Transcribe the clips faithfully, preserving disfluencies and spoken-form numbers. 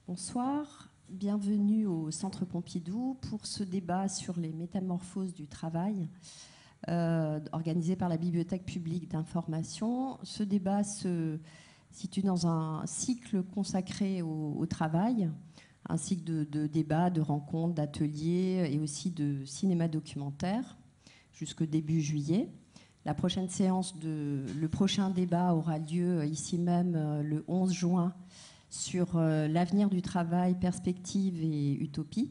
Bonsoir, bienvenue au Centre Pompidou pour ce débat sur les métamorphoses du travail euh, organisé par la Bibliothèque publique d'information. Ce débat se situe dans un cycle consacré au, au travail, un cycle de, de débats, de rencontres, d'ateliers et aussi de cinéma documentaire jusqu'au début juillet. La prochaine séance, de, le prochain débat aura lieu ici même le onze juin sur euh, l'avenir du travail, perspectives et utopie.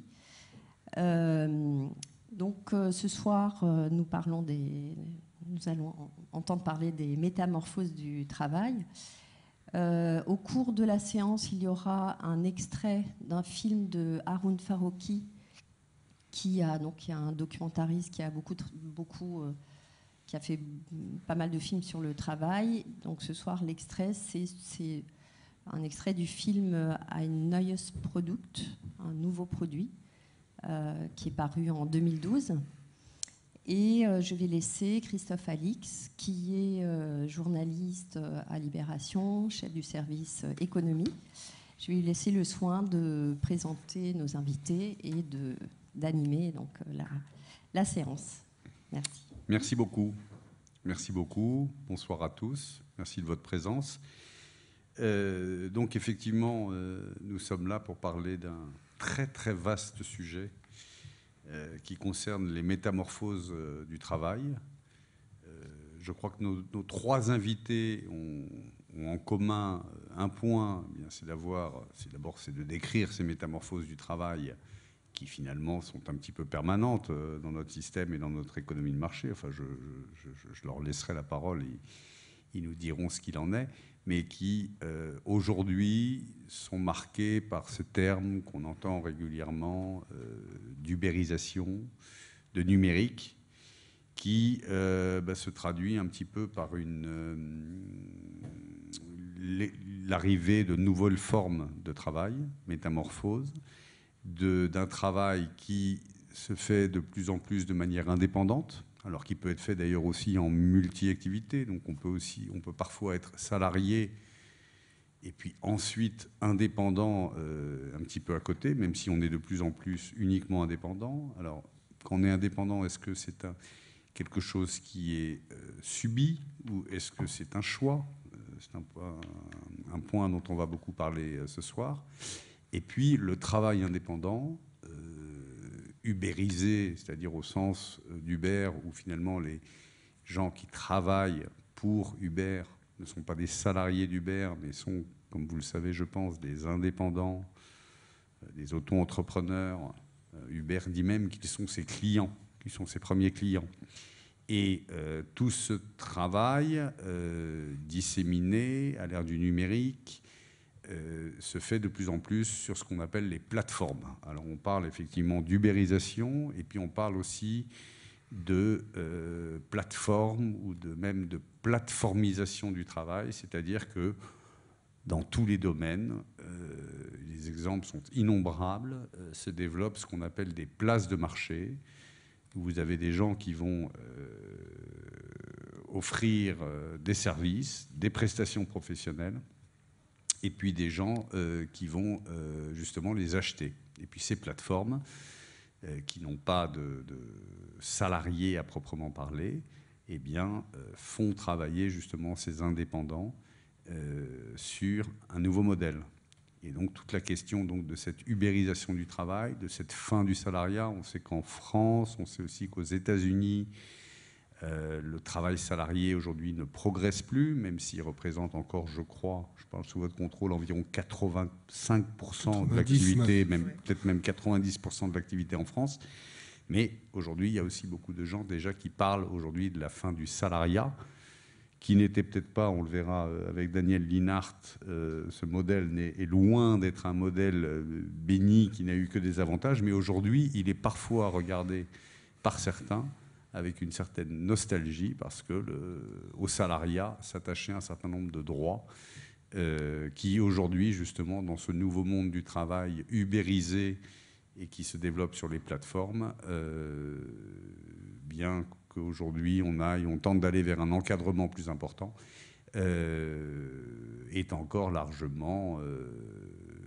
Euh, donc euh, ce soir, euh, nous, parlons des, nous allons entendre parler des métamorphoses du travail. Euh, au cours de la séance, il y aura un extrait d'un film de Haroun Farroki, qui a donc qui est un documentariste qui a beaucoup, beaucoup euh, qui a fait pas mal de films sur le travail. Donc ce soir, l'extrait, c'est, c'est un extrait du film Ein neues Produkt, un nouveau produit, euh, qui est paru en deux mille douze. Et euh, je vais laisser Christophe Alix, qui est euh, journaliste à Libération, chef du service euh, économie. Je vais lui laisser le soin de présenter nos invités et de, d'animer donc, la, la séance. Merci. Merci beaucoup. Merci beaucoup. Bonsoir à tous. Merci de votre présence. Euh, donc effectivement, euh, nous sommes là pour parler d'un très très vaste sujet euh, qui concerne les métamorphoses euh, du travail. Euh, je crois que nos, nos trois invités ont, ont en commun un point, eh bien, c'est d'avoir, c'est d'abord c'est de décrire ces métamorphoses du travail qui finalement sont un petit peu permanentes euh, dans notre système et dans notre économie de marché. Enfin, je, je, je, je leur laisserai la parole et ils nous diront ce qu'il en est, mais qui, euh, aujourd'hui, sont marqués par ce terme qu'on entend régulièrement euh, d'ubérisation, de numérique, qui euh, bah, se traduit un petit peu par une, euh, l'arrivée de nouvelles formes de travail, métamorphose, de, d'un travail qui se fait de plus en plus de manière indépendante, alors qu'il peut être fait d'ailleurs aussi en multi-activité. Donc on peut, aussi, on peut parfois être salarié et puis ensuite indépendant euh, un petit peu à côté, même si on est de plus en plus uniquement indépendant. Alors quand on est indépendant, est-ce que c'est un, quelque chose qui est euh, subi ou est-ce que c'est un choix? euh, C'est un, un, un point dont on va beaucoup parler euh, ce soir. Et puis le travail indépendant, ubérisé, c'est-à-dire au sens d'Uber, où finalement les gens qui travaillent pour Uber ne sont pas des salariés d'Uber, mais sont, comme vous le savez, je pense, des indépendants, des auto-entrepreneurs. Uber dit même qu'ils sont ses clients, qu'ils sont ses premiers clients. Et euh, tout ce travail euh, disséminé à l'ère du numérique Euh, se fait de plus en plus sur ce qu'on appelle les plateformes. Alors on parle effectivement d'ubérisation et puis on parle aussi de euh, plateforme ou de, même de plateformisation du travail, c'est-à-dire que dans tous les domaines, euh, les exemples sont innombrables, euh, se développent ce qu'on appelle des places de marché, où vous avez des gens qui vont euh, offrir euh, des services, des prestations professionnelles, et puis des gens euh, qui vont euh, justement les acheter. Et puis ces plateformes, euh, qui n'ont pas de, de salariés à proprement parler, eh bien, euh, font travailler justement ces indépendants euh, sur un nouveau modèle. Et donc toute la question donc, de cette ubérisation du travail, de cette fin du salariat, on sait qu'en France, on sait aussi qu'aux États-Unis, Euh, le travail salarié aujourd'hui ne progresse plus, même s'il représente encore, je crois, je parle sous votre contrôle, environ quatre-vingt-cinq pour cent de l'activité, même, peut-être même quatre-vingt-dix pour cent de l'activité en France. Mais aujourd'hui, il y a aussi beaucoup de gens déjà qui parlent aujourd'hui de la fin du salariat, qui n'était peut-être pas, on le verra avec Daniel Linhart, euh, ce modèle est, est loin d'être un modèle béni qui n'a eu que des avantages, mais aujourd'hui, il est parfois regardé par certains avec une certaine nostalgie, parce que le, au salariat s'attachait un certain nombre de droits euh, qui aujourd'hui, justement, dans ce nouveau monde du travail ubérisé et qui se développe sur les plateformes, euh, bien qu'aujourd'hui on aille, on tente d'aller vers un encadrement plus important, euh, est encore largement euh,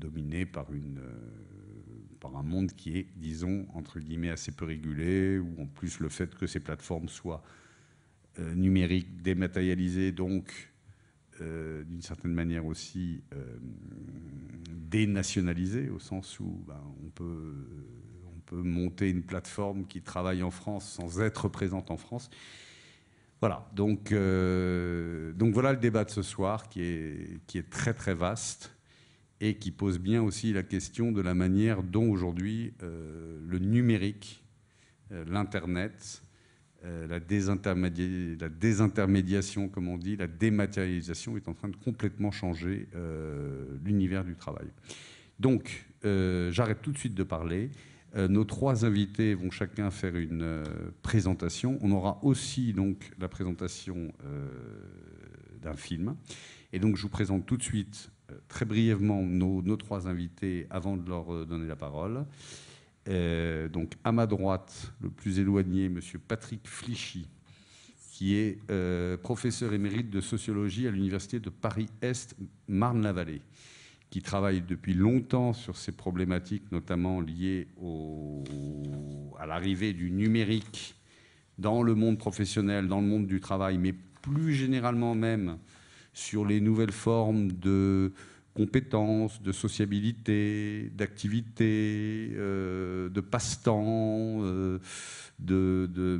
dominé par, une, euh, par un monde qui est, disons, entre guillemets, assez peu régulé, où en plus le fait que ces plateformes soient euh, numériques, dématérialisées, donc euh, d'une certaine manière aussi euh, dénationalisées, au sens où ben, on peut, on peut monter une plateforme qui travaille en France sans être présente en France. Voilà, donc, euh, donc voilà le débat de ce soir qui est, qui est très très vaste et qui pose bien aussi la question de la manière dont aujourd'hui euh, le numérique, euh, l'Internet, euh, la, désintermédi- la désintermédiation, comme on dit, la dématérialisation est en train de complètement changer euh, l'univers du travail. Donc, euh, j'arrête tout de suite de parler. Euh, nos trois invités vont chacun faire une euh, présentation. On aura aussi donc la présentation euh, d'un film. Et donc je vous présente tout de suite, euh, très brièvement, nos, nos trois invités avant de leur euh, donner la parole. Euh, donc à ma droite, le plus éloigné, monsieur Patrick Flichy, qui est euh, professeur émérite de sociologie à l'université de Paris-Est Marne-la-Vallée, qui travaille depuis longtemps sur ces problématiques, notamment liées au, à l'arrivée du numérique dans le monde professionnel, dans le monde du travail, mais plus généralement même sur les nouvelles formes de compétences, de sociabilité, d'activité, euh, de passe-temps, euh, de, de,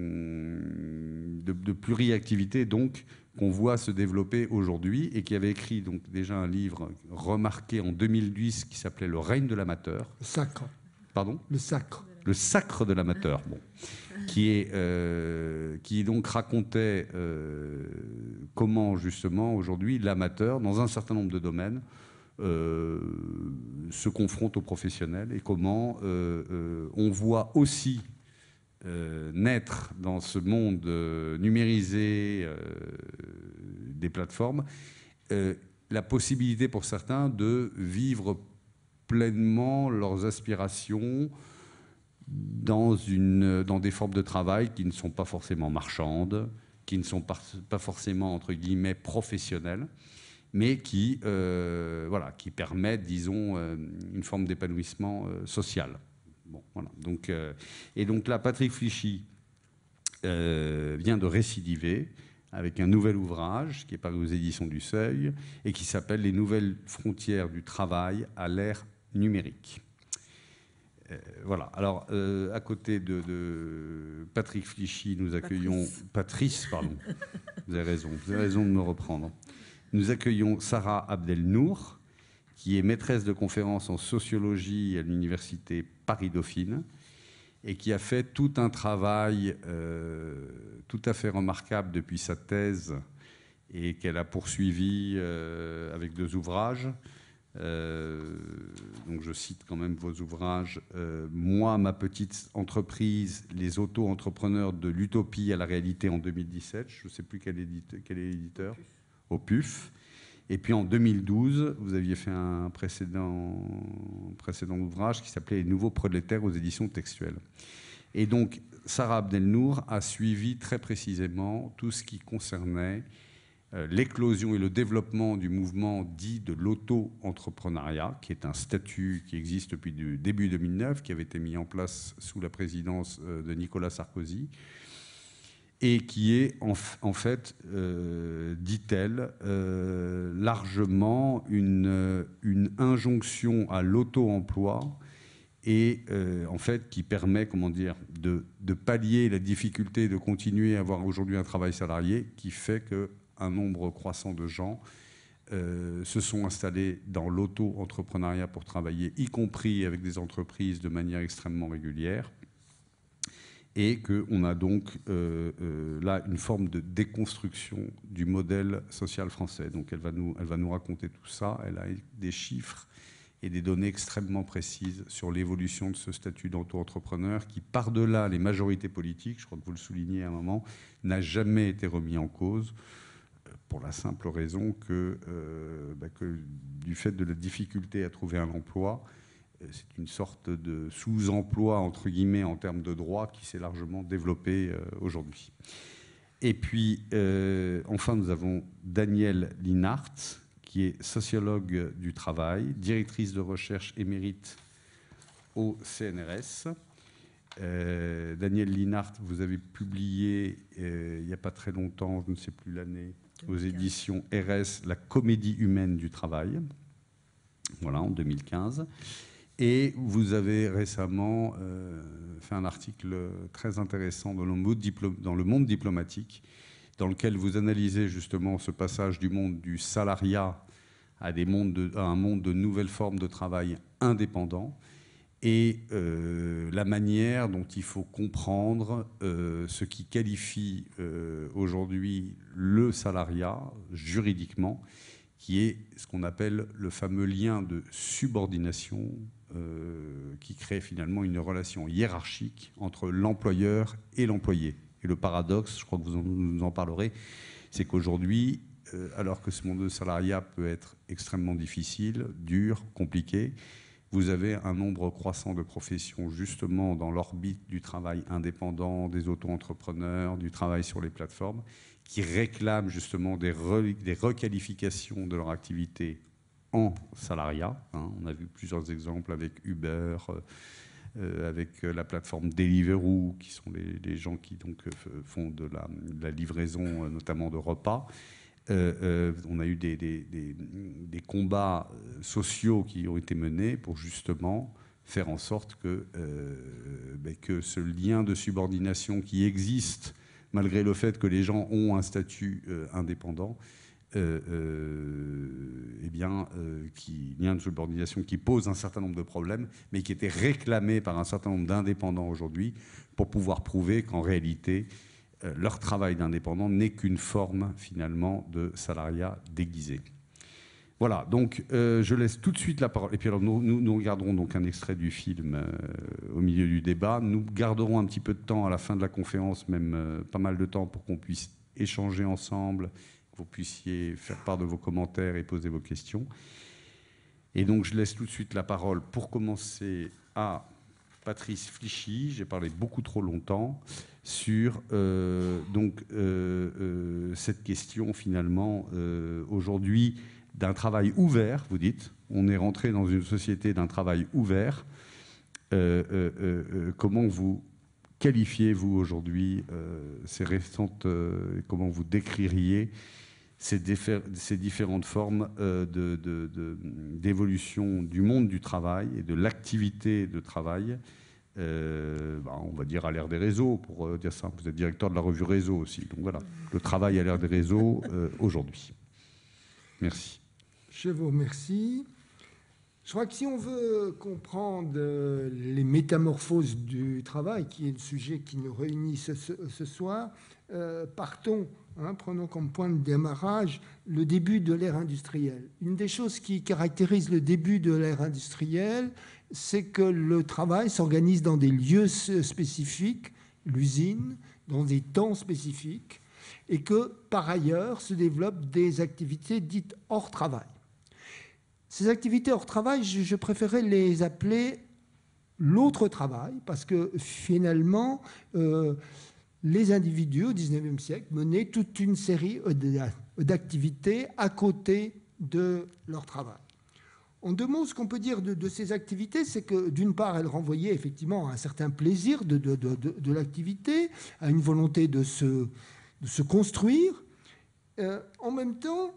de, de pluriactivité, donc, qu'on voit se développer aujourd'hui et qui avait écrit donc déjà un livre remarqué en deux mille dix qui s'appelait Le règne de l'amateur. Le sacre. Pardon ? Le sacre. Le sacre de l'amateur, bon. Qui, est, euh, qui donc racontait euh, comment justement aujourd'hui l'amateur, dans un certain nombre de domaines, euh, se confronte aux professionnels et comment euh, euh, on voit aussi Euh, naître dans ce monde euh, numérisé euh, des plateformes, euh, la possibilité pour certains de vivre pleinement leurs aspirations dans, une, dans des formes de travail qui ne sont pas forcément marchandes, qui ne sont pas, pas forcément, entre guillemets, professionnelles, mais qui, euh, voilà, qui permettent, disons, euh, une forme d'épanouissement euh, social. Bon, voilà. Donc, euh, et donc là, Patrick Flichy euh, vient de récidiver avec un nouvel ouvrage qui est paru aux éditions du Seuil et qui s'appelle « Les nouvelles frontières du travail à l'ère numérique ». Euh, voilà. Alors, euh, à côté de, de Patrick Flichy, nous accueillons... Patrice. Patrice, pardon. Vous avez raison. Vous avez raison de me reprendre. Nous accueillons Sarah Abdel-Nour, qui est maîtresse de conférences en sociologie à l'université Paris-Dauphine et qui a fait tout un travail euh, tout à fait remarquable depuis sa thèse et qu'elle a poursuivi euh, avec deux ouvrages. Euh, donc je cite quand même vos ouvrages. Euh, Moi, ma petite entreprise, les auto-entrepreneurs de l'utopie à la réalité en deux mille dix-sept. Je ne sais plus quel, édite, quel est l'éditeur. Au P U F. Et puis en deux mille douze, vous aviez fait un précédent, précédent ouvrage qui s'appelait « Les nouveaux prolétaires » aux éditions textuelles. Et donc, Sarah Abdel-Nour a suivi très précisément tout ce qui concernait euh, l'éclosion et le développement du mouvement dit de l'auto-entrepreneuriat, qui est un statut qui existe depuis le début deux mille neuf, qui avait été mis en place sous la présidence euh, de Nicolas Sarkozy, et qui est en, en fait, euh, dit-elle, euh, largement une, une injonction à l'auto-emploi et euh, en fait qui permet, comment dire, de, de pallier la difficulté de continuer à avoir aujourd'hui un travail salarié, qui fait qu'un nombre croissant de gens euh, se sont installés dans l'auto-entrepreneuriat pour travailler, y compris avec des entreprises de manière extrêmement régulière. Et qu'on a donc euh, euh, là une forme de déconstruction du modèle social français. Donc elle va, nous, elle va nous raconter tout ça. Elle a des chiffres et des données extrêmement précises sur l'évolution de ce statut d'auto-entrepreneur qui, par-delà les majorités politiques, je crois que vous le soulignez à un moment, n'a jamais été remis en cause, pour la simple raison que, euh, bah, que du fait de la difficulté à trouver un emploi, c'est une sorte de sous-emploi, entre guillemets, en termes de droit qui s'est largement développé euh, aujourd'hui. Et puis, euh, enfin, nous avons Daniel Linhart, qui qui est sociologue du travail, directrice de recherche émérite au C N R S. Euh, Daniel Linhart, vous avez publié euh, il n'y a pas très longtemps, je ne sais plus l'année, aux éditions R S, La comédie humaine du travail, voilà, en deux mille quinze. Et vous avez récemment euh, fait un article très intéressant dans le, monde dans le monde diplomatique, dans lequel vous analysez justement ce passage du monde du salariat à, des mondes de, à un monde de nouvelles formes de travail indépendants, et euh, la manière dont il faut comprendre euh, ce qui qualifie euh, aujourd'hui le salariat juridiquement, qui est ce qu'on appelle le fameux lien de subordination euh, qui crée finalement une relation hiérarchique entre l'employeur et l'employé. Et le paradoxe, je crois que vous en, nous en parlerez, c'est qu'aujourd'hui, euh, alors que ce monde de salariat peut être extrêmement difficile, dur, compliqué, vous avez un nombre croissant de professions justement dans l'orbite du travail indépendant, des auto-entrepreneurs, du travail sur les plateformes, qui réclament justement des, re, des requalifications de leur activité en salariat. Hein. On a vu plusieurs exemples avec Uber, euh, avec la plateforme Deliveroo, qui sont les, les gens qui donc, font de la, de la livraison, notamment de repas. Euh, euh, on a eu des, des, des, des combats sociaux qui ont été menés pour justement faire en sorte que, euh, ben, que ce lien de subordination qui existe, malgré le fait que les gens ont un statut euh, indépendant, euh, euh, eh bien, euh, qui, lien de subordination qui pose un certain nombre de problèmes, mais qui était réclamé par un certain nombre d'indépendants aujourd'hui pour pouvoir prouver qu'en réalité, leur travail d'indépendant n'est qu'une forme, finalement, de salariat déguisé. Voilà, donc euh, je laisse tout de suite la parole. Et puis alors, nous, nous, nous regarderons donc un extrait du film euh, au milieu du débat. Nous garderons un petit peu de temps à la fin de la conférence, même euh, pas mal de temps, pour qu'on puisse échanger ensemble, que vous puissiez faire part de vos commentaires et poser vos questions. Et donc, je laisse tout de suite la parole, pour commencer, à Patrice Flichy. J'ai parlé beaucoup trop longtemps sur euh, donc, euh, euh, cette question, finalement, euh, aujourd'hui, d'un travail ouvert, vous dites. On est rentré dans une société d'un travail ouvert. Euh, euh, euh, comment vous qualifiez-vous aujourd'hui euh, ces récentes... Euh, comment vous décririez ces, ces différentes formes euh, de, de, de, d'évolution du monde du travail et de l'activité de travail, euh, bah, on va dire à l'ère des réseaux, pour euh, dire ça. Vous êtes directeur de la revue Réseau aussi. Donc voilà, le travail à l'ère des réseaux euh, aujourd'hui. Merci. Je vous remercie. Je crois que si on veut comprendre les métamorphoses du travail, qui est le sujet qui nous réunit ce, ce soir, euh, partons, hein, prenons comme point de démarrage le début de l'ère industrielle. Une des choses qui caractérise le début de l'ère industrielle, c'est que le travail s'organise dans des lieux spécifiques, l'usine, dans des temps spécifiques, et que, par ailleurs, se développent des activités dites hors travail. Ces activités hors travail, je, je préférais les appeler l'autre travail, parce que finalement, euh, les individus au dix-neuvième siècle menaient toute une série d'activités à côté de leur travail. En deux mots, ce qu'on peut dire de, de ces activités, c'est que d'une part, elles renvoyaient effectivement à un certain plaisir de, de, de, de, de l'activité, à une volonté de se, de se construire. Euh, en même temps,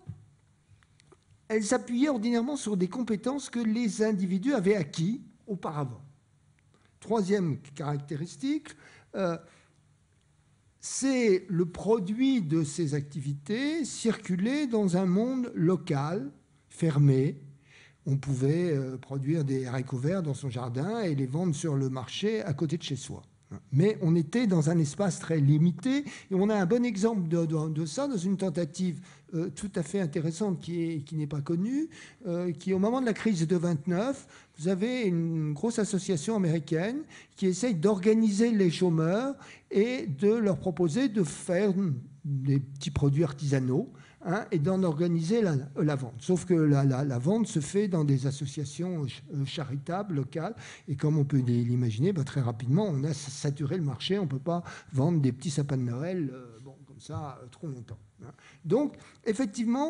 elles s'appuyaient ordinairement sur des compétences que les individus avaient acquis auparavant. Troisième caractéristique, euh, c'est le produit de ces activités circulait dans un monde local, fermé. On pouvait euh, produire des haricots verts dans son jardin et les vendre sur le marché à côté de chez soi. Mais on était dans un espace très limité et on a un bon exemple de, de, de ça dans une tentative euh, tout à fait intéressante qui, est, qui n'est pas connue, euh, qui au moment de la crise de vingt-neuf, vous avez une grosse association américaine qui essaye d'organiser les chômeurs et de leur proposer de faire des petits produits artisanaux, hein, et d'en organiser la, la vente. Sauf que la, la, la vente se fait dans des associations charitables, locales, et comme on peut l'imaginer, bah, très rapidement, on a saturé le marché, on ne peut pas vendre des petits sapins de Noël euh, bon, comme ça euh, trop longtemps. Hein. Donc, effectivement,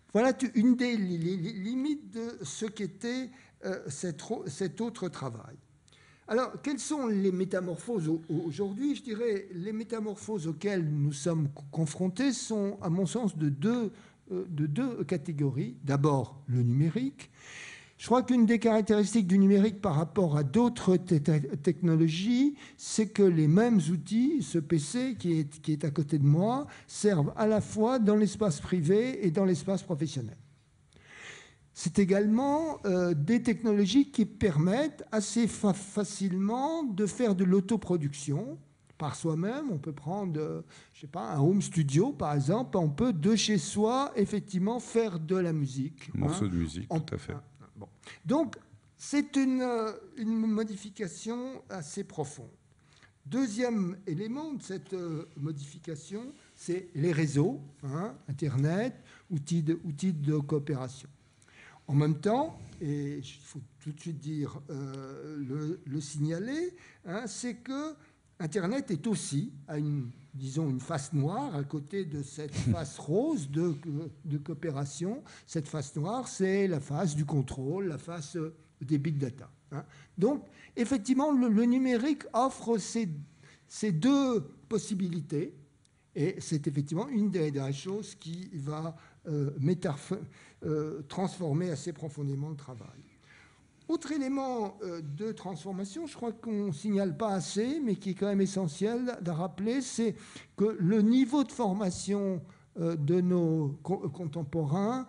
voilà une des limites de ce qu'était euh, cet, cet autre travail. Alors, quelles sont les métamorphoses aujourd'hui? Je dirais les métamorphoses auxquelles nous sommes confrontés sont, à mon sens, de deux, de deux catégories. D'abord, le numérique. Je crois qu'une des caractéristiques du numérique par rapport à d'autres technologies, c'est que les mêmes outils, ce P C qui est, qui est à côté de moi, servent à la fois dans l'espace privé et dans l'espace professionnel. C'est également euh, des technologies qui permettent assez fa facilement de faire de l'autoproduction par soi-même. On peut prendre, euh, je sais pas, un home studio, par exemple. On peut, de chez soi, effectivement, faire de la musique. Un morceau hein, de musique, en, tout à fait. Hein, bon. Donc, c'est une, une modification assez profonde. Deuxième élément de cette euh, modification, c'est les réseaux, hein, Internet, outils de, outils de coopération. En même temps, et il faut tout de suite dire, euh, le, le signaler, hein, c'est que Internet est aussi, à une, disons, une face noire à côté de cette face rose de, de coopération. Cette face noire, c'est la face du contrôle, la face des big data. Hein. Donc, effectivement, le, le numérique offre ces, ces deux possibilités, et c'est effectivement une des, des choses qui va euh, euh, transformer assez profondément le travail. Autre élément euh, de transformation, je crois qu'on ne signale pas assez, mais qui est quand même essentiel de rappeler, c'est que le niveau de formation euh, de nos co contemporains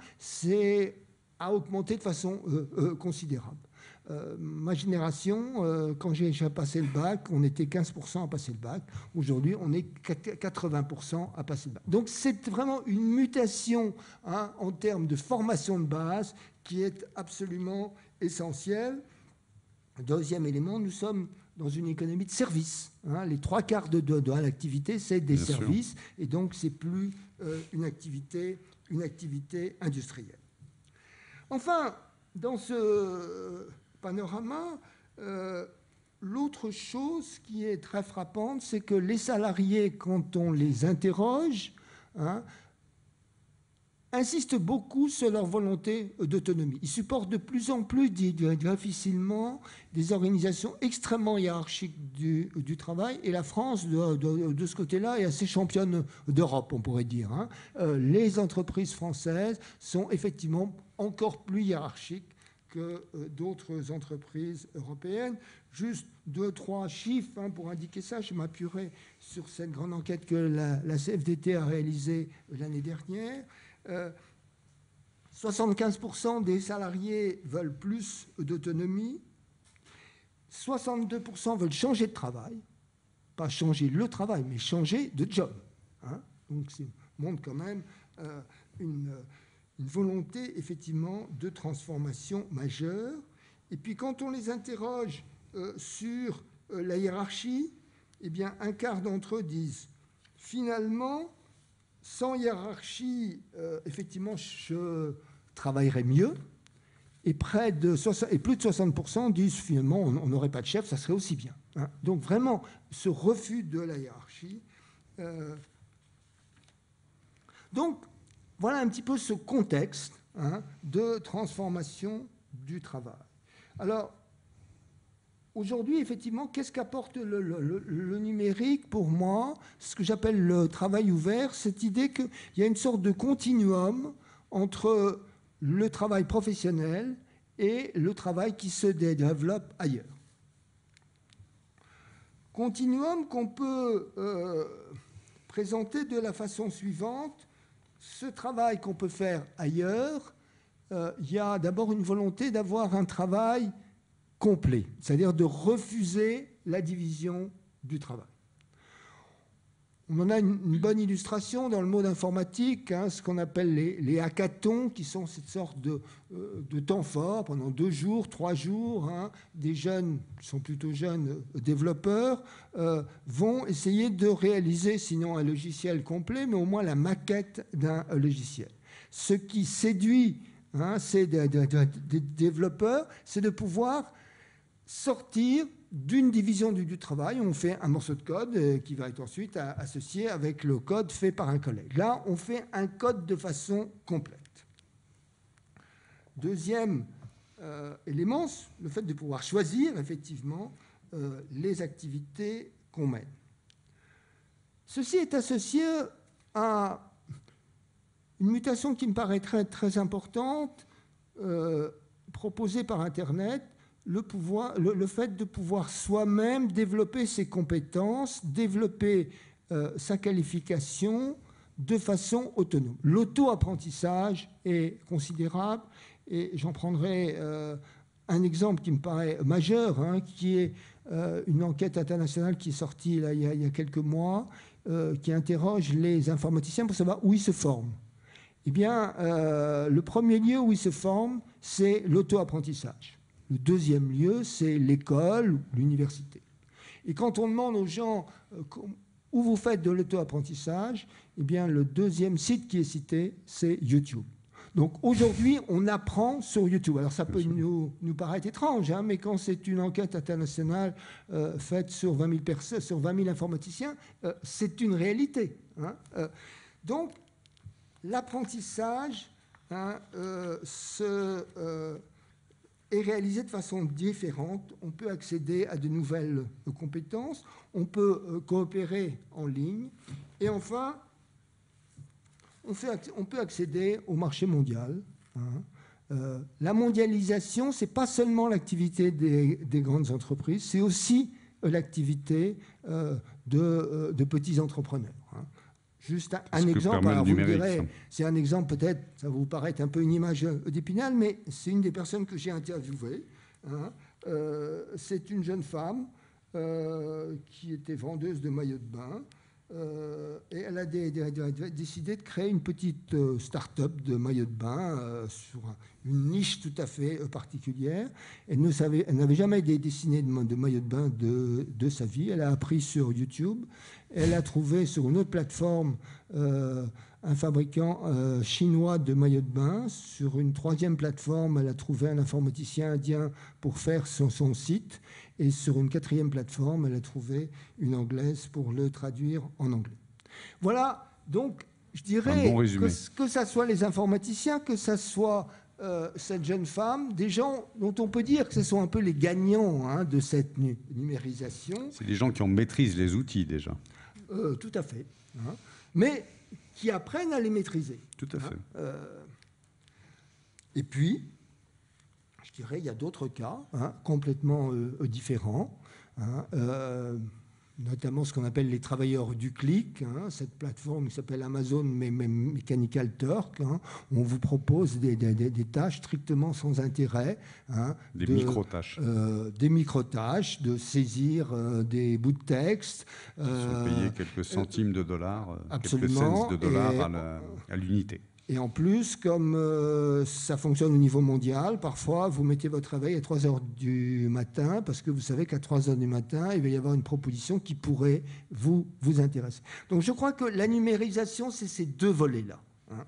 a augmenté de façon euh, euh, considérable. Euh, ma génération, euh, quand j'ai passé le bac, on était quinze pour cent à passer le bac. Aujourd'hui, on est quatre-vingts pour cent à passer le bac. Donc, c'est vraiment une mutation hein, en termes de formation de base qui est absolument essentielle. Deuxième élément, nous sommes dans une économie de services. Hein. Les trois quarts de, de, de l'activité, c'est des Bien services. Sûr. Et donc, c'est plus euh, une activité, une activité industrielle. Enfin, dans ce panorama, euh, l'autre chose qui est très frappante, c'est que les salariés, quand on les interroge, hein, insistent beaucoup sur leur volonté d'autonomie. Ils supportent de plus en plus difficilement des organisations extrêmement hiérarchiques du, du travail, et la France, de, de, de ce côté-là, est assez championne d'Europe, on pourrait dire. Hein. Euh, les entreprises françaises sont effectivement encore plus hiérarchiques que euh, d'autres entreprises européennes. Juste deux, trois chiffres hein, pour indiquer ça. Je m'appuierai sur cette grande enquête que la, la C F D T a réalisée l'année dernière. Euh, soixante-quinze pour cent des salariés veulent plus d'autonomie. soixante-deux pour cent veulent changer de travail. Pas changer le travail, mais changer de job. Hein. Donc, ça montre quand même euh, une... une volonté, effectivement, de transformation majeure. Et puis, quand on les interroge euh, sur euh, la hiérarchie, eh bien, un quart d'entre eux disent, finalement, sans hiérarchie, euh, effectivement, je travaillerais mieux. Et, près de soixante, et plus de soixante pour cent disent, finalement, on n'aurait pas de chef, ça serait aussi bien. Hein. Donc, vraiment, ce refus de la hiérarchie. Euh, donc, voilà un petit peu ce contexte hein, de transformation du travail. Alors, aujourd'hui, effectivement, qu'est-ce qu'apporte le, le, le numérique pour moi? Ce que j'appelle le travail ouvert, cette idée qu'il y a une sorte de continuum entre le travail professionnel et le travail qui se développe ailleurs. Continuum qu'on peut euh, présenter de la façon suivante. Ce travail qu'on peut faire ailleurs, euh, il y a d'abord une volonté d'avoir un travail complet, c'est-à-dire de refuser la division du travail. On en a une, une bonne illustration dans le monde informatique, hein, ce qu'on appelle les, les hackathons, qui sont cette sorte de, euh, de temps fort, pendant deux jours, trois jours. Hein, des jeunes, qui sont plutôt jeunes euh, développeurs, euh, vont essayer de réaliser, sinon un logiciel complet, mais au moins la maquette d'un logiciel. Ce qui séduit hein, ces de, de, de, de développeurs, c'est de pouvoir sortir d'une division du, du travail. On fait un morceau de code euh, qui va être ensuite à, associé avec le code fait par un collègue. Là, on fait un code de façon complète. Deuxième euh, élément, le fait de pouvoir choisir effectivement euh, les activités qu'on mène. Ceci est associé à une mutation qui me paraît très, très importante, euh, proposée par Internet, le, pouvoir, le, le fait de pouvoir soi-même développer ses compétences, développer euh, sa qualification de façon autonome. L'auto-apprentissage est considérable, et j'en prendrai euh, un exemple qui me paraît majeur, hein, qui est euh, une enquête internationale qui est sortie là, il, y a, il y a quelques mois, euh, qui interroge les informaticiens pour savoir où ils se forment. Eh bien, euh, le premier lieu où ils se forment, c'est l'auto-apprentissage. Le deuxième lieu, c'est l'école ou l'université. Et quand on demande aux gens euh, où vous faites de l'auto-apprentissage, eh bien, le deuxième site qui est cité, c'est YouTube. Donc aujourd'hui, on apprend sur YouTube. Alors ça peut nous, nous paraître étrange, hein, mais quand c'est une enquête internationale euh, faite sur vingt mille personnes, sur vingt mille informaticiens, euh, c'est une réalité. Hein. Euh, donc l'apprentissage hein, euh, se, euh, est réalisé de façon différente. On peut accéder à de nouvelles euh, compétences, on peut euh, coopérer en ligne, et enfin, On, fait, on peut accéder au marché mondial. Hein. Euh, la mondialisation, ce n'est pas seulement l'activité des, des grandes entreprises, c'est aussi euh, l'activité euh, de, euh, de petits entrepreneurs. Hein. Juste un, un exemple, alors vous me direz, c'est un exemple peut-être, ça vous paraît un peu une image d'Épinal, mais c'est une des personnes que j'ai interviewées. Hein. Euh, c'est une jeune femme euh, qui était vendeuse de maillots de bain. Euh, et elle a dé, dé, dé, décidé de créer une petite euh, start-up de maillots de bain euh, sur une niche tout à fait euh, particulière. Elle ne savait, elle n'avait jamais dessiné de, de maillots de bain de, de sa vie. Elle a appris sur YouTube. Elle a trouvé sur une autre plateforme euh, un fabricant euh, chinois de maillots de bain. Sur une troisième plateforme, elle a trouvé un informaticien indien pour faire son, son site. Et sur une quatrième plateforme, elle a trouvé une anglaise pour le traduire en anglais. Voilà, donc je dirais bon que, que ça soit les informaticiens, que ça soit euh, cette jeune femme, des gens dont on peut dire que ce sont un peu les gagnants hein, de cette nu numérisation. C'est des gens qui en maîtrisent les outils déjà. Euh, tout à fait. Hein, mais qui apprennent à les maîtriser. Tout à fait. Hein, euh, et puis... Je dirais, il y a d'autres cas hein, complètement euh, différents, hein, euh, notamment ce qu'on appelle les travailleurs du clic, hein, cette plateforme qui s'appelle Amazon Mechanical Turk, hein, où on vous propose des, des, des tâches strictement sans intérêt. Hein, des de, micro-tâches. Euh, des micro-tâches, de saisir euh, des bouts de texte. Ils euh, sont payés quelques centimes de dollars, euh, absolument, quelques cents de dollars à l'unité. Et en plus, comme euh, ça fonctionne au niveau mondial, parfois, vous mettez votre réveil à trois heures du matin parce que vous savez qu'à trois heures du matin, il va y avoir une proposition qui pourrait vous, vous intéresser. Donc, je crois que la numérisation, c'est ces deux volets-là. Hein.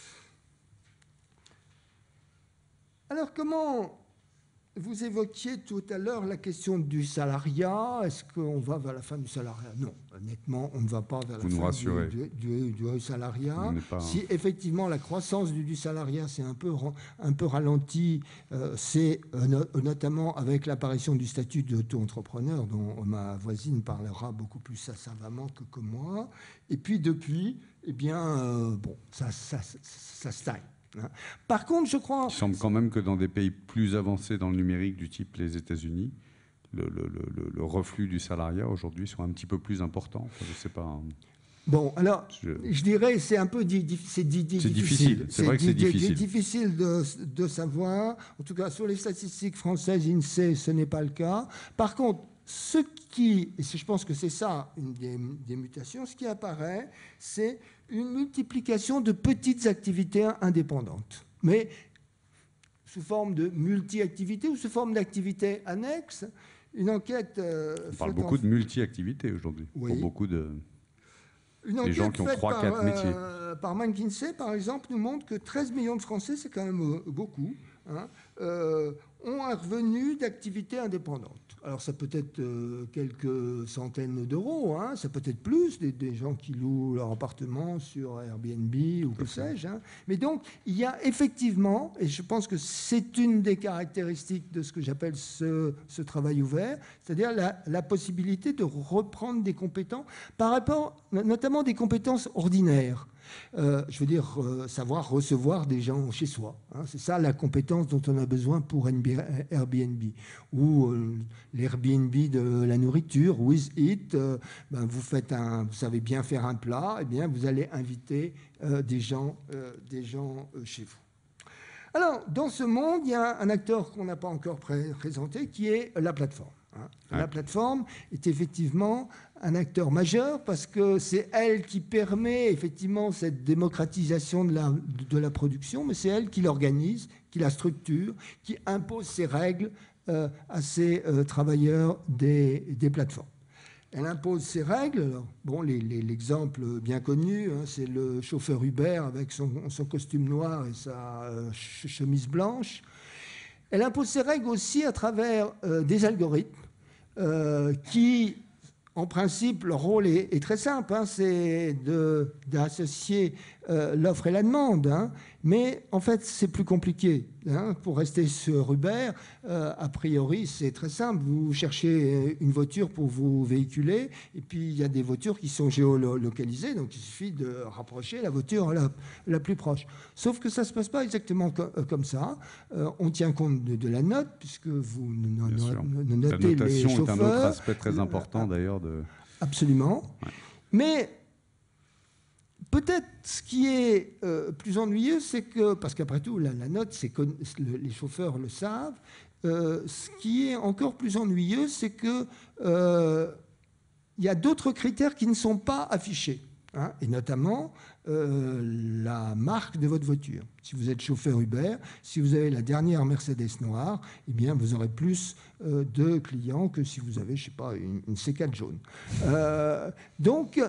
Alors, comment... Vous évoquiez tout à l'heure la question du salariat. Est-ce qu'on va vers la fin du salariat? Non, honnêtement, on ne va pas vers la Vous fin du, du, du, du salariat. Pas... Si effectivement la croissance du, du salariat s'est un peu, un peu ralentie, euh, c'est euh, no, notamment avec l'apparition du statut d'auto-entrepreneur, dont ma voisine parlera beaucoup plus savamment que, que moi. Et puis depuis, eh bien, euh, bon, ça, ça, ça, ça stagne. Par contre, je crois... Il semble quand même que dans des pays plus avancés dans le numérique, du type les États-Unis, le, le, le, le reflux du salariat aujourd'hui soit un petit peu plus important. Enfin, je ne sais pas. Hein. Bon, alors, je, je dirais c'est un peu di di c'est di di difficile. difficile. C'est vrai que c'est difficile. difficile de, de savoir. En tout cas, sur les statistiques françaises, INSEE, ce n'est pas le cas. Par contre, ce qui, et je pense que c'est ça, une des, des mutations, ce qui apparaît, c'est une multiplication de petites activités indépendantes, mais sous forme de multi-activités ou sous forme d'activités annexes. Une enquête... Euh, On parle beaucoup en... de multi-activités aujourd'hui, oui. Pour beaucoup de... Une enquête gens qui ont trois quatre métiers. Euh, par McKinsey, par exemple, nous montre que treize millions de Français, c'est quand même euh, beaucoup. Hein. Euh, ont un revenu d'activité indépendante. Alors ça peut être euh, quelques centaines d'euros, hein, ça peut être plus, des, des gens qui louent leur appartement sur Airbnb ou que sais-je. Hein. Mais donc il y a effectivement, et je pense que c'est une des caractéristiques de ce que j'appelle ce, ce travail ouvert, c'est-à-dire la, la possibilité de reprendre des compétences, par rapport notamment des compétences ordinaires. Euh, je veux dire, euh, savoir recevoir des gens chez soi. Hein, c'est ça la compétence dont on a besoin pour Airbnb. Ou euh, l'Airbnb de la nourriture, With It, euh, ben vous, faites un, vous savez bien faire un plat, et bien vous allez inviter euh, des gens, euh, des gens euh, chez vous. Alors, dans ce monde, il y a un acteur qu'on n'a pas encore pré- présenté, qui est la plateforme. Hein. Ouais. La plateforme est effectivement un acteur majeur parce que c'est elle qui permet effectivement cette démocratisation de la, de la production, mais c'est elle qui l'organise, qui la structure, qui impose ses règles euh, à ses euh, travailleurs des, des plateformes. Elle impose ses règles. Alors, bon, les, les, l'exemple bien connu, hein, c'est le chauffeur Uber avec son, son costume noir et sa euh, chemise blanche. Elle impose ses règles aussi à travers euh, des algorithmes euh, qui, en principe, leur rôle est, est très simple, hein, c'est de, d'associer euh, l'offre et la demande. Hein, mais en fait, c'est plus compliqué. Hein, pour rester sur Uber, euh, a priori, c'est très simple. Vous cherchez une voiture pour vous véhiculer, et puis il y a des voitures qui sont géolocalisées, donc il suffit de rapprocher la voiture la, la plus proche. Sauf que ça ne se passe pas exactement co- comme ça. Euh, on tient compte de, de la note, puisque vous no- no- no- notez les chauffeurs. La notation est un autre aspect très important, d'ailleurs. De... Absolument. Ouais. Mais... peut-être ce qui est euh, plus ennuyeux, c'est que, parce qu'après tout, la, la note, c'est que le, les chauffeurs le savent, euh, ce qui est encore plus ennuyeux, c'est qu'il euh, y a d'autres critères qui ne sont pas affichés, hein, et notamment euh, la marque de votre voiture. Si vous êtes chauffeur Uber, si vous avez la dernière Mercedes noire, eh bien, vous aurez plus euh, de clients que si vous avez, je ne sais pas, une, une C quatre jaune. Euh, donc...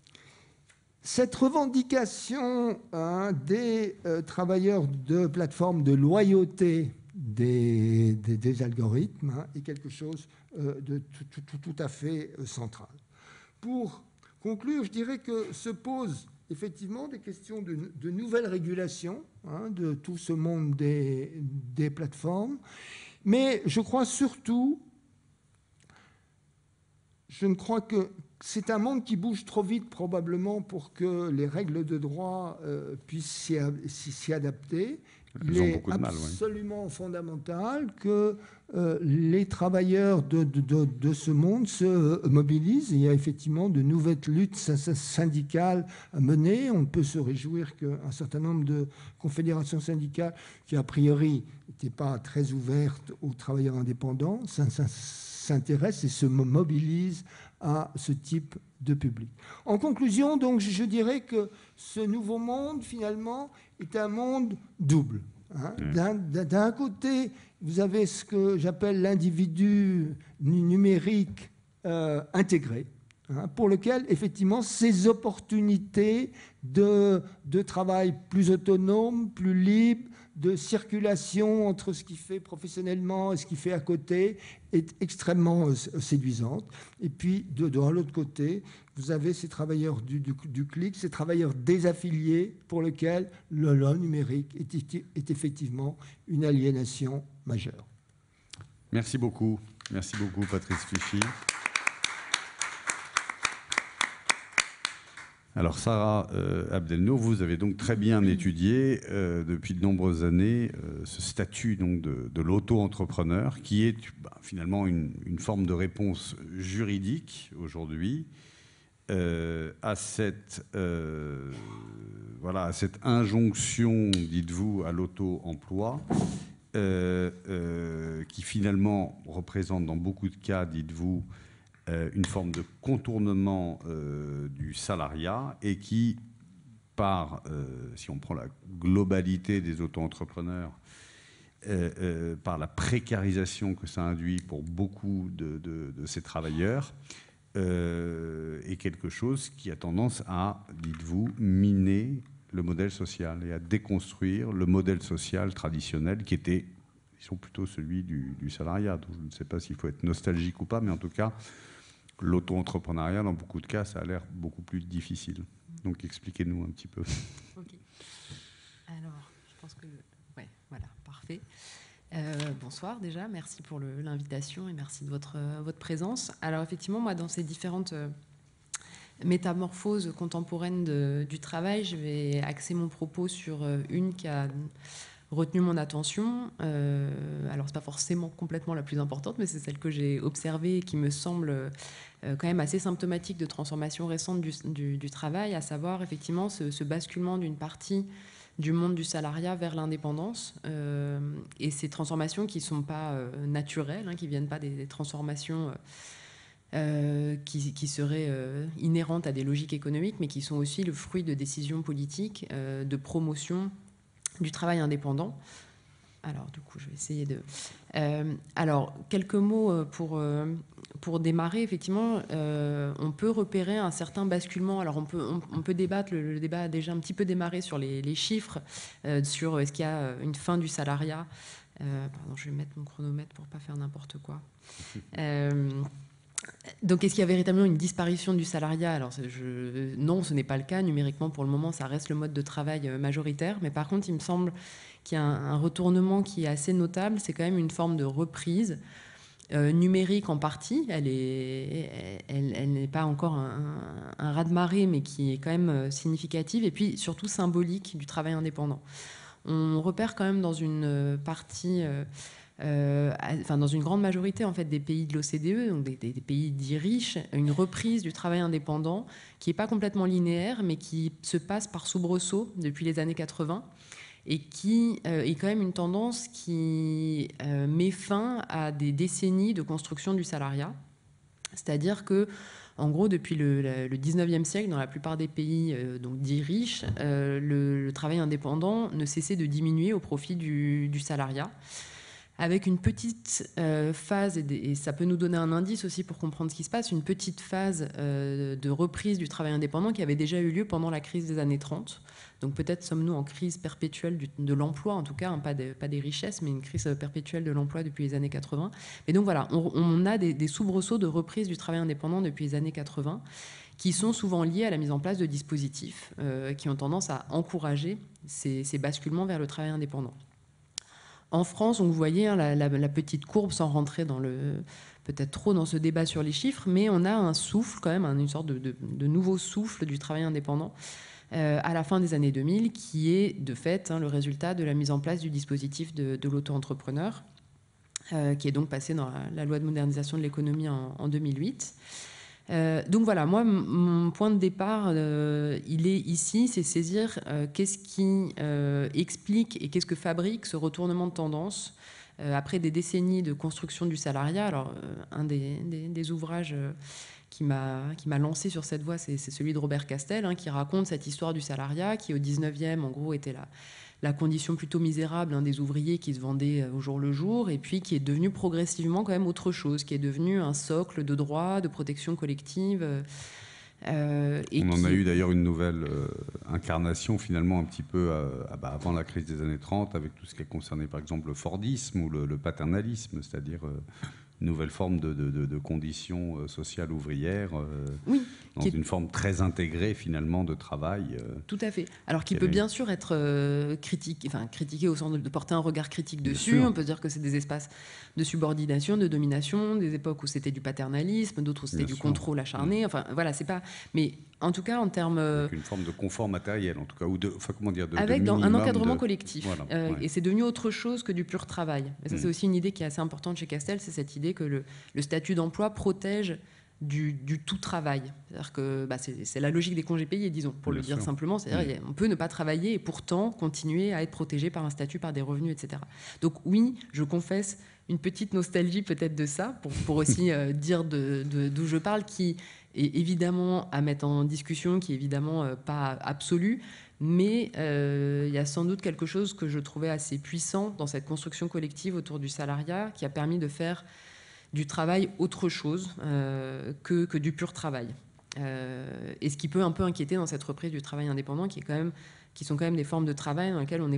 cette revendication hein, des euh, travailleurs de plateformes de loyauté des, des, des algorithmes hein, est quelque chose euh, de tout, tout, tout à fait euh, central. Pour conclure, je dirais que se posent effectivement des questions de, de nouvelles régulations hein, de tout ce monde des, des plateformes, mais je crois surtout, je ne crois que c'est un monde qui bouge trop vite probablement pour que les règles de droit euh, puissent s'y, s'y adapter. Il est absolument mal, oui. fondamental que euh, les travailleurs de, de, de, de ce monde se mobilisent. Il y a effectivement de nouvelles luttes syndicales à mener. On peut se réjouir qu'un certain nombre de confédérations syndicales, qui a priori n'étaient pas très ouvertes aux travailleurs indépendants, s'intéressent et se mobilisent à ce type de public. En conclusion, donc, je dirais que ce nouveau monde, finalement, est un monde double. Hein. D'un, d'un côté, vous avez ce que j'appelle l'individu numérique euh, intégré, hein, pour lequel, effectivement, ces opportunités de, de travail plus autonome, plus libre, de circulation entre ce qu'il fait professionnellement et ce qu'il fait à côté est extrêmement séduisante. Et puis, de, de l'autre côté, vous avez ces travailleurs du, du, du clic, ces travailleurs désaffiliés pour lesquels le, le numérique est, est effectivement une aliénation majeure. Merci beaucoup. Merci beaucoup, Patrice Fichy. Alors Sarah euh, Abdelnour, vous avez donc très bien étudié euh, depuis de nombreuses années euh, ce statut donc, de, de l'auto-entrepreneur qui est bah, finalement une, une forme de réponse juridique aujourd'hui euh, à, cette, euh, voilà, à cette injonction, dites-vous, à l'auto-emploi euh, euh, qui finalement représente dans beaucoup de cas, dites-vous, une forme de contournement euh, du salariat et qui, par, euh, si on prend la globalité des auto-entrepreneurs, euh, euh, par la précarisation que ça induit pour beaucoup de, de, de ces travailleurs, euh, est quelque chose qui a tendance à, dites-vous, miner le modèle social et à déconstruire le modèle social traditionnel qui était qui sont plutôt celui du, du salariat. Donc, je ne sais pas s'il faut être nostalgique ou pas, mais en tout cas, l'auto-entrepreneuriat, dans beaucoup de cas, ça a l'air beaucoup plus difficile. Donc, expliquez-nous un petit peu. Ok. Alors, je pense que... Ouais, voilà, parfait. Euh, bonsoir déjà, merci pour l'invitation et merci de votre, euh, votre présence. Alors, effectivement, moi, dans ces différentes euh, métamorphoses contemporaines de, du travail, je vais axer mon propos sur euh, une qui a retenu mon attention. Euh, alors, c'est pas forcément complètement la plus importante, mais c'est celle que j'ai observée et qui me semble euh, quand même assez symptomatique de transformation récente du, du, du travail, à savoir effectivement ce, ce basculement d'une partie du monde du salariat vers l'indépendance, euh, et ces transformations qui ne sont pas euh, naturelles, hein, qui ne viennent pas des, des transformations euh, qui, qui seraient euh, inhérentes à des logiques économiques, mais qui sont aussi le fruit de décisions politiques, euh, de promotion du travail indépendant. Alors, du coup, je vais essayer de... Euh, alors, quelques mots pour, euh, pour démarrer. Effectivement, euh, on peut repérer un certain basculement. Alors, on peut, on, on peut débattre, le, le débat a déjà un petit peu démarré sur les, les chiffres, euh, sur est-ce qu'il y a une fin du salariat. Euh, pardon, je vais mettre mon chronomètre pour ne pas faire n'importe quoi. Euh, donc, est-ce qu'il y a véritablement une disparition du salariat? Alors, je, non, ce n'est pas le cas. Numériquement, pour le moment, ça reste le mode de travail majoritaire. Mais par contre, il me semble qu'il y a un, un retournement qui est assez notable. C'est quand même une forme de reprise euh, numérique en partie. Elle est, elle, elle n'est pas encore un, un, un raz-de-marée, mais qui est quand même significative. Et puis, surtout symbolique du travail indépendant. On repère quand même dans une partie... Euh, Euh, enfin, dans une grande majorité en fait, des pays de l'O C D E, donc des, des, des pays dits riches, une reprise du travail indépendant qui n'est pas complètement linéaire, mais qui se passe par soubresaut depuis les années quatre-vingts et qui euh, est quand même une tendance qui euh, met fin à des décennies de construction du salariat. C'est-à-dire que, en gros, depuis le, le dix-neuvième siècle, dans la plupart des pays euh, donc dits riches, euh, le, le travail indépendant ne cessait de diminuer au profit du, du salariat, avec une petite euh, phase, et, des, et ça peut nous donner un indice aussi pour comprendre ce qui se passe, une petite phase euh, de reprise du travail indépendant qui avait déjà eu lieu pendant la crise des années trente. Donc peut-être sommes-nous en crise perpétuelle du, de l'emploi, en tout cas, hein, pas, de, pas des richesses, mais une crise perpétuelle de l'emploi depuis les années quatre-vingts. Et donc voilà, on, on a des, des soubresauts de reprise du travail indépendant depuis les années quatre-vingts, qui sont souvent liés à la mise en place de dispositifs euh, qui ont tendance à encourager ces, ces basculements vers le travail indépendant. En France, donc vous voyez hein, la, la, la petite courbe, sans rentrer dans le peut-être trop dans ce débat sur les chiffres, mais on a un souffle quand même, une sorte de, de, de nouveau souffle du travail indépendant euh, à la fin des années deux mille, qui est de fait hein, le résultat de la mise en place du dispositif de, de l'auto-entrepreneur, euh, qui est donc passé dans la, la loi de modernisation de l'économie en, en deux mille huit. Euh, donc voilà, moi, mon point de départ, euh, il est ici, c'est saisir euh, qu'est-ce qui euh, explique et qu'est-ce que fabrique ce retournement de tendance euh, après des décennies de construction du salariat. Alors, euh, un des, des, des ouvrages euh, qui m'a qui m'a lancé sur cette voie, c'est celui de Robert Castel, hein, qui raconte cette histoire du salariat, qui au dix-neuvième, en gros, était la... la condition plutôt misérable hein, des ouvriers qui se vendaient au jour le jour, et puis qui est devenu progressivement quand même autre chose, qui est devenu un socle de droits, de protection collective. Euh, et On en qui... a eu d'ailleurs une nouvelle euh, incarnation finalement un petit peu euh, bah, avant la crise des années trente, avec tout ce qui a concerné par exemple le fordisme ou le, le paternalisme, c'est-à-dire euh, une nouvelle forme de, de, de, de conditions euh, sociales ouvrières, euh, oui, dans est... une forme très intégrée finalement de travail. Euh, Tout à fait. Alors qui peut bien sûr être euh, critiqué, enfin critiqué au sens de, de porter un regard critique bien dessus. Sûr. On peut dire que c'est des espaces de subordination, de domination, des époques où c'était du paternalisme, d'autres où c'était du sûr. Contrôle acharné. Mmh. Enfin voilà, c'est pas. Mais en tout cas en termes. Avec une forme de confort matériel, en tout cas, ou de, enfin comment dire, de, avec de dans un encadrement de... collectif. Voilà, euh, ouais. Et c'est devenu autre chose que du pur travail. Et ça, mmh. c'est aussi une idée qui est assez importante chez Castel, c'est cette idée que le, le statut d'emploi protège Du, du tout travail. C'est-à-dire que bah, c'est la logique des congés payés, disons, pour Bien le dire sûr. Simplement. C'est-à-dire mmh. on peut ne pas travailler et pourtant continuer à être protégé par un statut, par des revenus, et cetera. Donc oui, je confesse une petite nostalgie peut-être de ça, pour, pour aussi euh, dire d'où de, de, je parle, qui est évidemment à mettre en discussion, qui est évidemment euh, pas absolue, mais euh, il y a sans doute quelque chose que je trouvais assez puissant dans cette construction collective autour du salariat, qui a permis de faire du travail autre chose euh, que, que du pur travail. Euh, et ce qui peut un peu inquiéter dans cette reprise du travail indépendant, qui, est quand même, qui sont quand même des formes de travail dans lesquelles on est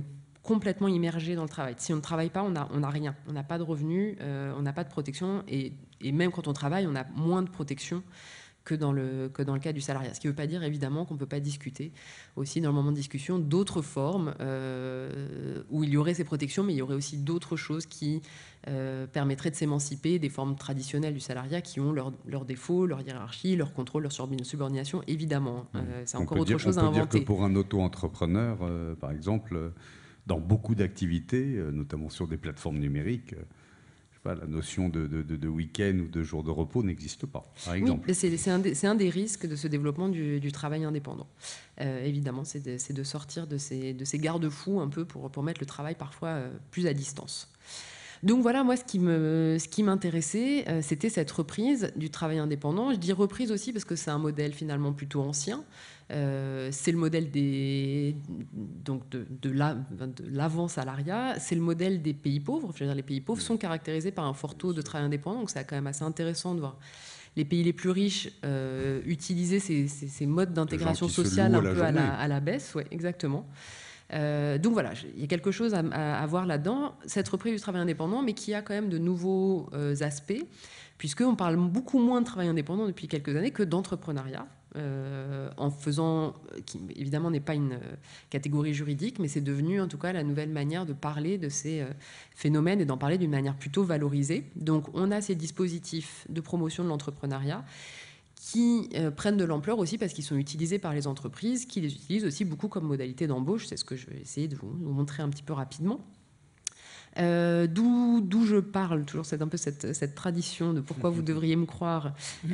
complètement immergé dans le travail. Si on ne travaille pas, on n'a on a rien. On n'a pas de revenus, euh, on n'a pas de protection. Et, et même quand on travaille, on a moins de protection que dans le, que dans le cas du salariat. Ce qui ne veut pas dire, évidemment, qu'on ne peut pas discuter aussi, dans le moment de discussion, d'autres formes euh, où il y aurait ces protections, mais il y aurait aussi d'autres choses qui euh, permettraient de s'émanciper des formes traditionnelles du salariat qui ont leurs leur défauts, leur hiérarchie, leur contrôle, leur subordination, évidemment. Euh, c'est encore autre dire, chose à inventer. On peut inventer. dire que pour un auto-entrepreneur, euh, par exemple, dans beaucoup d'activités, euh, notamment sur des plateformes numériques, euh, Pas, la notion de, de, de, de week-end ou de jour de repos n'existe pas, par exemple. Oui, c'est un, un des risques de ce développement du, du travail indépendant. Euh, évidemment, c'est de, de sortir de ces, de ces garde-fous un peu pour, pour mettre le travail parfois euh, plus à distance. Donc voilà, moi, ce qui me, ce qui m'intéressait, euh, c'était cette reprise du travail indépendant. Je dis reprise aussi parce que c'est un modèle finalement plutôt ancien. Euh, c'est le modèle des, donc de, de l'avant-salariat, c'est le modèle des pays pauvres. Je veux dire, les pays pauvres sont caractérisés par un fort taux de travail indépendant, donc c'est quand même assez intéressant de voir les pays les plus riches euh, utiliser ces, ces, ces modes d'intégration sociale un peu à la, à la baisse. Ouais, exactement. Euh, donc voilà, il y a quelque chose à, à, à voir là-dedans, cette reprise du travail indépendant, mais qui a quand même de nouveaux euh, aspects, puisqu'on parle beaucoup moins de travail indépendant depuis quelques années que d'entrepreneuriat. Euh, en faisant, qui évidemment n'est pas une euh, catégorie juridique, mais c'est devenu en tout cas la nouvelle manière de parler de ces euh, phénomènes et d'en parler d'une manière plutôt valorisée. Donc on a ces dispositifs de promotion de l'entrepreneuriat qui euh, prennent de l'ampleur aussi parce qu'ils sont utilisés par les entreprises, qui les utilisent aussi beaucoup comme modalité d'embauche. C'est ce que je vais essayer de vous, vous montrer un petit peu rapidement. Euh, d'où je parle, toujours c'est un peu cette, cette tradition de pourquoi vous devriez me croire.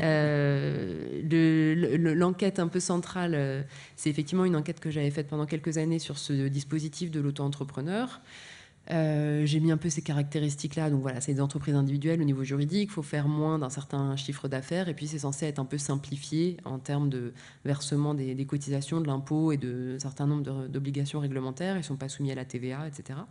Euh, L'enquête un peu centrale, euh, c'est effectivement une enquête que j'avais faite pendant quelques années sur ce dispositif de l'auto-entrepreneur. Euh, J'ai mis un peu ces caractéristiques-là. Donc voilà, c'est des entreprises individuelles au niveau juridique. Il faut faire moins d'un certain chiffre d'affaires. Et puis, c'est censé être un peu simplifié en termes de versement des, des cotisations, de l'impôt et de certain nombre d'obligations réglementaires. Ils ne sont pas soumis à la T V A, et cetera.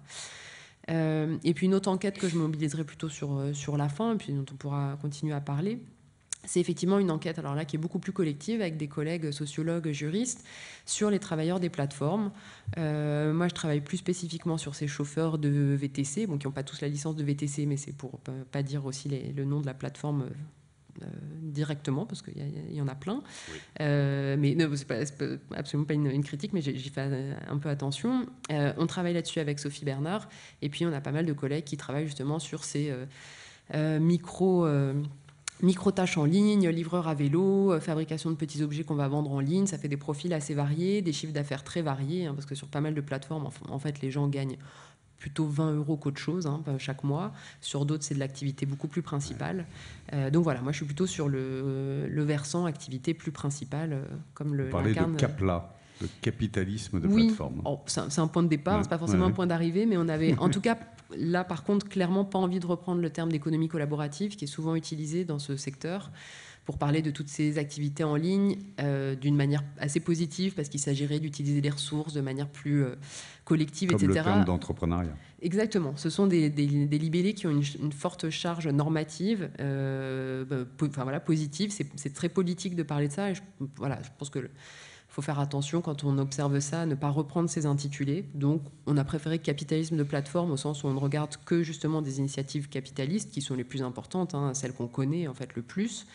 Euh, et puis une autre enquête que je mobiliserai plutôt sur, sur la fin, et puis dont on pourra continuer à parler, c'est effectivement une enquête, alors là, qui est beaucoup plus collective, avec des collègues sociologues, juristes, sur les travailleurs des plateformes. Euh, moi, je travaille plus spécifiquement sur ces chauffeurs de V T C, bon, qui n'ont pas tous la licence de V T C, mais c'est pour ne pas dire aussi les, le nom de la plateforme euh, directement, parce qu'il y, y en a plein. Oui. Euh, mais non, c'est pas, pas, absolument pas une, une critique, mais j'y fais un peu attention. Euh, on travaille là-dessus avec Sophie Bernard, et puis on a pas mal de collègues qui travaillent justement sur ces euh, euh, micro... Euh, micro-tâches en ligne, livreur à vélo, fabrication de petits objets qu'on va vendre en ligne. Ça fait des profils assez variés, des chiffres d'affaires très variés, hein, parce que sur pas mal de plateformes, en fait, les gens gagnent plutôt vingt euros qu'autre chose hein, chaque mois. Sur d'autres, c'est de l'activité beaucoup plus principale. Euh, donc voilà, moi, je suis plutôt sur le, le versant activité plus principale, euh, comme le. Vous parlez de CAPLA, de capitalisme de oui. plateforme. Oh, c'est un, un point de départ, ouais. C'est pas forcément ouais. un point d'arrivée, mais on avait, en tout cas, là, par contre, clairement pas envie de reprendre le terme d'économie collaborative, qui est souvent utilisé dans ce secteur, pour parler de toutes ces activités en ligne euh, d'une manière assez positive, parce qu'il s'agirait d'utiliser les ressources de manière plus euh, collective, comme et cetera. Comme le terme d'entrepreneuriat. Exactement. Ce sont des, des, des libellés qui ont une, une forte charge normative, euh, po enfin, voilà, positive. C'est très politique de parler de ça. Et je, voilà, je pense que le, faut faire attention quand on observe ça, à ne pas reprendre ces intitulés. Donc, on a préféré capitalisme de plateforme au sens où on ne regarde que justement des initiatives capitalistes qui sont les plus importantes, hein, celles qu'on connaît en fait le plus.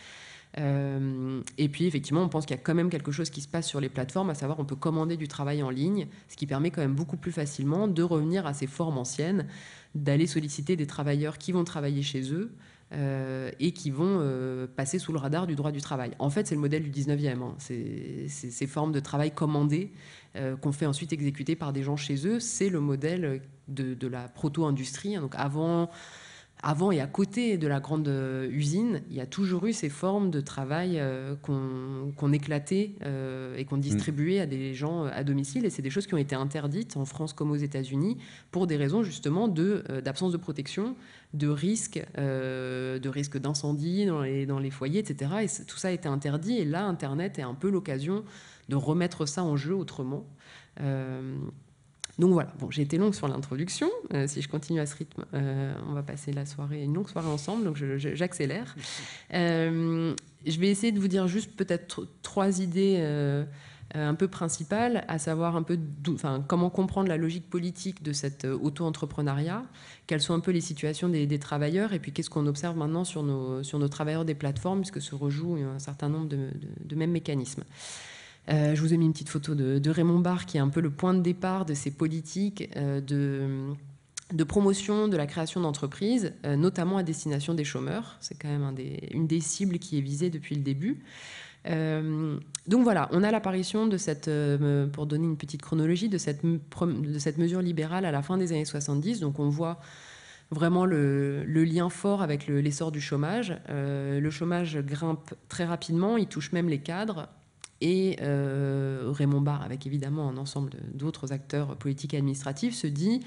Euh, et puis effectivement, on pense qu'il y a quand même quelque chose qui se passe sur les plateformes, à savoir on peut commander du travail en ligne, ce qui permet quand même beaucoup plus facilement de revenir à ces formes anciennes, d'aller solliciter des travailleurs qui vont travailler chez eux. Euh, et qui vont euh, passer sous le radar du droit du travail. En fait, c'est le modèle du dix-neuvième. Hein. C'est ces formes de travail commandées euh, qu'on fait ensuite exécuter par des gens chez eux. C'est le modèle de, de la proto-industrie. Hein. Donc avant, avant et à côté de la grande euh, usine, il y a toujours eu ces formes de travail euh, qu'on qu'on éclatait euh, et qu'on distribuait à des gens à domicile. Et c'est des choses qui ont été interdites en France comme aux États-Unis pour des raisons justement de, euh, d'absence de protection, de risques euh, de risque d'incendie dans les, dans les foyers, et cetera. Et tout ça a été interdit. Et là, Internet est un peu l'occasion de remettre ça en jeu autrement. Euh, donc voilà, bon, j'ai été longue sur l'introduction. Euh, si je continue à ce rythme, euh, on va passer la soirée, une longue soirée ensemble, donc j'accélère. Euh, je vais essayer de vous dire juste peut-être trois idées euh, un peu principales, à savoir un peu enfin, comment comprendre la logique politique de cet auto-entrepreneuriat, quelles sont un peu les situations des, des travailleurs, et puis qu'est-ce qu'on observe maintenant sur nos, sur nos travailleurs des plateformes, puisque se rejouent un certain nombre de, de, de mêmes mécanismes. Euh, je vous ai mis une petite photo de, de Raymond Barre, qui est un peu le point de départ de ces politiques euh, de... de promotion de la création d'entreprises, euh, notamment à destination des chômeurs. C'est quand même un des, une des cibles qui est visée depuis le début. Euh, donc voilà, on a l'apparition de cette, euh, pour donner une petite chronologie, de cette, de cette mesure libérale à la fin des années soixante-dix. Donc on voit vraiment le, le lien fort avec le, l'essor du chômage. Euh, le chômage grimpe très rapidement, il touche même les cadres. Et euh, Raymond Barre, avec évidemment un ensemble de, d'autres acteurs politiques et administratifs, se dit...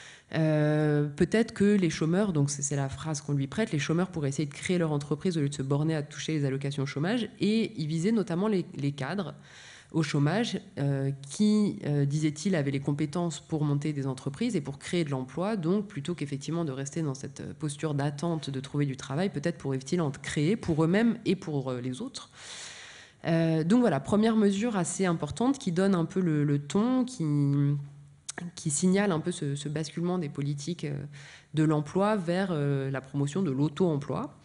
Euh, peut-être que les chômeurs, donc c'est la phrase qu'on lui prête, les chômeurs pourraient essayer de créer leur entreprise au lieu de se borner à toucher les allocations chômage, et il visait notamment les, les cadres au chômage euh, qui, euh, disait-il, avaient les compétences pour monter des entreprises et pour créer de l'emploi. Donc plutôt qu'effectivement de rester dans cette posture d'attente de trouver du travail, peut-être pourraient-ils en créer pour eux-mêmes et pour euh, les autres. Euh, donc voilà, première mesure assez importante qui donne un peu le, le ton, qui... qui signale un peu ce, ce basculement des politiques de l'emploi vers euh, la promotion de l'auto-emploi.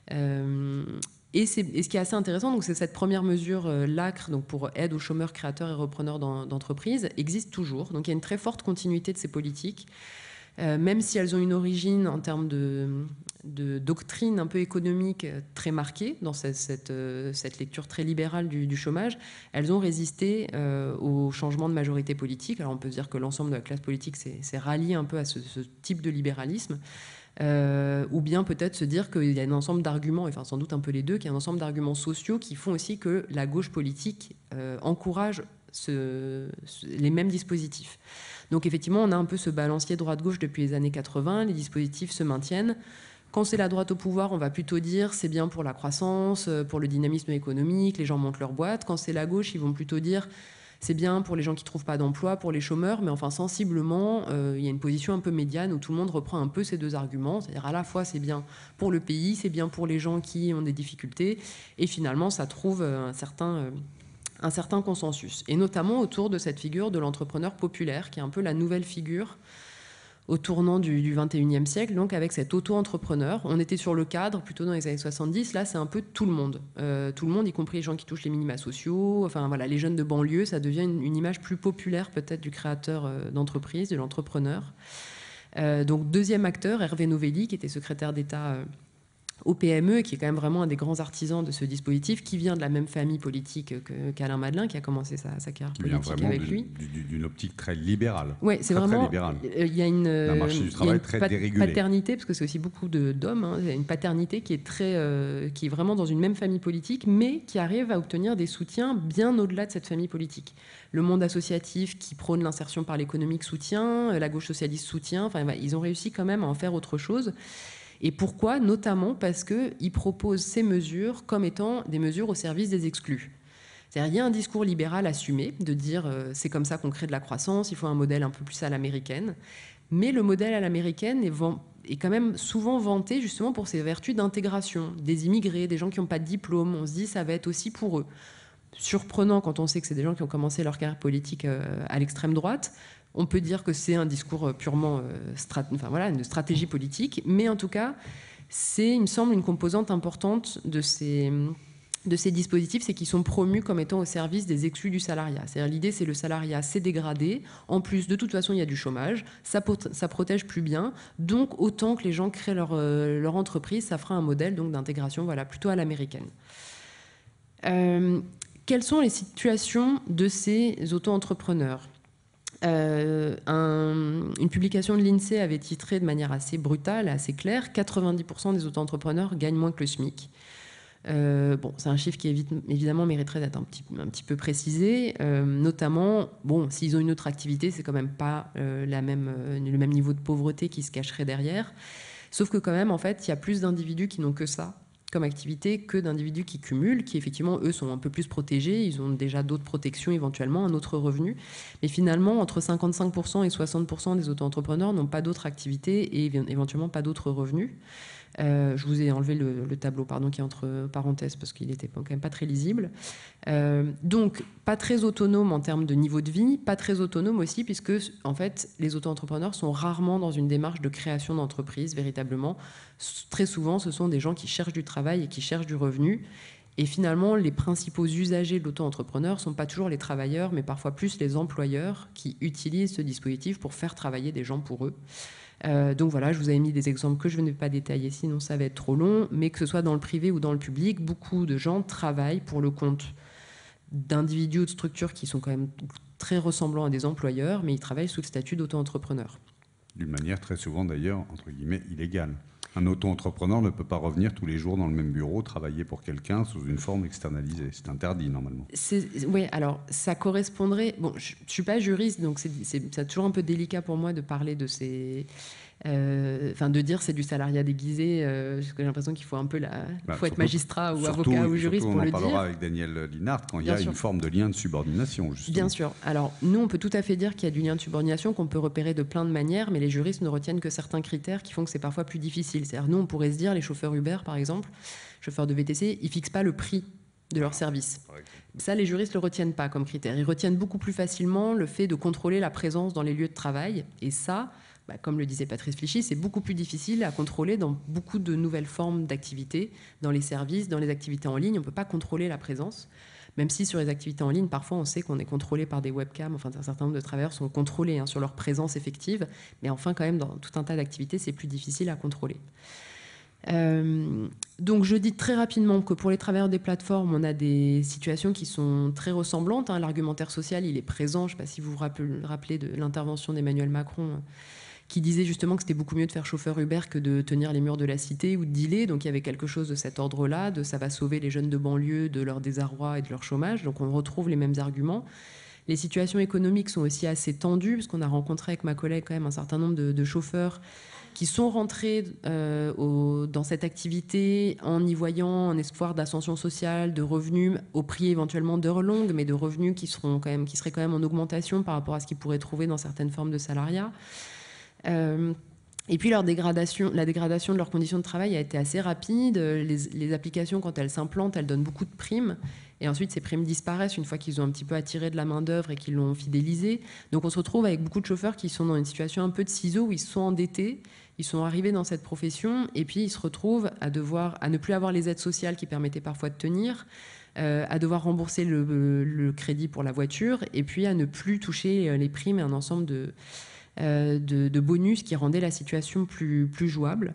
Euh, et, c'est, et ce qui est assez intéressant, donc, c'est cette première mesure, euh, l'A C R, donc pour aide aux chômeurs, créateurs et repreneurs d'entreprises, existe toujours. Donc il y a une très forte continuité de ces politiques, euh, même si elles ont une origine en termes de, de doctrine un peu économique très marquée dans cette, cette, cette lecture très libérale du, du chômage, elles ont résisté euh, au changement de majorité politique. Alors on peut se dire que l'ensemble de la classe politique s'est rallié un peu à ce, ce type de libéralisme, euh, ou bien peut-être se dire qu'il y a un ensemble d'arguments, enfin sans doute un peu les deux, qu'il y a un ensemble d'arguments sociaux qui font aussi que la gauche politique euh, encourage ce, ce, les mêmes dispositifs. Donc effectivement, on a un peu ce balancier droite-gauche depuis les années quatre-vingts, les dispositifs se maintiennent. Quand c'est la droite au pouvoir, on va plutôt dire c'est bien pour la croissance, pour le dynamisme économique, les gens montent leur boîte. Quand c'est la gauche, ils vont plutôt dire c'est bien pour les gens qui ne trouvent pas d'emploi, pour les chômeurs, mais enfin sensiblement, euh, il y a une position un peu médiane où tout le monde reprend un peu ces deux arguments, c'est-à-dire à la fois c'est bien pour le pays, c'est bien pour les gens qui ont des difficultés, et finalement ça trouve un certain... Euh, un certain consensus, et notamment autour de cette figure de l'entrepreneur populaire, qui est un peu la nouvelle figure au tournant du, du vingt et unième siècle, donc avec cet auto-entrepreneur. On était sur le cadre, plutôt dans les années soixante-dix, là c'est un peu tout le monde. Euh, tout le monde, y compris les gens qui touchent les minima sociaux, enfin voilà, les jeunes de banlieue, ça devient une, une image plus populaire peut-être du créateur euh, d'entreprise, de l'entrepreneur. Euh, donc deuxième acteur, Hervé Novelli, qui était secrétaire d'État euh, au P M E, et qui est quand même vraiment un des grands artisans de ce dispositif, qui vient de la même famille politique qu'Alain Madelin, qui a commencé sa, sa carrière qui politique vient avec d'une, lui. D'une optique très libérale. Oui, c'est vraiment... Il y a une, un marché du travail une très pat dérégulé. paternité, parce que c'est aussi beaucoup d'hommes, hein, il y a une paternité qui est, très, euh, qui est vraiment dans une même famille politique, mais qui arrive à obtenir des soutiens bien au-delà de cette famille politique. Le monde associatif qui prône l'insertion par l'économique soutient, la gauche socialiste soutient, enfin, ils ont réussi quand même à en faire autre chose. Et pourquoi? Notamment parce qu'ils proposent ces mesures comme étant des mesures au service des exclus. C'est-à-dire, il y a un discours libéral assumé de dire euh, c'est comme ça qu'on crée de la croissance, il faut un modèle un peu plus à l'américaine. Mais le modèle à l'américaine est, est quand même souvent vanté justement pour ses vertus d'intégration. Des immigrés, des gens qui n'ont pas de diplôme, on se dit ça va être aussi pour eux. Surprenant quand on sait que c'est des gens qui ont commencé leur carrière politique euh, à l'extrême droite. On peut dire que c'est un discours purement, euh, strat enfin, voilà, une stratégie politique, mais en tout cas, c'est, il me semble, une composante importante de ces, de ces dispositifs, c'est qu'ils sont promus comme étant au service des exclus du salariat. C'est-à-dire l'idée, c'est le salariat s'est dégradé, en plus, de toute façon, il y a du chômage, ça, ça protège plus bien, donc autant que les gens créent leur, euh, leur entreprise, ça fera un modèle d'intégration voilà, plutôt à l'américaine. Euh, quelles sont les situations de ces auto-entrepreneurs ? Euh, un, une publication de l'INSEE avait titré de manière assez brutale, assez claire, quatre-vingt-dix pour cent des auto-entrepreneurs gagnent moins que le SMIC. Euh, bon, c'est un chiffre qui évite, évidemment mériterait d'être un petit, un petit peu précisé, euh, notamment, bon, s'ils ont une autre activité, c'est quand même pas euh, la même, euh, le même niveau de pauvreté qui se cacherait derrière, sauf que quand même, en fait, il y a plus d'individus qui n'ont que ça comme activité que d'individus qui cumulent, qui effectivement, eux, sont un peu plus protégés, ils ont déjà d'autres protections éventuellement, un autre revenu. Mais finalement, entre cinquante-cinq pour cent et soixante pour cent des auto-entrepreneurs n'ont pas d'autres activités et éventuellement pas d'autres revenus. Euh, je vous ai enlevé le, le tableau pardon, qui est entre parenthèses parce qu'il n'était quand même pas très lisible. Euh, donc, pas très autonome en termes de niveau de vie, pas très autonome aussi puisque en fait, les auto-entrepreneurs sont rarement dans une démarche de création d'entreprise véritablement. Très souvent, ce sont des gens qui cherchent du travail et qui cherchent du revenu. Et finalement, les principaux usagers de l'auto-entrepreneur ne sont pas toujours les travailleurs, mais parfois plus les employeurs qui utilisent ce dispositif pour faire travailler des gens pour eux. Euh, donc voilà, je vous avais mis des exemples que je ne vais pas détailler, sinon ça va être trop long, mais que ce soit dans le privé ou dans le public, beaucoup de gens travaillent pour le compte d'individus ou de structures qui sont quand même très ressemblants à des employeurs, mais ils travaillent sous le statut d'auto-entrepreneur. D'une manière très souvent d'ailleurs, entre guillemets, illégale. Un auto-entrepreneur ne peut pas revenir tous les jours dans le même bureau, travailler pour quelqu'un sous une forme externalisée. C'est interdit, normalement. Oui, alors, ça correspondrait... Bon, je ne suis pas juriste, donc c'est toujours un peu délicat pour moi de parler de ces... Euh, enfin, de dire c'est du salariat déguisé, euh, parce que j'ai l'impression qu'il faut un peu la... bah, faut être surtout, magistrat ou surtout, avocat ou juriste pour le dire. On en parlera avec Daniel Linhart quand Bien il y a sûr. une forme de lien de subordination, justement. Bien sûr. Alors, nous, on peut tout à fait dire qu'il y a du lien de subordination qu'on peut repérer de plein de manières, mais les juristes ne retiennent que certains critères qui font que c'est parfois plus difficile. C'est-à-dire, nous, on pourrait se dire, les chauffeurs Uber, par exemple, chauffeurs de V T C, ils ne fixent pas le prix de leur service. Ça, les juristes ne le retiennent pas comme critère. Ils retiennent beaucoup plus facilement le fait de contrôler la présence dans les lieux de travail. Et ça, bah, comme le disait Patrice Flichy, c'est beaucoup plus difficile à contrôler dans beaucoup de nouvelles formes d'activités, dans les services, dans les activités en ligne. On ne peut pas contrôler la présence. Même si sur les activités en ligne, parfois on sait qu'on est contrôlé par des webcams, enfin un certain nombre de travailleurs sont contrôlés hein, sur leur présence effective, mais enfin quand même dans tout un tas d'activités, c'est plus difficile à contrôler. Euh, donc je dis très rapidement que pour les travailleurs des plateformes, on a des situations qui sont très ressemblantes. Hein. L'argumentaire social, il est présent. Je ne sais pas si vous vous rappelez de l'intervention d'Emmanuel Macron qui disait justement que c'était beaucoup mieux de faire chauffeur Uber que de tenir les murs de la cité ou de dealer. Donc il y avait quelque chose de cet ordre-là, de ça va sauver les jeunes de banlieue de leur désarroi et de leur chômage. Donc on retrouve les mêmes arguments. Les situations économiques sont aussi assez tendues, parce qu'on a rencontré avec ma collègue quand même un certain nombre de, de chauffeurs qui sont rentrés euh, au, dans cette activité en y voyant un espoir d'ascension sociale, de revenus au prix éventuellement d'heures longues, mais de revenus qui, seront quand même, qui seraient quand même en augmentation par rapport à ce qu'ils pourraient trouver dans certaines formes de salariat. Euh, et puis leur dégradation, la dégradation de leurs conditions de travail a été assez rapide. Les, les applications, quand elles s'implantent, elles donnent beaucoup de primes. Et ensuite, ces primes disparaissent une fois qu'ils ont un petit peu attiré de la main-d'œuvre et qu'ils l'ont fidélisé. Donc on se retrouve avec beaucoup de chauffeurs qui sont dans une situation un peu de ciseaux où ils se sont endettés, ils sont arrivés dans cette profession et puis ils se retrouvent à, devoir, à ne plus avoir les aides sociales qui permettaient parfois de tenir, euh, à devoir rembourser le, le crédit pour la voiture et puis à ne plus toucher les primes et un ensemble de... Euh, de, de bonus qui rendaient la situation plus, plus jouable.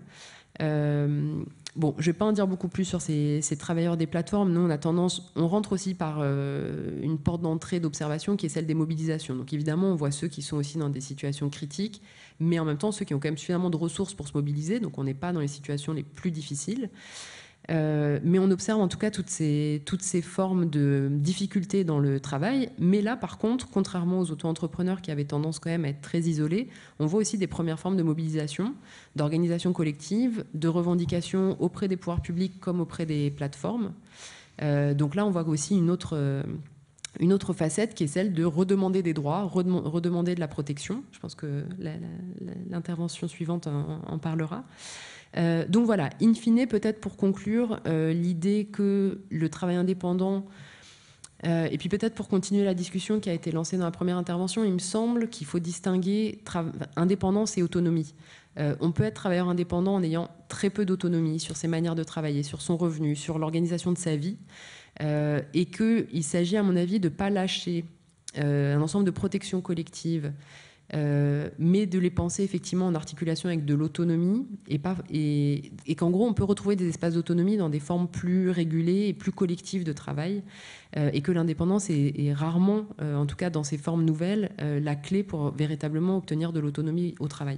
Euh, bon, je ne vais pas en dire beaucoup plus sur ces, ces travailleurs des plateformes. Nous, on a tendance, on rentre aussi par euh, une porte d'entrée d'observation qui est celle des mobilisations. Donc évidemment, on voit ceux qui sont aussi dans des situations critiques, mais en même temps, ceux qui ont quand même suffisamment de ressources pour se mobiliser. Donc on n'est pas dans les situations les plus difficiles. Euh, mais on observe en tout cas toutes ces, toutes ces formes de difficultés dans le travail. Mais là, par contre, contrairement aux auto-entrepreneurs qui avaient tendance quand même à être très isolés, on voit aussi des premières formes de mobilisation, d'organisation collective, de revendication auprès des pouvoirs publics comme auprès des plateformes. Euh, donc là, on voit aussi une autre, euh, une autre facette qui est celle de redemander des droits, redemander de la protection. Je pense que l'intervention suivante en, en parlera. Euh, donc voilà, in fine, peut-être pour conclure, euh, l'idée que le travail indépendant, euh, et puis peut-être pour continuer la discussion qui a été lancée dans la première intervention, il me semble qu'il faut distinguer indépendance et autonomie. Euh, on peut être travailleur indépendant en ayant très peu d'autonomie sur ses manières de travailler, sur son revenu, sur l'organisation de sa vie, euh, et qu'il s'agit, à mon avis, de ne pas lâcher euh, un ensemble de protections collectives, Euh, mais de les penser effectivement en articulation avec de l'autonomie et, pas, et, et qu'en gros on peut retrouver des espaces d'autonomie dans des formes plus régulées et plus collectives de travail euh, et que l'indépendance est, est rarement, euh, en tout cas dans ces formes nouvelles, euh, la clé pour véritablement obtenir de l'autonomie au travail.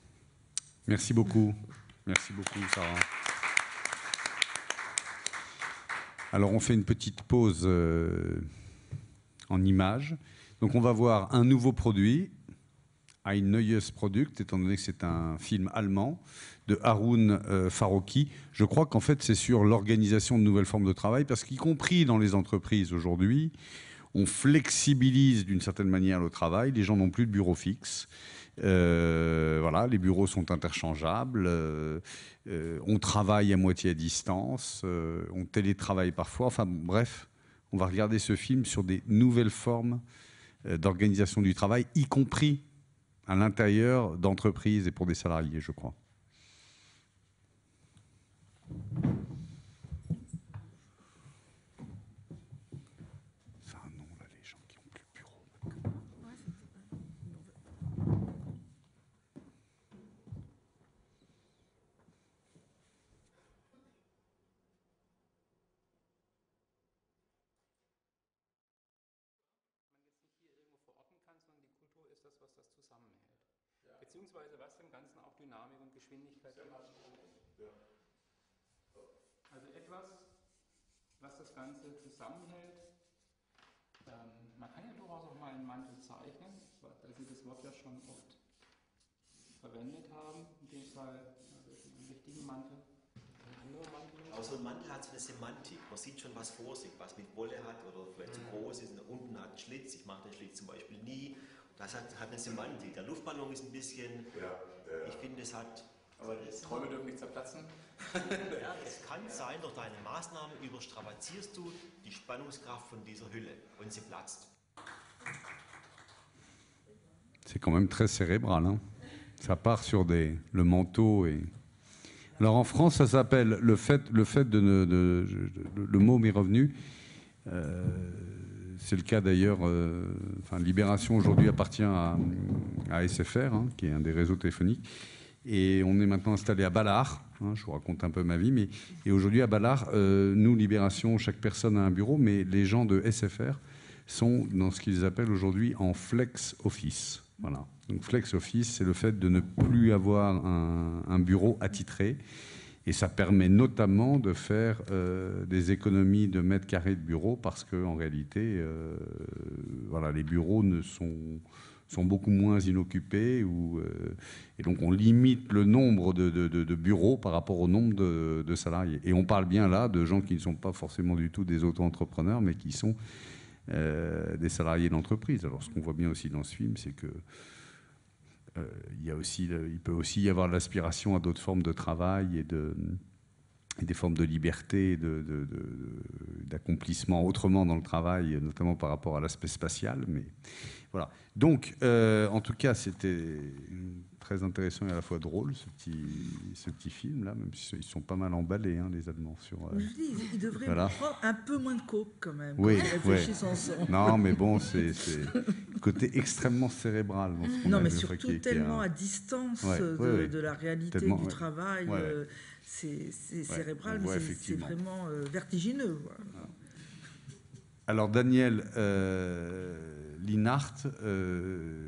Merci beaucoup. Merci beaucoup, Sarah. Alors on fait une petite pause euh, en images. Donc on va voir un nouveau produit, Ein neues Produkt, étant donné que c'est un film allemand de Haroun euh, Farocki. Je crois qu'en fait, c'est sur l'organisation de nouvelles formes de travail, parce qu'y compris dans les entreprises aujourd'hui, on flexibilise d'une certaine manière le travail. Les gens n'ont plus de bureau fixe. Euh, voilà, les bureaux sont interchangeables. Euh, euh, on travaille à moitié à distance. Euh, on télétravaille parfois. Enfin, bref, on va regarder ce film sur des nouvelles formes euh, d'organisation du travail, y compris à l'intérieur d'entreprises et pour des salariés, je crois. C'est un nom, là, les gens qui n'ont plus de bureau. Beziehungsweise was dem Ganzen auch Dynamik und Geschwindigkeit gibt. Also etwas, was das Ganze zusammenhält. Ähm, man kann ja durchaus auch mal einen Mantel zeichnen, weil Sie das Wort ja schon oft verwendet haben. In dem Fall also einen richtigen Mantel. Ein anderer Mantel. Aber so ein Mantel hat so eine Semantik, man sieht schon was vor sich, was mit Wolle hat oder vielleicht zu groß ist. Und unten hat einen Schlitz, ich mache den Schlitz zum Beispiel nie. Das hat, hat eine Semantik. Der Luftballon ist ein bisschen, ja, ja. Ich finde, es hat... Aber die Träume dürfen nicht zerplatzen. Ja, es kann sein, durch deine Maßnahme überstrapazierst du die Spannungskraft von dieser Hülle und sie platzt. C'est quand même très cérébral, hein. Ça part sur des, le manteau et... Alors en France, ça s'appelle le fait, le fait de, de, de, de... Le mot m'est revenu. Euh, C'est le cas d'ailleurs, euh, enfin, Libération aujourd'hui appartient à, à S F R, hein, qui est un des réseaux téléphoniques. Et on est maintenant installé à Balard, hein, je vous raconte un peu ma vie. Mais, et aujourd'hui à Balard, euh, nous, Libération, chaque personne a un bureau, mais les gens de S F R sont dans ce qu'ils appellent aujourd'hui en flex office. Voilà. Donc flex office, c'est le fait de ne plus avoir un, un bureau attitré. Et ça permet notamment de faire euh, des économies de mètres carrés de bureaux parce qu'en réalité, euh, voilà, les bureaux ne sont, sont beaucoup moins inoccupés. Ou, euh, et donc on limite le nombre de, de, de, de bureaux par rapport au nombre de, de salariés. Et on parle bien là de gens qui ne sont pas forcément du tout des auto-entrepreneurs, mais qui sont euh, des salariés d'entreprise. Alors ce qu'on voit bien aussi dans ce film, c'est que Euh, il, y a aussi, il peut aussi y avoir l'aspiration à d'autres formes de travail et, de, et des formes de liberté, de, de, de, d'accomplissement autrement dans le travail, notamment par rapport à l'aspect spatial. Mais voilà. Donc, euh, en tout cas, c'était très intéressant et à la fois drôle, ce petit, ce petit film-là, même s'ils sont pas mal emballés, hein, les Allemands. Sur, euh, Je dis, ils devraient voilà. prendre un peu moins de coke, quand même, oui, quand ils réfléchissent ouais. ensemble. Non, mais bon, c'est le côté extrêmement cérébral. Dans ce qu'on non, a mais vu, surtout qui, tellement qui a... à distance ouais, de, ouais, ouais. de la réalité tellement, du ouais. travail. Ouais, ouais. Euh, c'est ouais, cérébral, mais c'est vraiment euh, vertigineux. Voilà. Alors, Daniel euh, Linhart, euh,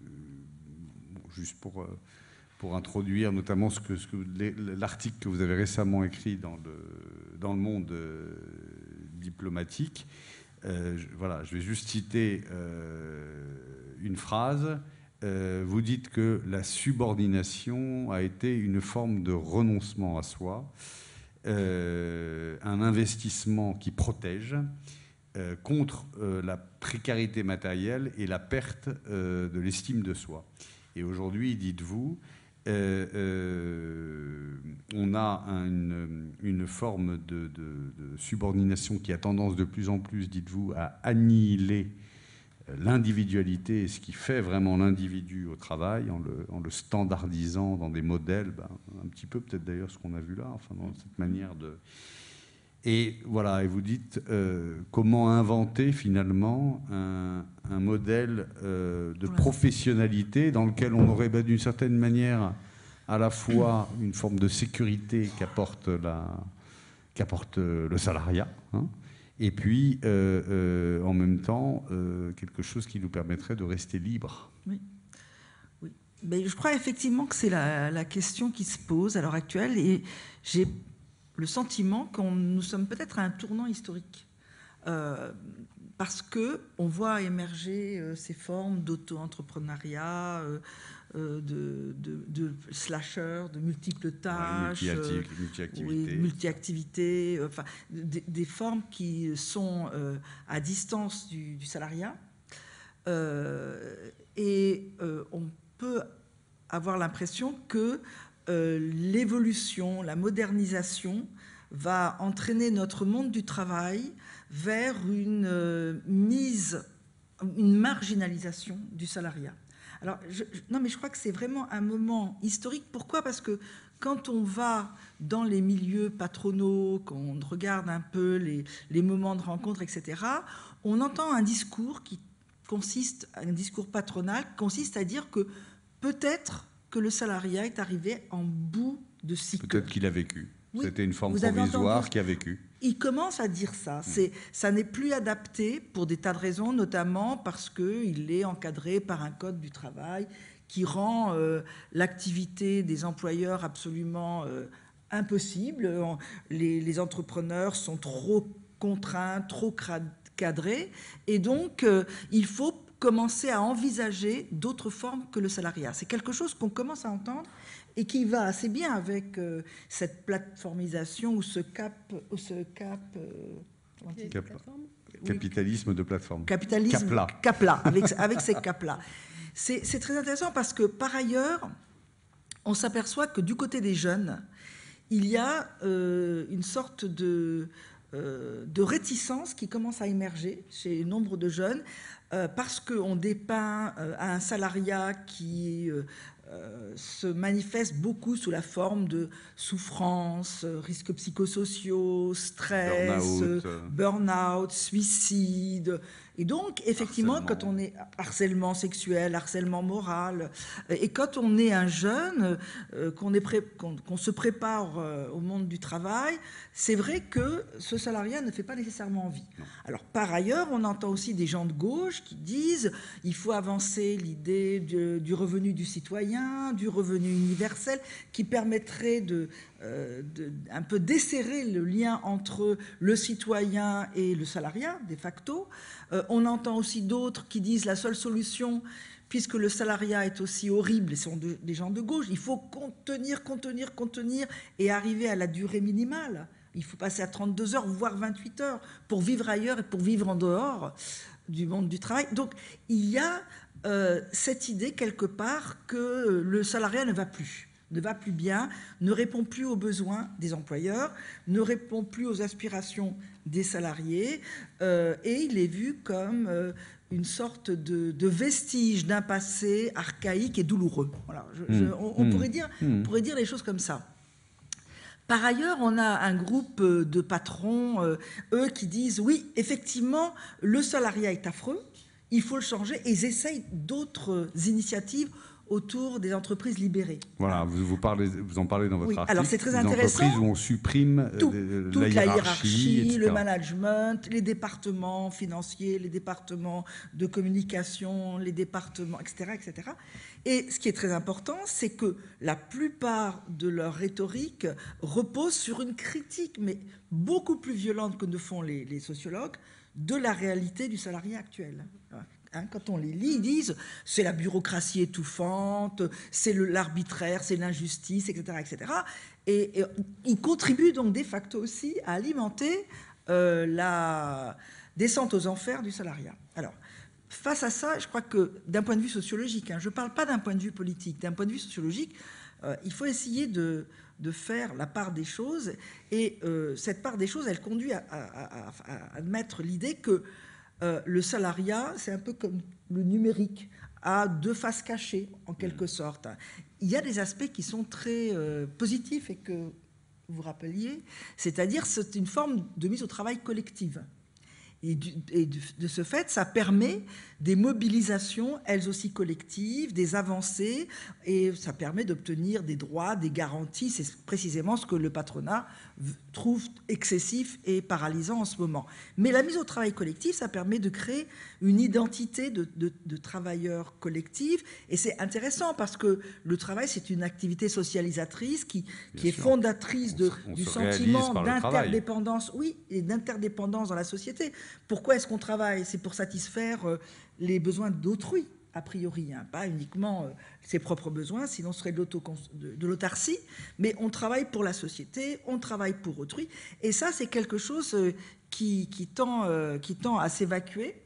bon, juste pour, euh, pour introduire notamment ce que, ce que l'article que vous avez récemment écrit dans le, dans le Monde euh, diplomatique, euh, je, voilà, je vais juste citer euh, une phrase. Euh, vous dites que la subordination a été une forme de renoncement à soi, euh, un investissement qui protège euh, contre euh, la précarité matérielle et la perte euh, de l'estime de soi. Et aujourd'hui, dites-vous, euh, euh, on a une, une forme de, de, de subordination qui a tendance de plus en plus, dites-vous, à annihiler l'individualité et ce qui fait vraiment l'individu au travail en le, en le standardisant dans des modèles, ben, un petit peu peut-être d'ailleurs ce qu'on a vu là, enfin dans cette manière de... Et voilà, et vous dites euh, comment inventer finalement un, un modèle euh, de professionnalité dans lequel on aurait ben, d'une certaine manière à la fois une forme de sécurité qu'apporte la, qu'apporte le salariat, hein, et puis, euh, euh, en même temps, euh, quelque chose qui nous permettrait de rester libres. Oui. Oui. Mais je crois effectivement que c'est la, la question qui se pose à l'heure actuelle. Et j'ai le sentiment que nous sommes peut-être à un tournant historique. Euh, parce qu'on voit émerger euh, ces formes d'auto-entrepreneuriat, euh, euh, de, de, de slashers, de multiples tâches, ouais, euh, multi-activités, oui, multi-activités, enfin, des, des formes qui sont euh, à distance du, du salariat. Euh, et euh, on peut avoir l'impression que euh, l'évolution, la modernisation va entraîner notre monde du travail vers une euh, mise, une marginalisation du salariat. Alors, je, je, non, mais je crois que c'est vraiment un moment historique. Pourquoi ? Parce que quand on va dans les milieux patronaux, qu'on regarde un peu les, les moments de rencontre, et cetera, on entend un discours qui consiste, un discours patronal, qui consiste à dire que peut-être que le salariat est arrivé en bout de cycle. Peut-être qu'il a vécu. Oui, c'était une forme vous provisoire qui a vécu. Il commence à dire ça. C'est, ça n'est plus adapté pour des tas de raisons, notamment parce qu'il est encadré par un code du travail qui rend euh, l'activité des employeurs absolument euh, impossible. Les, les entrepreneurs sont trop contraints, trop cadrés. Et donc, euh, il faut commencer à envisager d'autres formes que le salariat. C'est quelque chose qu'on commence à entendre et qui va assez bien avec euh, cette plateformisation ou ce cap, ou ce cap, euh, cap capitalisme oui. de plateforme. Capitalisme Capla. Capla, avec, avec ces caps-là. C'est, c'est très intéressant parce que par ailleurs, on s'aperçoit que du côté des jeunes, il y a euh, une sorte de, euh, de réticence qui commence à émerger chez nombre de jeunes euh, parce qu'on dépeint euh, un salariat qui euh, Euh, se manifeste beaucoup sous la forme de souffrance, euh, risques psychosociaux, stress, burn-out, euh, burn-out, suicide. Et donc, effectivement, harcèlement. Quand on est harcèlement sexuel, harcèlement moral, et quand on est un jeune, euh, qu'on, est pré- qu'on, qu'on se prépare euh, au monde du travail, c'est vrai que ce salariat ne fait pas nécessairement envie. Non. Alors, par ailleurs, on entend aussi des gens de gauche qui disent il faut avancer l'idée de, du revenu du citoyen, du revenu universel, qui permettrait de, euh, de un peu desserrer le lien entre le citoyen et le salariat, de facto. Euh, on entend aussi d'autres qui disent la seule solution, puisque le salariat est aussi horrible, et ce sont de, des gens de gauche, il faut contenir, contenir, contenir et arriver à la durée minimale. Il faut passer à trente-deux heures, voire vingt-huit heures, pour vivre ailleurs et pour vivre en dehors du monde du travail. Donc, il y a euh, cette idée, quelque part, que le salariat ne va plus, ne va plus bien, ne répond plus aux besoins des employeurs, ne répond plus aux aspirations des salariés, euh, et il est vu comme euh, une sorte de, de vestige d'un passé archaïque et douloureux. Voilà, je, mmh. je, on, on, mmh. pourrait dire, mmh. on pourrait dire les choses comme ça. Par ailleurs, on a un groupe de patrons, euh, eux, qui disent « oui, effectivement, le salariat est affreux, il faut le changer », et ils essayent d'autres initiatives autour des entreprises libérées. Voilà, vous, vous, parlez, vous en parlez dans votre oui, article. Alors c'est très des intéressant. Entreprises où on supprime Tout, euh, toute la hiérarchie, la hiérarchie le management, les départements financiers, les départements de communication, les départements, et cetera, et cetera. Et ce qui est très important, c'est que la plupart de leur rhétorique repose sur une critique, mais beaucoup plus violente que ne font les, les sociologues, de la réalité du salariat actuel. Hein, quand on les lit, ils disent c'est la bureaucratie étouffante, c'est le, l'arbitraire, c'est l'injustice, et cetera, et cetera. Et, et ils contribuent donc de facto aussi à alimenter euh, la descente aux enfers du salariat. Alors, face à ça, je crois que d'un point de vue sociologique, hein, je ne parle pas d'un point de vue politique, d'un point de vue sociologique, euh, il faut essayer de, de faire la part des choses. Et euh, cette part des choses, elle conduit à, à, à, à admettre l'idée que Euh, le salariat, c'est un peu comme le numérique, a deux faces cachées, en quelque sorte. Il y a des aspects qui sont très euh, positifs et que vous rappeliez, c'est-à-dire c'est une forme de mise au travail collective. Et, du, et du, de ce fait, ça permet des mobilisations, elles aussi collectives, des avancées, et ça permet d'obtenir des droits, des garanties. C'est précisément ce que le patronat trouve excessif et paralysant en ce moment. Mais la mise au travail collectif, ça permet de créer une identité de, de, de travailleurs collectifs, et c'est intéressant parce que le travail, c'est une activité socialisatrice qui, qui est fondatrice de, on, on du sentiment d'interdépendance, oui, et d'interdépendance dans la société. Pourquoi est-ce qu'on travaille ? C'est pour satisfaire les besoins d'autrui. a priori, hein, pas uniquement euh, ses propres besoins, sinon ce serait de, de, de l'autarcie, mais on travaille pour la société, on travaille pour autrui, et ça c'est quelque chose euh, qui, qui, tend, euh, qui tend à s'évacuer.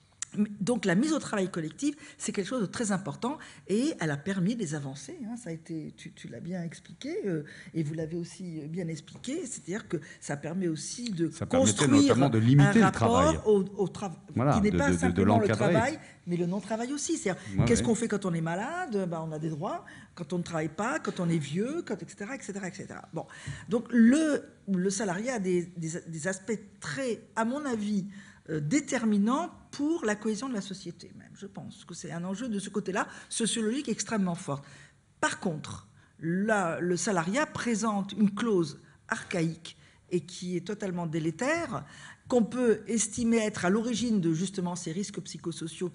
Donc la mise au travail collectif, c'est quelque chose de très important et elle a permis des avancées. Hein, ça a été, tu, tu l'as bien expliqué euh, et vous l'avez aussi bien expliqué, c'est-à-dire que ça permet aussi de ça construire notamment de limiter un le travail, au, au tra voilà, qui n'est de, pas de, simplement de le travail, mais le non-travail aussi. C'est-à-dire ouais, qu'est-ce ouais. qu'on fait quand on est malade, ben, on a des droits. Quand on ne travaille pas, quand on est vieux, quand, et cetera, et cetera, et cetera. Bon, donc le, le salariat a des, des, des aspects très, à mon avis, euh, déterminants pour la cohésion de la société même. Je pense que c'est un enjeu de ce côté-là, sociologique extrêmement fort. Par contre, là, le salariat présente une clause archaïque et qui est totalement délétère, qu'on peut estimer être à l'origine de justement ces risques psychosociaux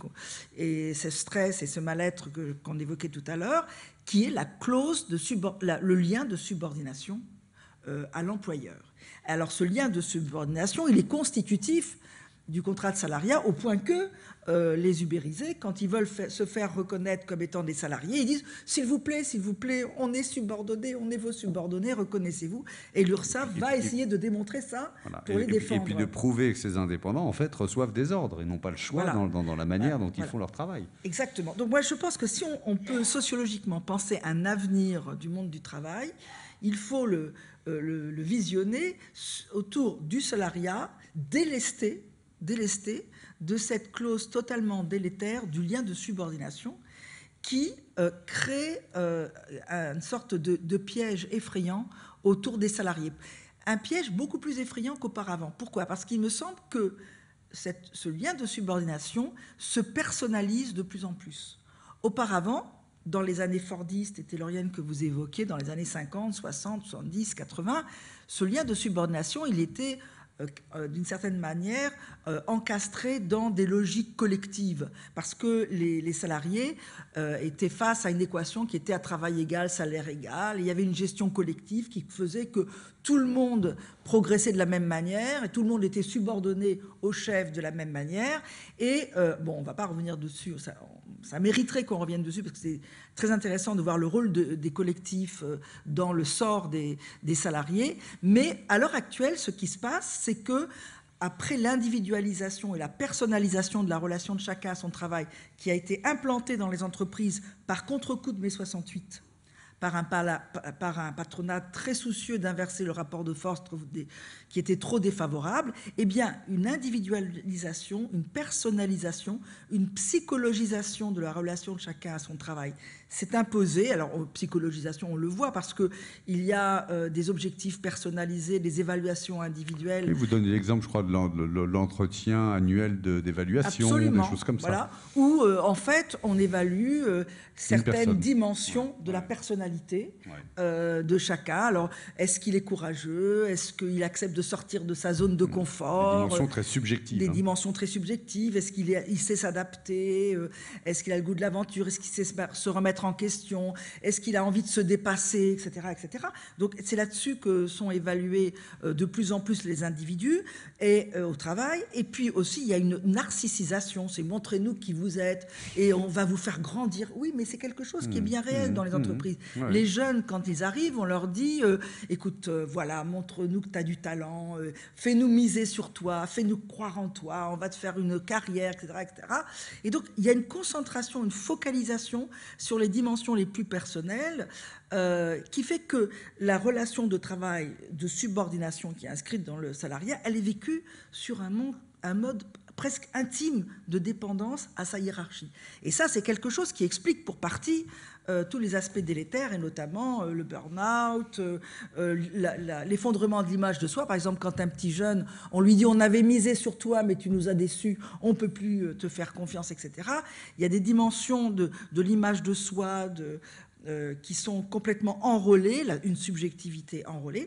et ce stress et ce mal-être qu'on évoquait tout à l'heure, qui est la clause de la, le lien de subordination euh, à l'employeur. Alors ce lien de subordination, il est constitutif du contrat de salariat au point que euh, les ubérisés, quand ils veulent fa se faire reconnaître comme étant des salariés, ils disent « s'il vous plaît, s'il vous plaît, on est subordonnés, on est vos subordonnés, reconnaissez-vous ». Et l'URSSAF va essayer de démontrer ça voilà. pour et, les défendre. Et puis de prouver que ces indépendants, en fait, reçoivent des ordres et n'ont pas le choix voilà. dans, dans, dans la manière dont voilà. ils font leur travail. Exactement. Donc moi, je pense que si on, on peut sociologiquement penser un avenir du monde du travail, il faut le, euh, le, le visionner autour du salariat délesté, délesté de cette clause totalement délétère du lien de subordination qui euh, crée euh, une sorte de, de piège effrayant autour des salariés. Un piège beaucoup plus effrayant qu'auparavant. Pourquoi? Parce qu'il me semble que cette, ce lien de subordination se personnalise de plus en plus. Auparavant, dans les années fordistes et tayloriennes que vous évoquez, dans les années cinquante, soixante, soixante-dix, quatre-vingts, ce lien de subordination, il était Euh, d'une certaine manière, euh, encastrés dans des logiques collectives, parce que les, les salariés euh, étaient face à une équation qui était à travail égal, salaire égal. Il y avait une gestion collective qui faisait que tout le monde progressait de la même manière et tout le monde était subordonné au chef de la même manière. Et, euh, bon, on ne va pas revenir dessus, ça, ça mériterait qu'on revienne dessus, parce que c'est très intéressant de voir le rôle de, des collectifs dans le sort des, des salariés. Mais à l'heure actuelle, ce qui se passe, c'est que après l'individualisation et la personnalisation de la relation de chacun à son travail, qui a été implantée dans les entreprises par contre-coup de mai soixante-huit, par un, par un patronat très soucieux d'inverser le rapport de force qui était trop défavorable, eh bien, une individualisation, une personnalisation, une psychologisation de la relation de chacun à son travail s'est imposée. Alors, psychologisation, on le voit, parce qu'il y a euh, des objectifs personnalisés, des évaluations individuelles. Et vous donnez l'exemple, je crois, de l'entretien annuel d'évaluation, des choses comme voilà, ça. Où, euh, en fait, on évalue euh, certaines dimensions ouais. de la personnalité ouais. euh, de chacun. Alors, est-ce qu'il est courageux? Est-ce qu'il accepte de sortir de sa zone de confort? Des dimensions très subjectives. Des hein. dimensions très subjectives. Est-ce qu'il il sait s'adapter? Est-ce qu'il a le goût de l'aventure? Est-ce qu'il sait se remettre en question? Est-ce qu'il a envie de se dépasser, et cetera, et cetera. Donc, c'est là-dessus que sont évalués de plus en plus les individus et, euh, au travail. Et puis aussi, il y a une narcissisation. C'est montrez-nous qui vous êtes et on va vous faire grandir. Oui, mais c'est quelque chose qui est bien réel mmh, dans les entreprises. Mmh, ouais. Les jeunes, quand ils arrivent, on leur dit euh, écoute, euh, voilà, montre-nous que tu as du talent, euh, fais-nous miser sur toi, fais-nous croire en toi, on va te faire une carrière, et cetera, et cetera. Et donc, il y a une concentration, une focalisation sur les dimensions les plus personnelles euh, qui fait que la relation de travail, de subordination qui est inscrite dans le salariat, elle est vécue sur un, monde, un mode presque intime de dépendance à sa hiérarchie. Et ça, c'est quelque chose qui explique pour partie euh, tous les aspects délétères, et notamment euh, le burn-out, euh, euh, l'effondrement de l'image de soi. Par exemple, quand un petit jeune, on lui dit « on avait misé sur toi, mais tu nous as déçus, on ne peut plus te faire confiance, et cetera » Il y a des dimensions de, de l'image de soi de, euh, qui sont complètement enrôlées, là, une subjectivité enrôlée.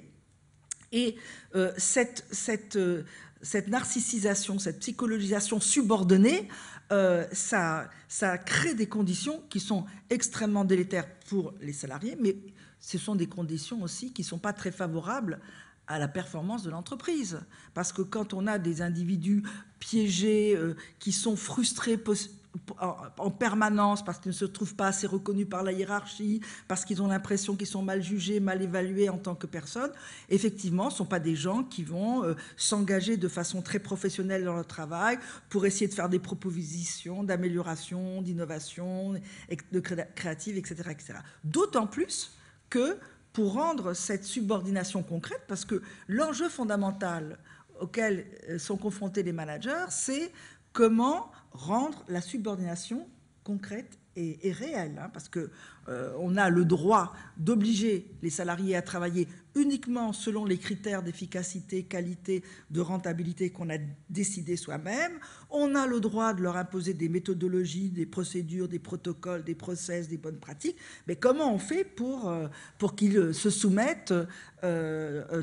Et euh, cette... cette euh, cette narcissisation, cette psychologisation subordonnée, euh, ça, ça crée des conditions qui sont extrêmement délétères pour les salariés, mais ce sont des conditions aussi qui ne sont pas très favorables à la performance de l'entreprise. Parce que quand on a des individus piégés, euh, qui sont frustrés en permanence parce qu'ils ne se trouvent pas assez reconnus par la hiérarchie, parce qu'ils ont l'impression qu'ils sont mal jugés, mal évalués en tant que personnes, effectivement, ce ne sont pas des gens qui vont euh, s'engager de façon très professionnelle dans leur travail pour essayer de faire des propositions d'amélioration, d'innovation, de créative, et cetera, et cetera. D'autant plus que pour rendre cette subordination concrète, parce que l'enjeu fondamental auquel sont confrontés les managers, c'est comment rendre la subordination concrète et, et réelle, hein, parce qu'on euh, a le droit d'obliger les salariés à travailler uniquement selon les critères d'efficacité, qualité, de rentabilité qu'on a décidé soi-même. On a le droit de leur imposer des méthodologies, des procédures, des protocoles, des process, des bonnes pratiques. Mais comment on fait pour, euh, pour qu'ils se soumettent euh, euh,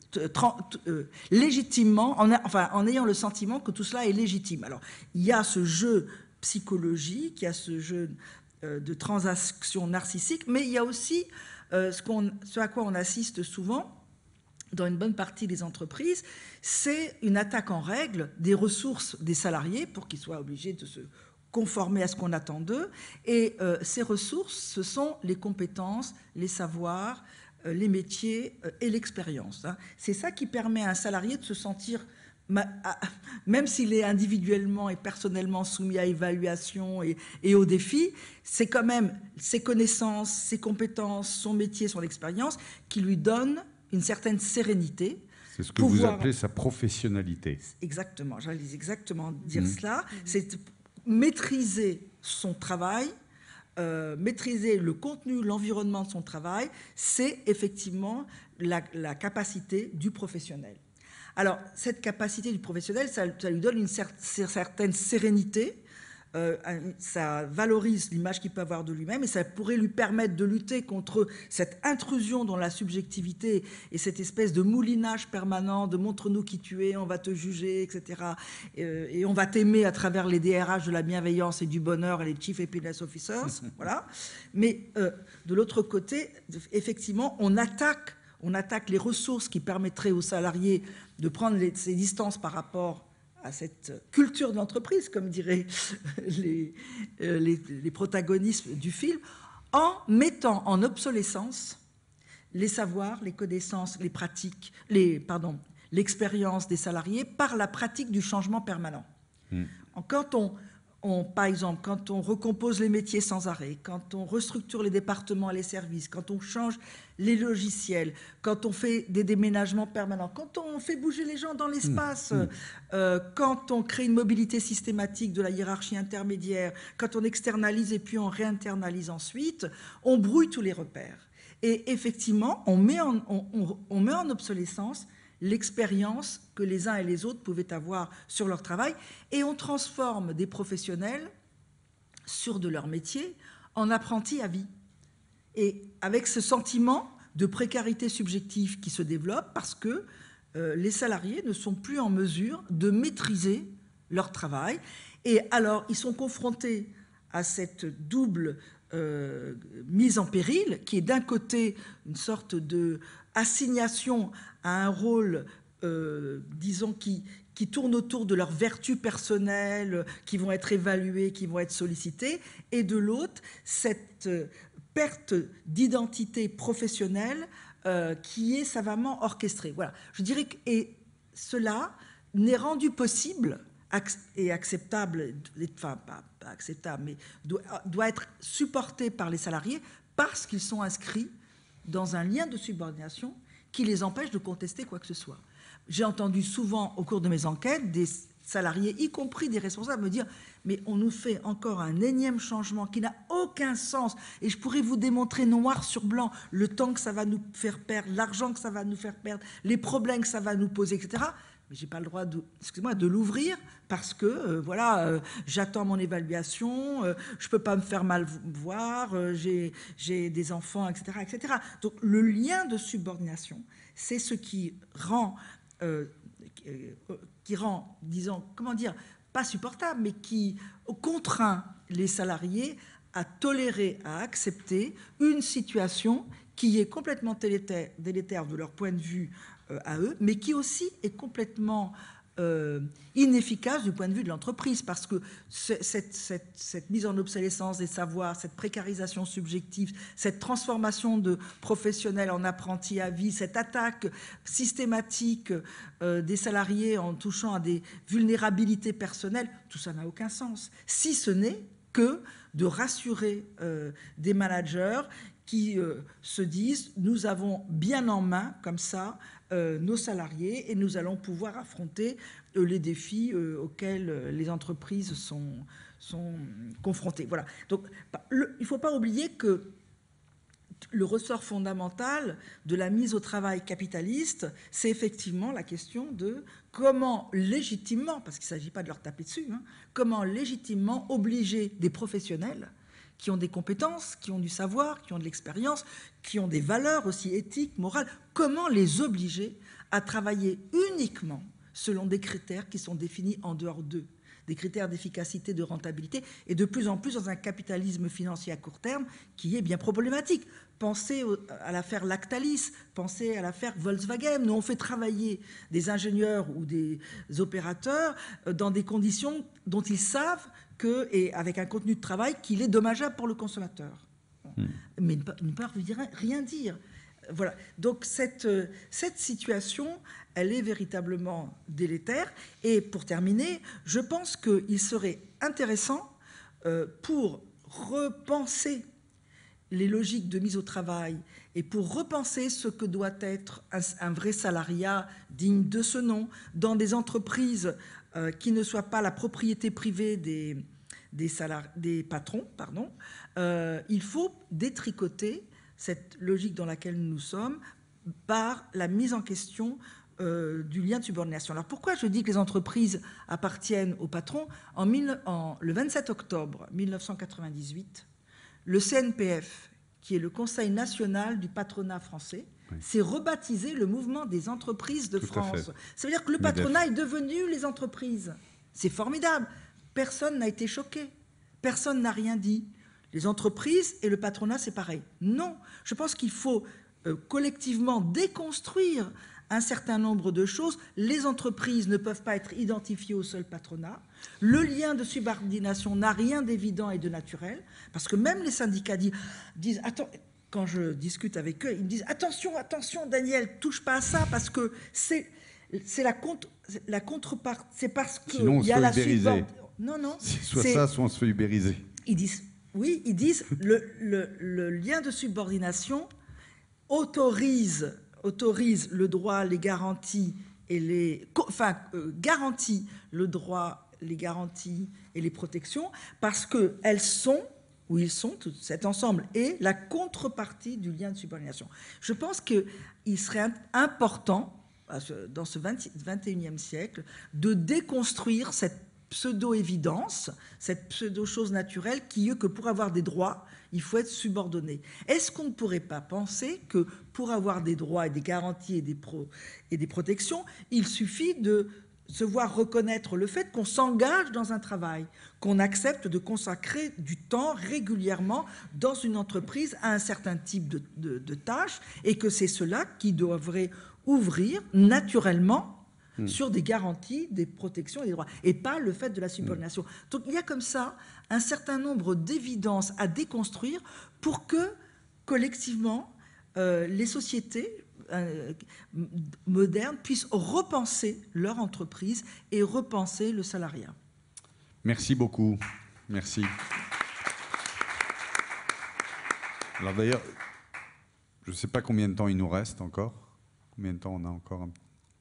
euh, légitimement, en, enfin, en ayant le sentiment que tout cela est légitime. Alors, il y a ce jeu psychologique, il y a ce jeu euh, de transaction narcissique, mais il y a aussi euh, ce, qu'on, ce à quoi on assiste souvent dans une bonne partie des entreprises, c'est une attaque en règle des ressources des salariés pour qu'ils soient obligés de se conformer à ce qu'on attend d'eux. Et euh, ces ressources, ce sont les compétences, les savoirs, euh, les métiers euh, et l'expérience. Hein. C'est ça qui permet à un salarié de se sentir, même s'il est individuellement et personnellement soumis à évaluation et, et aux défis, c'est quand même ses connaissances, ses compétences, son métier, son expérience qui lui donnent une certaine sérénité. C'est ce que pouvoir... vous appelez sa professionnalité. Exactement, j'allais exactement dire mmh. cela. C'est maîtriser son travail, euh, maîtriser le contenu, l'environnement de son travail, c'est effectivement la, la capacité du professionnel. Alors, cette capacité du professionnel, ça, ça lui donne une cer certaine sérénité, euh, ça valorise l'image qu'il peut avoir de lui-même et ça pourrait lui permettre de lutter contre cette intrusion dans la subjectivité et cette espèce de moulinage permanent de « montre-nous qui tu es, on va te juger, et cetera. Euh, et on va t'aimer à travers les D R H de la bienveillance et du bonheur et les Chief Happiness Officers. » Voilà. Mais euh, de l'autre côté, effectivement, on attaque On attaque les ressources qui permettraient aux salariés de prendre les, ces distances par rapport à cette culture de l'entreprise, comme diraient les, les, les protagonistes du film, en mettant en obsolescence les savoirs, les connaissances, les pratiques, les, pardon, l'expérience des salariés par la pratique du changement permanent. Mmh. Quand on... On, par exemple, quand on recompose les métiers sans arrêt, quand on restructure les départements et les services, quand on change les logiciels, quand on fait des déménagements permanents, quand on fait bouger les gens dans l'espace, mmh. euh, quand on crée une mobilité systématique de la hiérarchie intermédiaire, quand on externalise et puis on réinternalise ensuite, on brouille tous les repères. Et effectivement, on met en, on, on, on met en obsolescence l'expérience que les uns et les autres pouvaient avoir sur leur travail, et on transforme des professionnels sûrs de leur métier en apprentis à vie. Et avec ce sentiment de précarité subjective qui se développe parce que euh, les salariés ne sont plus en mesure de maîtriser leur travail. Et alors, ils sont confrontés à cette double euh, mise en péril, qui est d'un côté une sorte de assignation à un rôle, euh, disons, qui, qui tourne autour de leurs vertus personnelles, qui vont être évaluées, qui vont être sollicitées, et de l'autre, cette perte d'identité professionnelle euh, qui est savamment orchestrée. Voilà. Je dirais que et cela n'est rendu possible et acceptable, enfin pas, pas acceptable, mais doit, doit être supporté par les salariés parce qu'ils sont inscrits dans un lien de subordination qui les empêche de contester quoi que ce soit. J'ai entendu souvent au cours de mes enquêtes des salariés, y compris des responsables, me dire « mais on nous fait encore un énième changement qui n'a aucun sens et je pourrais vous démontrer noir sur blanc le temps que ça va nous faire perdre, l'argent que ça va nous faire perdre, les problèmes que ça va nous poser, et cetera » Mais je n'ai pas le droit de, excusez-moi, de l'ouvrir parce que euh, voilà, euh, j'attends mon évaluation, euh, je ne peux pas me faire mal voir, euh, j'ai, j'ai des enfants, et cetera, et cetera. Donc le lien de subordination, c'est ce qui rend, euh, qui rend, disons, comment dire, pas supportable, mais qui contraint les salariés à tolérer, à accepter une situation qui est complètement délétère, délétère de leur point de vue à eux, mais qui aussi est complètement euh, inefficace du point de vue de l'entreprise, parce que cette, cette, cette mise en obsolescence des savoirs, cette précarisation subjective, cette transformation de professionnels en apprentis à vie, cette attaque systématique euh, des salariés en touchant à des vulnérabilités personnelles, tout ça n'a aucun sens, si ce n'est que de rassurer euh, des managers qui euh, se disent « nous avons bien en main, comme ça, euh, nos salariés et nous allons pouvoir affronter euh, les défis euh, auxquels euh, les entreprises sont, sont confrontées ». Voilà. Donc, le, il ne faut pas oublier que le ressort fondamental de la mise au travail capitaliste, c'est effectivement la question de comment légitimement, parce qu'il ne s'agit pas de leur taper dessus, hein, comment légitimement obliger des professionnels qui ont des compétences, qui ont du savoir, qui ont de l'expérience, qui ont des valeurs aussi éthiques, morales, comment les obliger à travailler uniquement selon des critères qui sont définis en dehors d'eux, des critères d'efficacité, de rentabilité, et de plus en plus dans un capitalisme financier à court terme qui est bien problématique. Pensez à l'affaire Lactalis, pensez à l'affaire Volkswagen. Nous, on fait travailler des ingénieurs ou des opérateurs dans des conditions dont ils savent que, et avec un contenu de travail qu'il est dommageable pour le consommateur. Mmh. Mais ne pas rien dire. Voilà. Donc cette, cette situation, elle est véritablement délétère. Et pour terminer, je pense qu'il serait intéressant euh, pour repenser les logiques de mise au travail et pour repenser ce que doit être un, un vrai salariat digne de ce nom dans des entreprises euh, qui ne soient pas la propriété privée des, des, salari- des patrons, pardon, euh, il faut détricoter cette logique dans laquelle nous sommes par la mise en question euh, du lien de subordination. Alors pourquoi je dis que les entreprises appartiennent aux patrons ? En, mille, en le vingt-sept octobre mille neuf cent quatre-vingt-dix-huit, le C N P F, qui est le Conseil national du patronat français, oui. s'est rebaptisé le mouvement des entreprises de Tout France. Ça veut dire que le patronat est devenu les entreprises. C'est formidable. Personne n'a été choqué. Personne n'a rien dit. Les entreprises et le patronat, c'est pareil. Non, je pense qu'il faut euh, collectivement déconstruire un certain nombre de choses. Les entreprises ne peuvent pas être identifiées au seul patronat. Le lien de subordination n'a rien d'évident et de naturel, parce que même les syndicats disent, disent attends, quand je discute avec eux, ils me disent attention, attention, Daniel, touche pas à ça, parce que c'est c'est la contre la contrepartie, c'est parce que sinon on il se y a fait la ubériser. Non, non. Soit ça, soit on se fait ubériser. Ils disent oui, ils disent le, le, le lien de subordination autorise autorise le droit, les garanties et les enfin euh, garantit le droit, les garanties et les protections parce que elles sont où ils sont, tout cet ensemble est la contrepartie du lien de subordination. Je pense qu'il serait important dans ce vingt, vingt et unième siècle de déconstruire cette pseudo-évidence, cette pseudo-chose naturelle qui est que pour avoir des droits, il faut être subordonné. Est-ce qu'on ne pourrait pas penser que pour avoir des droits et des garanties et des, pro, et des protections, il suffit de se voir reconnaître le fait qu'on s'engage dans un travail, qu'on accepte de consacrer du temps régulièrement dans une entreprise à un certain type de, de, de tâches et que c'est cela qui devrait ouvrir naturellement Mmh. sur des garanties, des protections et des droits, et pas le fait de la subordination. Mmh. Donc il y a comme ça un certain nombre d'évidences à déconstruire pour que, collectivement, euh, les sociétés euh, modernes puissent repenser leur entreprise et repenser le salariat. Merci beaucoup. Merci. Alors d'ailleurs, je ne sais pas combien de temps il nous reste encore. Combien de temps on a encore un...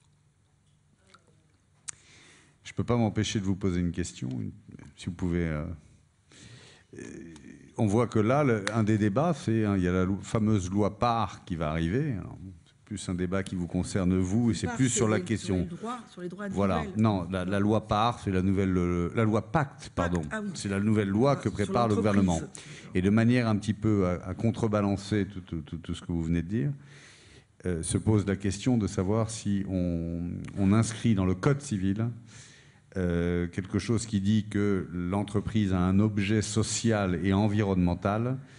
Je ne peux pas m'empêcher de vous poser une question, si vous pouvez. Euh, on voit que là, le, un des débats, c'est hein, il y a la loi, fameuse loi P A R qui va arriver. C'est plus un débat qui vous concerne vous, et c'est plus sur la les, question. Sur les droits, sur les droits voilà. Non, la, la loi P A R, c'est la nouvelle, la loi Pacte, pardon. Pacte, ah oui. C'est la nouvelle loi que prépare le gouvernement. Et de manière un petit peu à, à contrebalancer tout, tout, tout, tout ce que vous venez de dire, euh, se pose la question de savoir si on, on inscrit dans le Code civil Euh, quelque chose qui dit que l'entreprise a un objet social et environnemental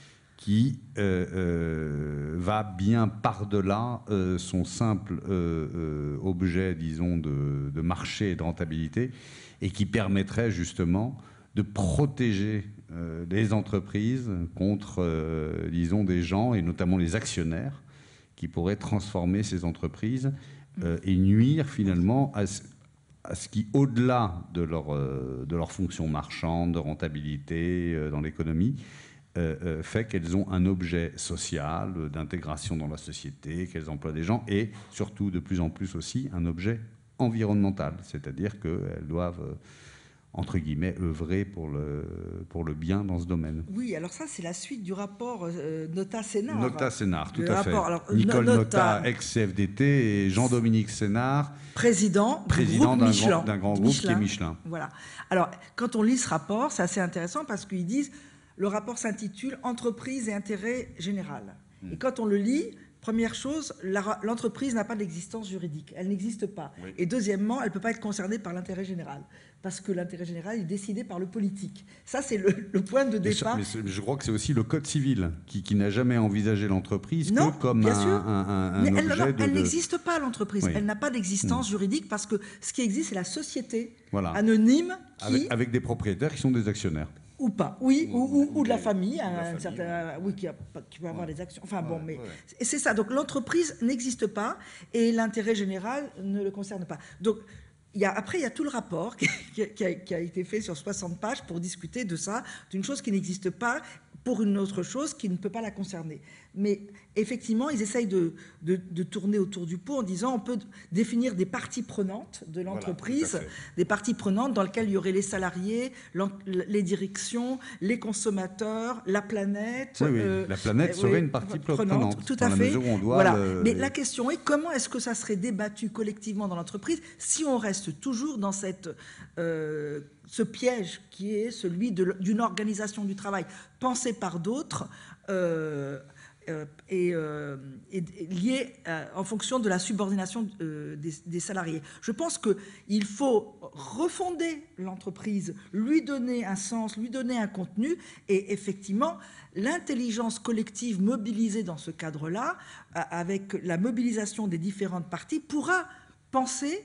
qui euh, euh, va bien par-delà euh, son simple euh, euh, objet, disons, de, de marché et de rentabilité, et qui permettrait justement de protéger euh, les entreprises contre, euh, disons, des gens, et notamment les actionnaires, qui pourraient transformer ces entreprises euh, et nuire finalement à, à ce qui, au-delà de leur, euh, de leur fonction marchande, de rentabilité euh, dans l'économie, Euh, euh, fait qu'elles ont un objet social, euh, d'intégration dans la société, qu'elles emploient des gens, et surtout de plus en plus aussi un objet environnemental, c'est-à-dire qu'elles doivent, euh, entre guillemets, œuvrer pour le, pour le bien dans ce domaine. Oui, alors ça, c'est la suite du rapport euh, Nota-Sénart. Nota-Sénart, tout Le à rapport, fait. alors, Nicole Nota, Nota, ex-C F D T, et Jean-Dominique Sénart, président, président d'un grand, grand groupe Michelin. qui est Michelin. Voilà. Alors, quand on lit ce rapport, c'est assez intéressant parce qu'ils disent le rapport s'intitule « Entreprise et intérêt général ». Et quand on le lit, première chose, l'entreprise n'a pas d'existence juridique. Elle n'existe pas. Oui. Et deuxièmement, elle ne peut pas être concernée par l'intérêt général. Parce que l'intérêt général est décidé par le politique. Ça, c'est le, le point de départ. Mais, mais je crois que c'est aussi le Code civil qui, qui n'a jamais envisagé l'entreprise que comme bien un, sûr. un, un, un mais objet elle, de... Elle n'existe pas, l'entreprise. Oui. Elle n'a pas d'existence mmh. juridique parce que ce qui existe, c'est la société voilà. anonyme qui... Avec, avec des propriétaires qui sont des actionnaires. Ou pas, oui, ou, ou, ou, ou de la famille, de la un famille certain, ouais. oui, qui, a, qui peut avoir ouais. des actions. Enfin ouais, bon, mais ouais. c'est ça. Donc l'entreprise n'existe pas et l'intérêt général ne le concerne pas. Donc il y a, après, il y a tout le rapport qui, qui, a, qui a été fait sur soixante pages pour discuter de ça, d'une chose qui n'existe pas pour une autre chose qui ne peut pas la concerner. Mais effectivement, ils essayent de, de, de tourner autour du pot en disant on peut définir des parties prenantes de l'entreprise, voilà, des parties prenantes dans lesquelles il y aurait les salariés, les directions, les consommateurs, la planète. Oui, oui. Euh, la planète euh, serait oui, une partie prenante, prenante tout à dans fait. la mesure où on doit voilà. le... Mais la question est comment est-ce que ça serait débattu collectivement dans l'entreprise si on reste toujours dans cette, euh, ce piège qui est celui d'une organisation du travail pensée par d'autres euh, euh, et, euh, et liée euh, en fonction de la subordination euh, des, des salariés. Je pense qu'il faut refonder l'entreprise, lui donner un sens, lui donner un contenu, et effectivement, l'intelligence collective mobilisée dans ce cadre-là, avec la mobilisation des différentes parties, pourra penser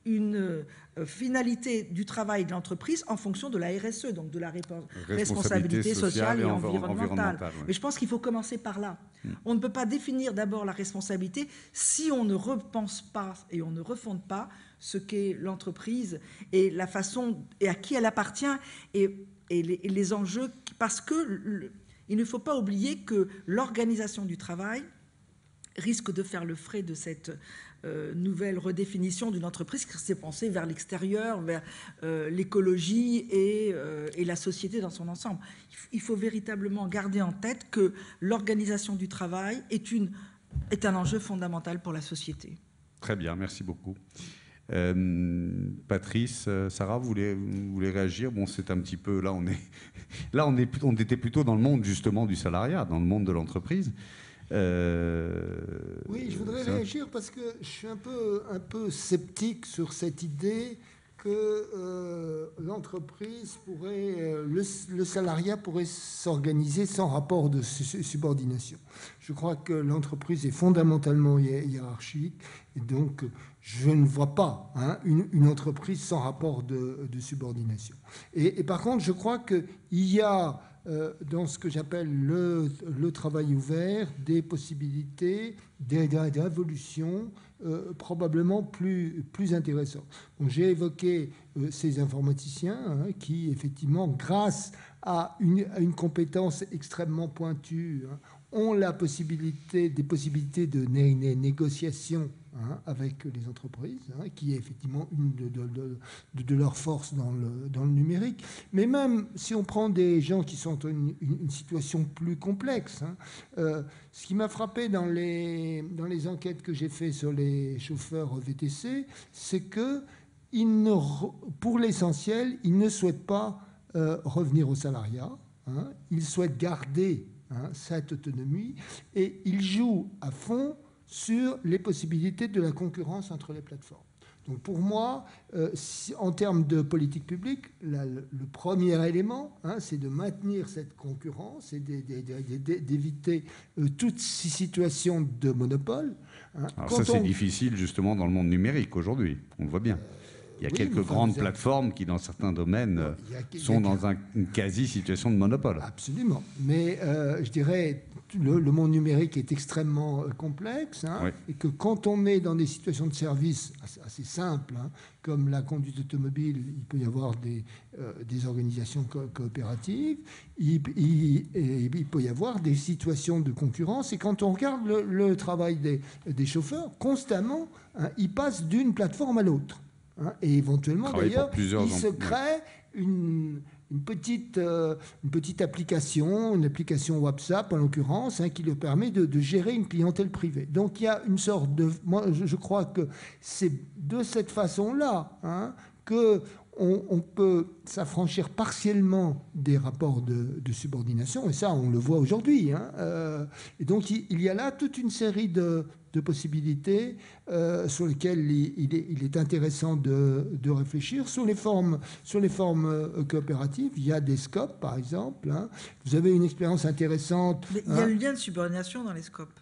une finalité du travail de l'entreprise en fonction de la R S E, donc de la responsabilité, responsabilité sociale et environnementale. environnementale ouais. Mais je pense qu'il faut commencer par là. Mmh. On ne peut pas définir d'abord la responsabilité si on ne repense pas et on ne refonde pas ce qu'est l'entreprise et la façon et à qui elle appartient et, et, les, et les enjeux. Parce que le, il ne faut pas oublier que l'organisation du travail risque de faire le frais de cette euh, nouvelle redéfinition d'une entreprise qui s'est pensée vers l'extérieur, vers euh, l'écologie et, euh, et la société dans son ensemble. Il faut véritablement garder en tête que l'organisation du travail est, une, est un enjeu fondamental pour la société. Très bien, merci beaucoup. Euh, Patrice, Sarah, vous voulez, vous voulez réagir? Bon, c'est un petit peu... Là, on, est, là on, est, on était plutôt dans le monde, justement, du salariat, dans le monde de l'entreprise. Euh, oui, je voudrais réagir parce que je suis un peu, un peu sceptique sur cette idée que euh, l'entreprise pourrait, euh, le, le salariat pourrait s'organiser sans rapport de subordination. Je crois que l'entreprise est fondamentalement hiérarchique et donc je ne vois pas hein, une, une entreprise sans rapport de, de subordination. Et, et par contre, je crois qu'il y a Euh, dans ce que j'appelle le, le travail ouvert, des possibilités d'évolution euh, probablement plus, plus intéressantes. Bon, j'ai évoqué euh, ces informaticiens hein, qui, effectivement, grâce à une, à une compétence extrêmement pointue, hein, ont la possibilité, des possibilités de né né négociation hein, avec les entreprises, hein, qui est effectivement une de, de, de, de leurs forces dans le, dans le numérique. Mais même si on prend des gens qui sont dans une, une situation plus complexe, hein, euh, ce qui m'a frappé dans les, dans les enquêtes que j'ai faites sur les chauffeurs V T C, c'est que ils ne, pour l'essentiel, ils ne souhaitent pas euh, revenir au salariat, hein, ils souhaitent garder Hein, cette autonomie, et il joue à fond sur les possibilités de la concurrence entre les plateformes. Donc pour moi, euh, si, en termes de politique publique, la, le, le premier élément, hein, c'est de maintenir cette concurrence et d'éviter euh, toutes ces situations de monopole. Hein. Alors Quand ça, c'est on... difficile justement dans le monde numérique aujourd'hui, on le voit bien. Il y a oui, quelques enfin, grandes avez... plateformes qui, dans certains domaines, a, sont dans un, une quasi-situation de monopole. Absolument. Mais euh, je dirais, le, le monde numérique est extrêmement euh, complexe, hein, oui. et que quand on est dans des situations de service assez, assez simples, hein, comme la conduite automobile, il peut y avoir des, euh, des organisations co coopératives, il, il, il peut y avoir des situations de concurrence. Et quand on regarde le, le travail des, des chauffeurs, constamment, hein, ils passent d'une plateforme à l'autre. Hein, et éventuellement, d'ailleurs, il se crée une, une, petite, euh, une petite application, une application WhatsApp en l'occurrence, hein, qui leur permet de, de gérer une clientèle privée. Donc il y a une sorte de... Moi, je, je crois que c'est de cette façon-là, hein, que on, on peut s'affranchir partiellement des rapports de, de subordination, et ça, on le voit aujourd'hui. Hein, euh, et donc il, il y a là toute une série de... de possibilités euh, sur lesquelles il, il, est, il est intéressant de, de réfléchir. Sur les formes, sur les formes euh, coopératives, il y a des scopes, par exemple. Hein. Vous avez une expérience intéressante. Mais il y a hein. le lien de subordination dans les scopes.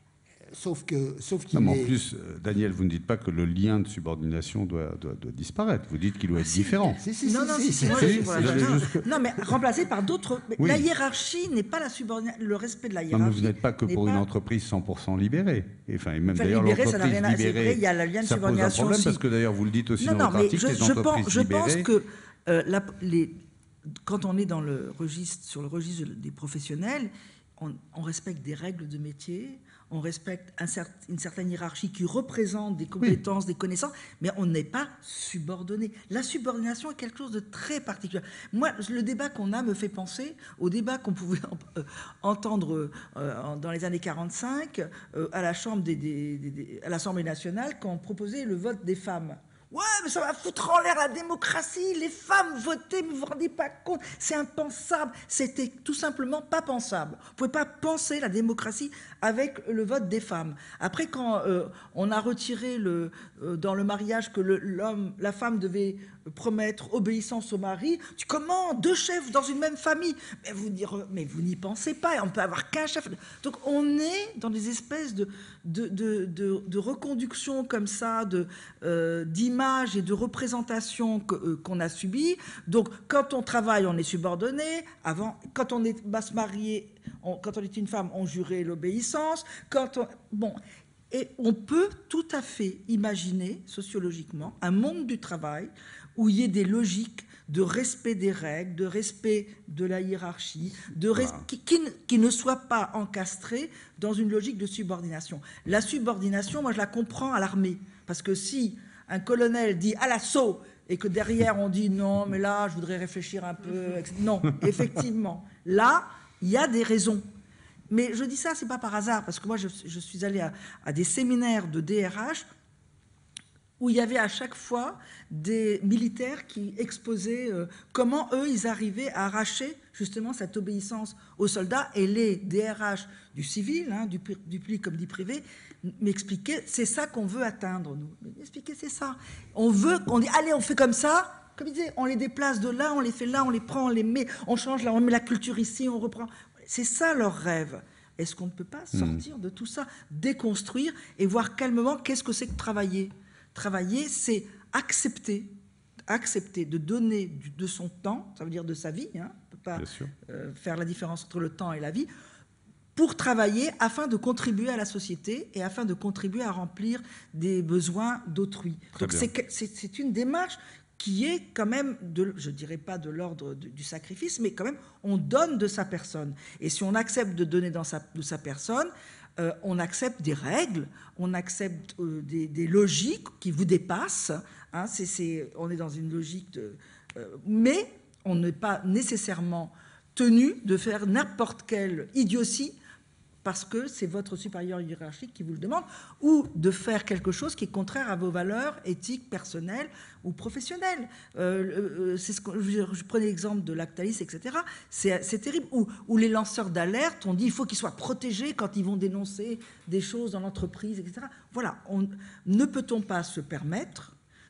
Sauf que, sauf qu'il non, est... En plus, Daniel, vous ne dites pas que le lien de subordination doit, doit, doit disparaître. Vous dites qu'il doit être si, différent. Si, si, non, si, non, si, si, moi, si, voilà, non, jusque... non, mais remplacé par d'autres. Oui. La hiérarchie n'est pas la subordination. Le respect de la hiérarchie. Non, mais vous n'êtes pas que pour pas... une entreprise cent pour cent libérée. Et, enfin, et même enfin, d'ailleurs, libérée, l'entreprise ça n'a rien à... libérée, il y a le lien de ça subordination pose un problème aussi. Parce que d'ailleurs, vous le dites aussi non, dans non, votre mais article, je, les je entreprises pense, libérées... Je pense que euh, la, les, quand on est dans le registre, sur le registre des professionnels, on, on respecte des règles de métier, on respecte un cert, une certaine hiérarchie qui représente des compétences, oui. des connaissances, mais on n'est pas subordonné. La subordination est quelque chose de très particulier. Moi, le débat qu'on a me fait penser au débat qu'on pouvait entendre euh, dans les années quarante-cinq euh, à la Chambre des, des, des, des, à l'Assemblée nationale quand on proposait le vote des femmes. Ouais, mais ça va foutre en l'air la démocratie, les femmes voter, mais vous vous rendez pas compte, c'est impensable. C'était tout simplement pas pensable. Vous pouvez pas penser la démocratie avec le vote des femmes. Après, quand euh, on a retiré le, euh, dans le mariage que l'homme, la femme devait promettre obéissance au mari, tu comment deux chefs dans une même famille? Mais vous dire, mais vous n'y pensez pas. On peut avoir qu'un chef. Donc on est dans des espèces de de de, de, de reconduction comme ça, de euh, d'images et de représentations que, euh, qu'on a subies. Donc quand on travaille, on est subordonné. Avant, quand on est va se marier, on, quand on est une femme, on jurait l'obéissance. Quand on, bon. Et on peut tout à fait imaginer, sociologiquement, un monde du travail où il y ait des logiques de respect des règles, de respect de la hiérarchie, de res... ah. qui, qui, qui ne soient pas encastrés dans une logique de subordination. La subordination, moi, je la comprends à l'armée. Parce que si un colonel dit « à l'assaut », et que derrière, on dit « non, mais là, je voudrais réfléchir un peu », non, effectivement, là, il y a des raisons. Mais je dis ça, c'est pas par hasard, parce que moi, je, je suis allée à, à des séminaires de D R H où il y avait à chaque fois des militaires qui exposaient euh, comment eux, ils arrivaient à arracher justement cette obéissance aux soldats, et les D R H du civil, hein, du, du public comme du privé, m'expliquaient, c'est ça qu'on veut atteindre, nous. M'expliquaient, c'est ça. On veut qu'on dit, allez, on fait comme ça, comme ils disaient, on les déplace de là, on les fait là, on les prend, on les met, on change là, on met la culture ici, on reprend... C'est ça leur rêve. Est-ce qu'on ne peut pas sortir mmh. de tout ça, déconstruire et voir calmement qu'est-ce que c'est que travailler? Travailler, c'est accepter, accepter de donner du, de son temps, ça veut dire de sa vie, hein, on ne peut pas euh, faire la différence entre le temps et la vie, pour travailler afin de contribuer à la société et afin de contribuer à remplir des besoins d'autrui. Donc c'est une démarche qui est quand même, de, je ne dirais pas de l'ordre du sacrifice, mais quand même, on donne de sa personne. Et si on accepte de donner dans sa, de sa personne, euh, on accepte des règles, on accepte euh, des, des logiques qui vous dépassent. Hein, c'est, c'est, on est dans une logique de... Euh, mais on n'est pas nécessairement tenu de faire n'importe quelle idiotie parce que c'est votre supérieur hiérarchique qui vous le demande, ou de faire quelque chose qui est contraire à vos valeurs éthiques, personnelles ou professionnelles. Euh, c'est ce que, je, je prenais l'exemple de Lactalis, et cetera. C'est, c'est terrible. Où, où les lanceurs d'alerte, on dit qu'il faut qu'ils soient protégés quand ils vont dénoncer des choses dans l'entreprise, et cetera. Voilà. On, ne peut-on pas se permettre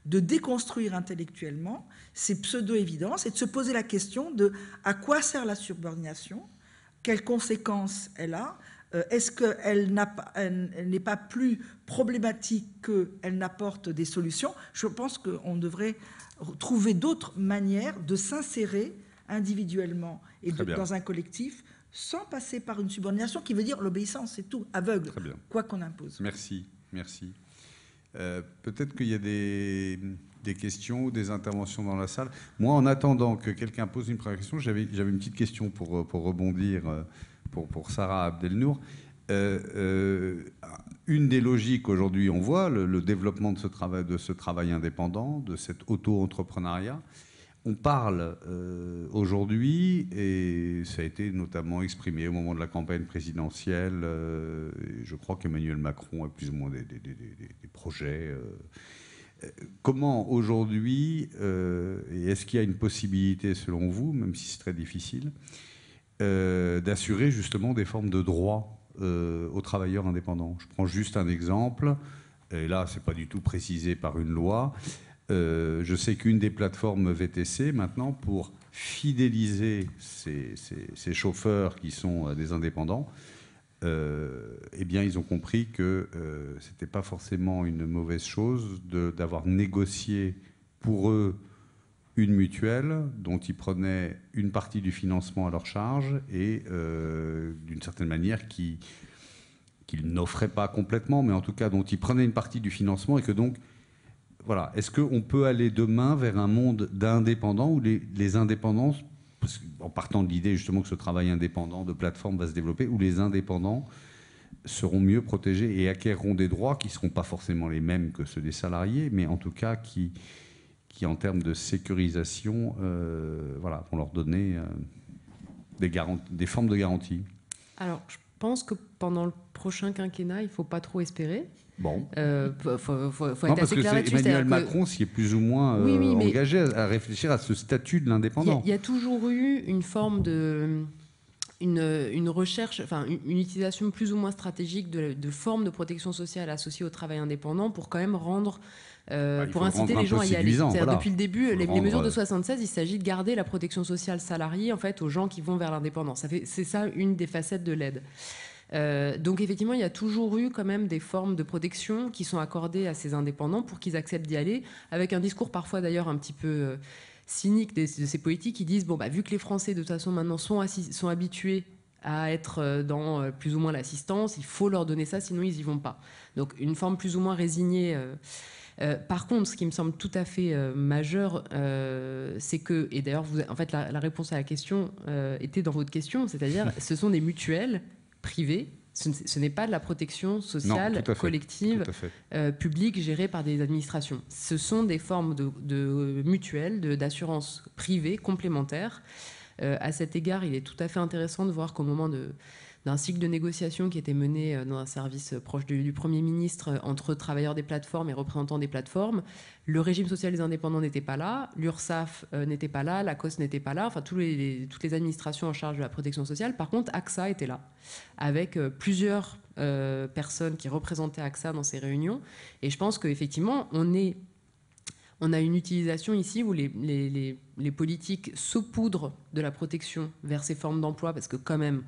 de déconstruire intellectuellement ces pseudo-évidences et de se poser la question de à quoi sert la subordination, quelles conséquences elle a, euh, est-ce qu'elle n'a pas, elle, elle n'est pas plus problématique qu'elle n'apporte des solutions. Je pense qu'on devrait trouver d'autres manières de s'insérer individuellement et de, dans un collectif sans passer par une subordination qui veut dire l'obéissance, c'est tout, aveugle, quoi qu'on impose. Merci, merci. Euh, peut-être qu'il y a des, des questions ou des interventions dans la salle. Moi, en attendant que quelqu'un pose une première question, j'avais, j'avais une petite question pour, pour rebondir pour, pour Sarah Abdelnour. Euh, euh, une des logiques aujourd'hui, on voit le, le développement de ce, travail, de ce travail indépendant, de cet auto-entrepreneuriat. On parle euh, aujourd'hui, et ça a été notamment exprimé au moment de la campagne présidentielle, euh, je crois qu'Emmanuel Macron a plus ou moins des, des, des, des projets. Euh, comment aujourd'hui, euh, et est-ce qu'il y a une possibilité selon vous, même si c'est très difficile, euh, d'assurer justement des formes de droits euh, aux travailleurs indépendants? Je prends juste un exemple, et là, ce n'est pas du tout précisé par une loi. Euh, je sais qu'une des plateformes V T C, maintenant, pour fidéliser ces, ces, ces chauffeurs qui sont des indépendants, euh, eh bien, ils ont compris que euh, ce n'était pas forcément une mauvaise chose de, d'avoir négocié pour eux une mutuelle dont ils prenaient une partie du financement à leur charge et, euh, d'une certaine manière, qui, qu'ils n'offraient pas complètement, mais en tout cas dont ils prenaient une partie du financement et que donc voilà. Est-ce qu'on peut aller demain vers un monde d'indépendants où les, les indépendants, parce en partant de l'idée justement que ce travail indépendant de plateforme va se développer, où les indépendants seront mieux protégés et acquerront des droits qui ne seront pas forcément les mêmes que ceux des salariés, mais en tout cas qui, qui en termes de sécurisation, euh, voilà, vont leur donner euh, des, des formes de garantie? Alors, je pense que pendant le prochain quinquennat, il ne faut pas trop espérer. Bon. Euh, faut, faut, faut, faut non, être parce assez que clair c'est là-dessus. Emmanuel Macron qui est plus ou moins euh, oui, oui, engagé à réfléchir à ce statut de l'indépendant. Il y, y a toujours eu une forme de... Une, une recherche, enfin une, une utilisation plus ou moins stratégique de, de formes de protection sociale associées au travail indépendant pour quand même rendre... Euh, bah, pour inciter les gens à y aller. Voilà. Depuis le début, les, les mesures de soixante-seize, il s'agit de garder la protection sociale salariée en fait, aux gens qui vont vers l'indépendance. Ça fait, c'est ça une des facettes de l'aide. Euh, donc effectivement, il y a toujours eu quand même des formes de protection qui sont accordées à ces indépendants pour qu'ils acceptent d'y aller, avec un discours parfois d'ailleurs un petit peu euh, cynique de, de ces politiques qui disent bon bah vu que les Français de toute façon maintenant sont, assis, sont habitués à être dans euh, plus ou moins l'assistance, il faut leur donner ça, sinon ils y vont pas. Donc une forme plus ou moins résignée. Euh, Euh, par contre, ce qui me semble tout à fait euh, majeur, euh, c'est que, et d'ailleurs, vous, en fait, la, la réponse à la question euh, était dans votre question, c'est-à-dire, ce sont des mutuelles privées, ce, ce n'est pas de la protection sociale non, collective, euh, publique, gérée par des administrations. Ce sont des formes de, de mutuelles, de, d'assurance privée complémentaires. Euh, à cet égard, il est tout à fait intéressant de voir qu'au moment de... d'un cycle de négociation qui était mené dans un service proche du, du Premier ministre entre travailleurs des plateformes et représentants des plateformes. Le régime social des indépendants n'était pas là, l'URSSAF euh, n'était pas là, l'ACOS n'était pas là, enfin tous les, les, toutes les administrations en charge de la protection sociale. Par contre, AXA était là, avec euh, plusieurs euh, personnes qui représentaient AXA dans ces réunions. Et je pense qu'effectivement, on est... On a une utilisation ici où les, les, les, les politiques saupoudrent de la protection vers ces formes d'emploi, parce que quand même...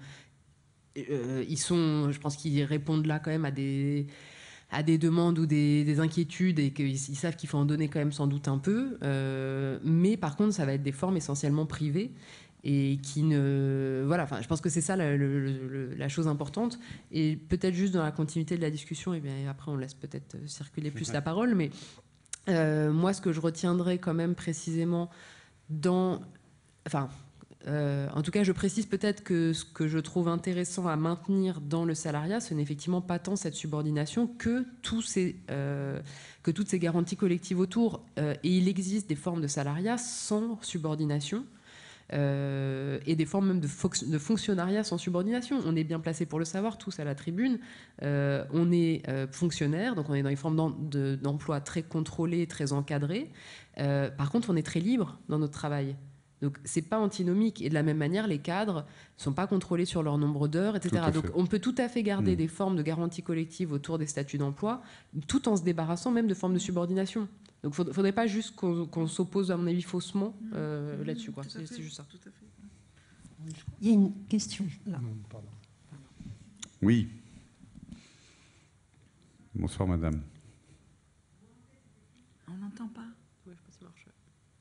Euh, ils sont, je pense qu'ils répondent là quand même à des, à des demandes ou des, des inquiétudes et qu'ils ils savent qu'il faut en donner quand même sans doute un peu. Euh, mais par contre, ça va être des formes essentiellement privées et qui ne... Voilà, enfin, je pense que c'est ça la, le, le, la chose importante. Et peut-être juste dans la continuité de la discussion, et bien après on laisse peut-être circuler plus la parole, mais euh, moi ce que je retiendrai quand même précisément dans... Enfin... Euh, en tout cas, je précise peut-être que ce que je trouve intéressant à maintenir dans le salariat, ce n'est effectivement pas tant cette subordination que, tous ces, euh, que toutes ces garanties collectives autour. Euh, et il existe des formes de salariat sans subordination euh, et des formes même de, fo- de fonctionnariat sans subordination. On est bien placé pour le savoir, tous à la tribune. Euh, on est euh, fonctionnaire, donc on est dans une forme d'em- de, d'emploi très contrôlée, très encadrée. Euh, par contre, on est très libre dans notre travail. Donc, ce n'est pas antinomique. Et de la même manière, les cadres ne sont pas contrôlés sur leur nombre d'heures, et cetera. Donc, on peut tout à fait garder mmh. des formes de garantie collective autour des statuts d'emploi, tout en se débarrassant même de formes de subordination. Donc, il ne faudrait pas juste qu'on qu'on s'oppose, à mon avis, faussement euh, mmh. là-dessus. C'est, c'est juste ça. Tout à fait. Il y a une question là. Non, pardon. Oui. Bonsoir, madame. On n'entend pas. Oui, je pense que ça marche.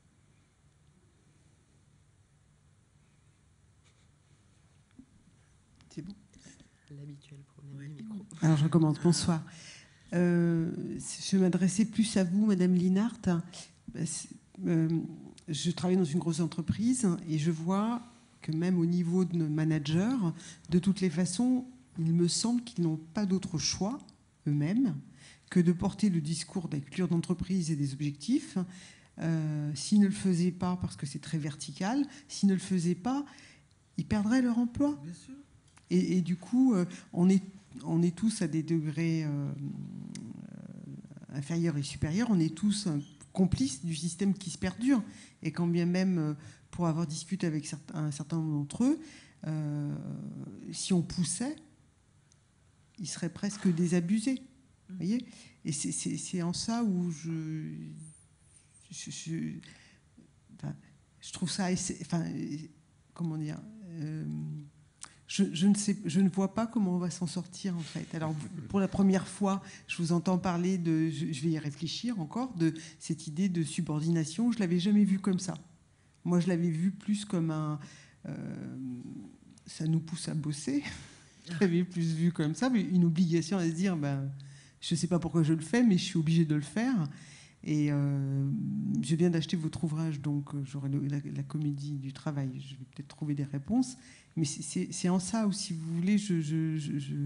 C'est bon. L'habituel problème du micro. Alors, je recommence. Bonsoir. Euh, je m'adressais plus à vous, madame Linhart. Euh, je travaille dans une grosse entreprise et je vois que même au niveau de nos managers, de toutes les façons, il me semble qu'ils n'ont pas d'autre choix eux-mêmes que de porter le discours de la culture d'entreprise et des objectifs. Euh, s'ils ne le faisaient pas, parce que c'est très vertical, s'ils ne le faisaient pas, ils perdraient leur emploi. Bien sûr. Et, et du coup, euh, on, est, on est tous à des degrés euh, inférieurs et supérieurs, on est tous euh, complices du système qui se perdure. Et quand bien même, euh, pour avoir discuté avec certains, un certain nombre d'entre eux, euh, si on poussait, ils seraient presque désabusés. Vous voyez ? Et c'est, c'est, c'est en ça où je, je, je, enfin, je trouve ça, enfin, comment dire, euh, je, je ne sais, je ne vois pas comment on va s'en sortir en fait. Alors pour la première fois, je vous entends parler de, je, je vais y réfléchir encore, de cette idée de subordination. Je l'avais jamais vue comme ça. Moi, je l'avais vue plus comme un, euh, ça nous pousse à bosser. Je l'avais plus vu comme ça, mais une obligation à se dire, ben, je ne sais pas pourquoi je le fais, mais je suis obligée de le faire. Et euh, je viens d'acheter votre ouvrage, donc j'aurai le, la, la comédie du travail. Je vais peut-être trouver des réponses. Mais c'est, c'est, c'est en ça où, si vous voulez, je, je, je, je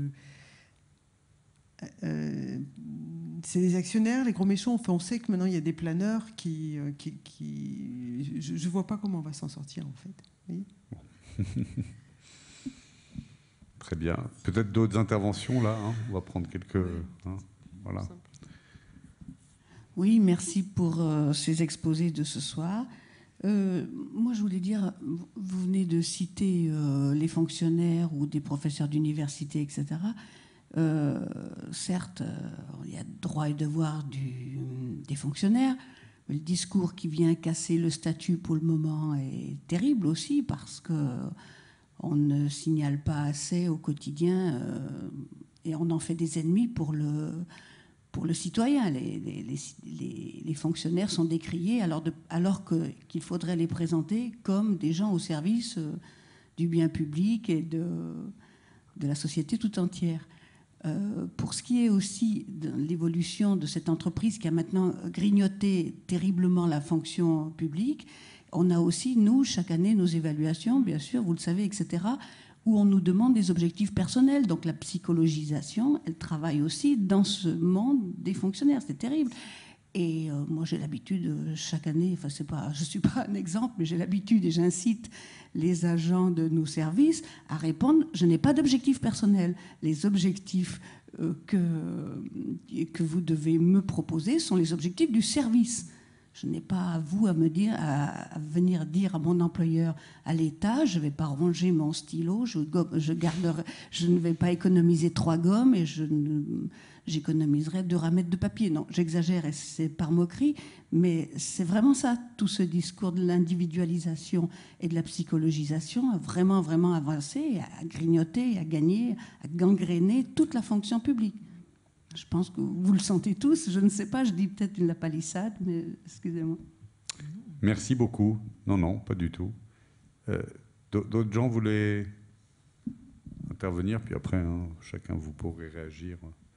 euh, c'est les actionnaires, les gros méchants. Enfin, on sait que maintenant il y a des planeurs qui, qui, qui je ne vois pas comment on va s'en sortir en fait. Vous voyez. Très bien. Peut-être d'autres interventions là. Hein. On va prendre quelques. Hein. Voilà. Oui, merci pour euh, ces exposés de ce soir. Euh, moi, je voulais dire, vous venez de citer euh, les fonctionnaires ou des professeurs d'université, et cetera. Euh, certes, euh, il y a droit et devoir du, des fonctionnaires. Le discours qui vient casser le statut pour le moment est terrible aussi parce que on ne signale pas assez au quotidien euh, et on en fait des ennemis pour le, pour le citoyen. Les, les, les, les fonctionnaires sont décriés alors, de, alors que, qu'il faudrait les présenter comme des gens au service euh, du bien public et de, de la société tout entière. Euh, pour ce qui est aussi de l'évolution de cette entreprise qui a maintenant grignoté terriblement la fonction publique, on a aussi, nous, chaque année, nos évaluations, bien sûr, vous le savez, et cetera, où on nous demande des objectifs personnels. Donc la psychologisation, elle travaille aussi dans ce monde des fonctionnaires. C'est terrible. Et euh, moi, j'ai l'habitude, chaque année, enfin, c'est pas, je ne suis pas un exemple, mais j'ai l'habitude et j'incite les agents de nos services à répondre, je n'ai pas d'objectif personnel. Les objectifs euh, que, que vous devez me proposer sont les objectifs du service. Je n'ai pas à vous à me dire, à, à venir dire à mon employeur, à l'État, je ne vais pas ranger mon stylo, je, je, garderai, je ne vais pas économiser trois gommes et je ne, j'économiserai deux ramettes de papier. Non, j'exagère et c'est par moquerie, mais c'est vraiment ça, tout ce discours de l'individualisation et de la psychologisation a vraiment, vraiment avancé, à grignoter, à gagner, à gangréner toute la fonction publique. Je pense que vous le sentez tous. Je ne sais pas, je dis peut-être une la palissade, mais excusez-moi. Merci beaucoup. Non, non, pas du tout. Euh, d'autres gens voulaient intervenir, puis après, hein, chacun vous pourrez réagir.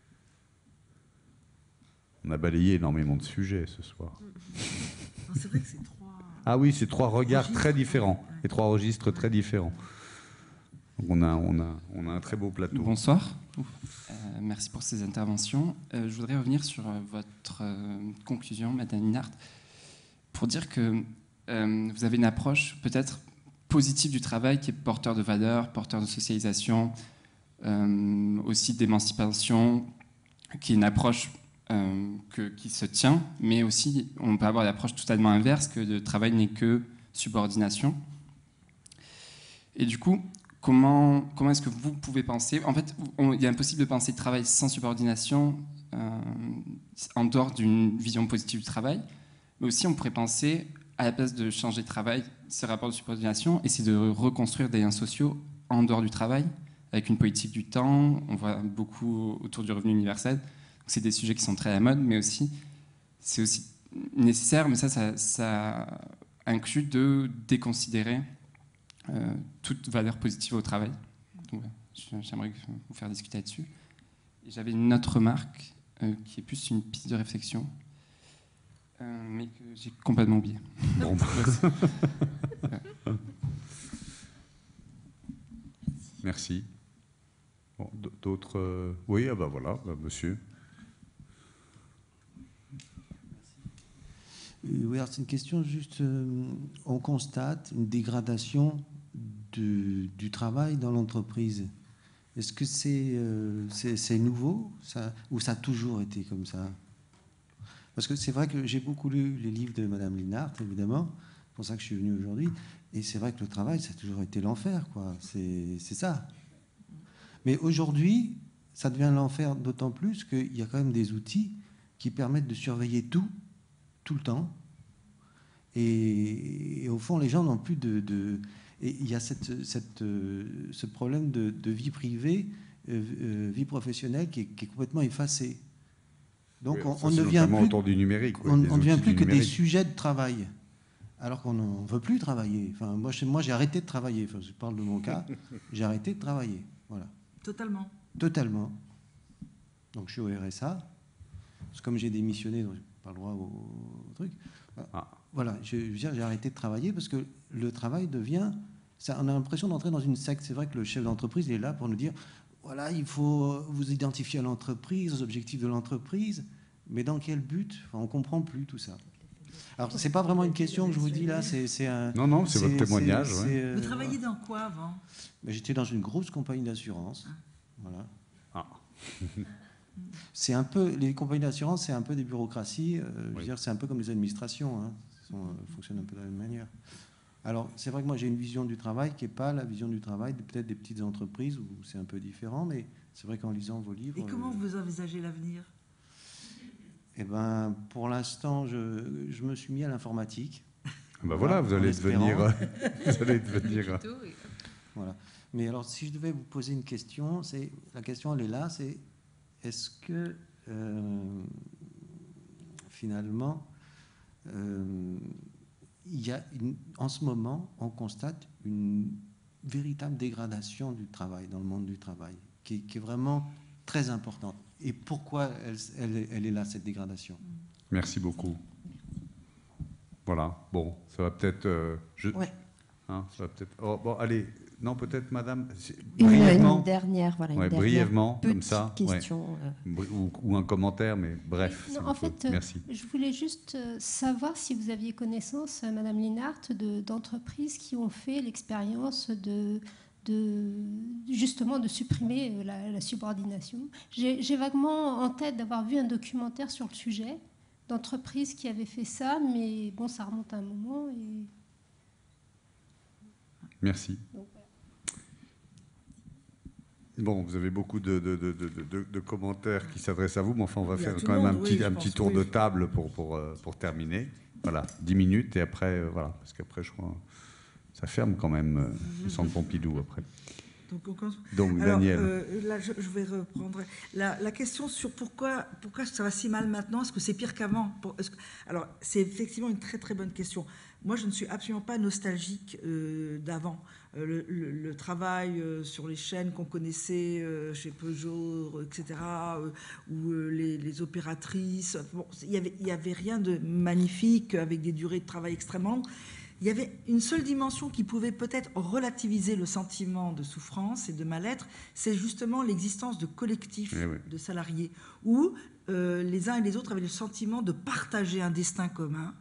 On a balayé énormément de sujets ce soir. Non, c'est vrai que c'est trois... Ah oui, c'est trois regards très différents, et trois registres très différents. Donc on a, on a, on a un très beau plateau. Bonsoir. Euh, merci pour ces interventions. Euh, je voudrais revenir sur euh, votre euh, conclusion, Madame Linhart, pour dire que euh, vous avez une approche peut-être positive du travail qui est porteur de valeurs, porteur de socialisation, euh, aussi d'émancipation, qui est une approche euh, que, qui se tient, mais aussi on peut avoir l'approche totalement inverse, que le travail n'est que subordination. Et du coup, comment, comment est-ce que vous pouvez penser... En fait, on, il est impossible de penser travail sans subordination euh, en dehors d'une vision positive du travail, mais aussi on pourrait penser, à la place de changer de travail, ce rapport de subordination, essayer de reconstruire des liens sociaux en dehors du travail, avec une politique du temps. On voit beaucoup autour du revenu universel. C'est des sujets qui sont très à la mode, mais aussi, c'est aussi nécessaire, mais ça, ça, ça inclut de déconsidérer euh, toute valeur positive au travail. Donc, j'aimerais vous faire discuter là-dessus. Et j'avais une autre remarque euh, qui est plus une piste de réflexion, euh, mais que j'ai complètement oubliée. Bon. Merci. Bon, d'autres... Euh... Oui, ah ben voilà, bah monsieur. Oui, alors c'est une question juste... Euh, on constate une dégradation de, du travail dans l'entreprise. Est-ce que c'est euh, c'est nouveau ça, ou ça a toujours été comme ça? Parce que c'est vrai que j'ai beaucoup lu les livres de Madame Linhart, évidemment. C'est pour ça que je suis venu aujourd'hui. Et c'est vrai que le travail, ça a toujours été l'enfer, quoi. C'est ça. Mais aujourd'hui, ça devient l'enfer d'autant plus qu'il y a quand même des outils qui permettent de surveiller tout, tout le temps. Et, et au fond, les gens n'ont plus de... de et il y a cette, cette, euh, ce problème de, de vie privée, euh, euh, vie professionnelle qui est, qui est complètement effacée. Donc oui, on, on ne devient plus, autour du numérique, on, on devient plus que numérique. des sujets de travail, alors qu'on ne veut plus travailler. Enfin, moi, moi j'ai arrêté de travailler. Enfin, je parle de mon cas. J'ai arrêté de travailler. Voilà. Totalement. Totalement. Donc je suis au R S A. Parce que comme j'ai démissionné, donc je n'ai pas le droit au, au truc. Ah. Voilà, j'ai arrêté de travailler parce que le travail devient... Ça, on a l'impression d'entrer dans une secte. C'est vrai que le chef d'entreprise est là pour nous dire, voilà, il faut vous identifier à l'entreprise, aux objectifs de l'entreprise, mais dans quel but? Enfin, on ne comprend plus tout ça. Alors, ce n'est pas vraiment une question que je vous dis là, c'est un... Non, non, c'est votre témoignage. Ouais. Euh, vous travailliez dans quoi avant? J'étais dans une grosse compagnie d'assurance. Ah. Voilà. Ah. C'est un peu... Les compagnies d'assurance, c'est un peu des bureaucraties. Euh, oui. Je veux dire, c'est un peu comme les administrations. Hein. Elles euh, fonctionnent un peu de la même manière. Alors, c'est vrai que moi, j'ai une vision du travail qui n'est pas la vision du travail peut-être des petites entreprises où c'est un peu différent, mais c'est vrai qu'en lisant vos livres... Et comment euh, vous envisagez l'avenir? Eh bien, pour l'instant, je, je me suis mis à l'informatique. Ben voilà, vous allez devenir... vous allez devenir... Voilà. Mais alors, si je devais vous poser une question, c'est la question, elle est là, c'est est-ce que, euh, finalement... Euh, il y a une, en ce moment, on constate une véritable dégradation du travail, dans le monde du travail, qui, qui est vraiment très importante. Et pourquoi elle, elle, elle est là, cette dégradation? Merci beaucoup. Voilà, bon, ça va peut-être... Euh, je... ouais. hein, ça va peut-être... Oh, bon, allez, non, peut-être, madame, brièvement. Une, une dernière, voilà, une ouais, dernière brièvement, comme ça. Question, ouais. euh... ou, ou un commentaire, mais bref. Non, en fait, merci. Je voulais juste savoir si vous aviez connaissance, madame Linhart, d'entreprises qui ont fait l'expérience de... De, justement de supprimer la, la subordination. J'ai vaguement en tête d'avoir vu un documentaire sur le sujet d'entreprises qui avaient fait ça, mais bon, ça remonte à un moment. Et... Merci. Donc, voilà. Bon, vous avez beaucoup de, de, de, de, de, de commentaires qui s'adressent à vous, mais enfin, on va faire quand même monde, un petit, oui, un petit tour oui. de table pour, pour, pour terminer. Voilà, dix minutes, et après, euh, voilà, parce qu'après, je crois... Ça ferme quand même euh, le centre Pompidou après. Donc, on... Donc Alors, Daniel. Euh, là, je, je vais reprendre la, la question sur pourquoi, pourquoi ça va si mal maintenant. Est-ce que c'est pire qu'avant? Alors, c'est effectivement une très très bonne question. Moi, je ne suis absolument pas nostalgique euh, d'avant. Euh, le, le, le travail euh, sur les chaînes qu'on connaissait euh, chez Peugeot, et cetera, euh, ou euh, les, les opératrices. Bon, il n'y avait, il y avait rien de magnifique avec des durées de travail extrêmement longues. Il y avait une seule dimension qui pouvait peut-être relativiser le sentiment de souffrance et de mal-être, c'est justement l'existence de collectifs eh oui. de salariés, où euh, les uns et les autres avaient le sentiment de partager un destin commun,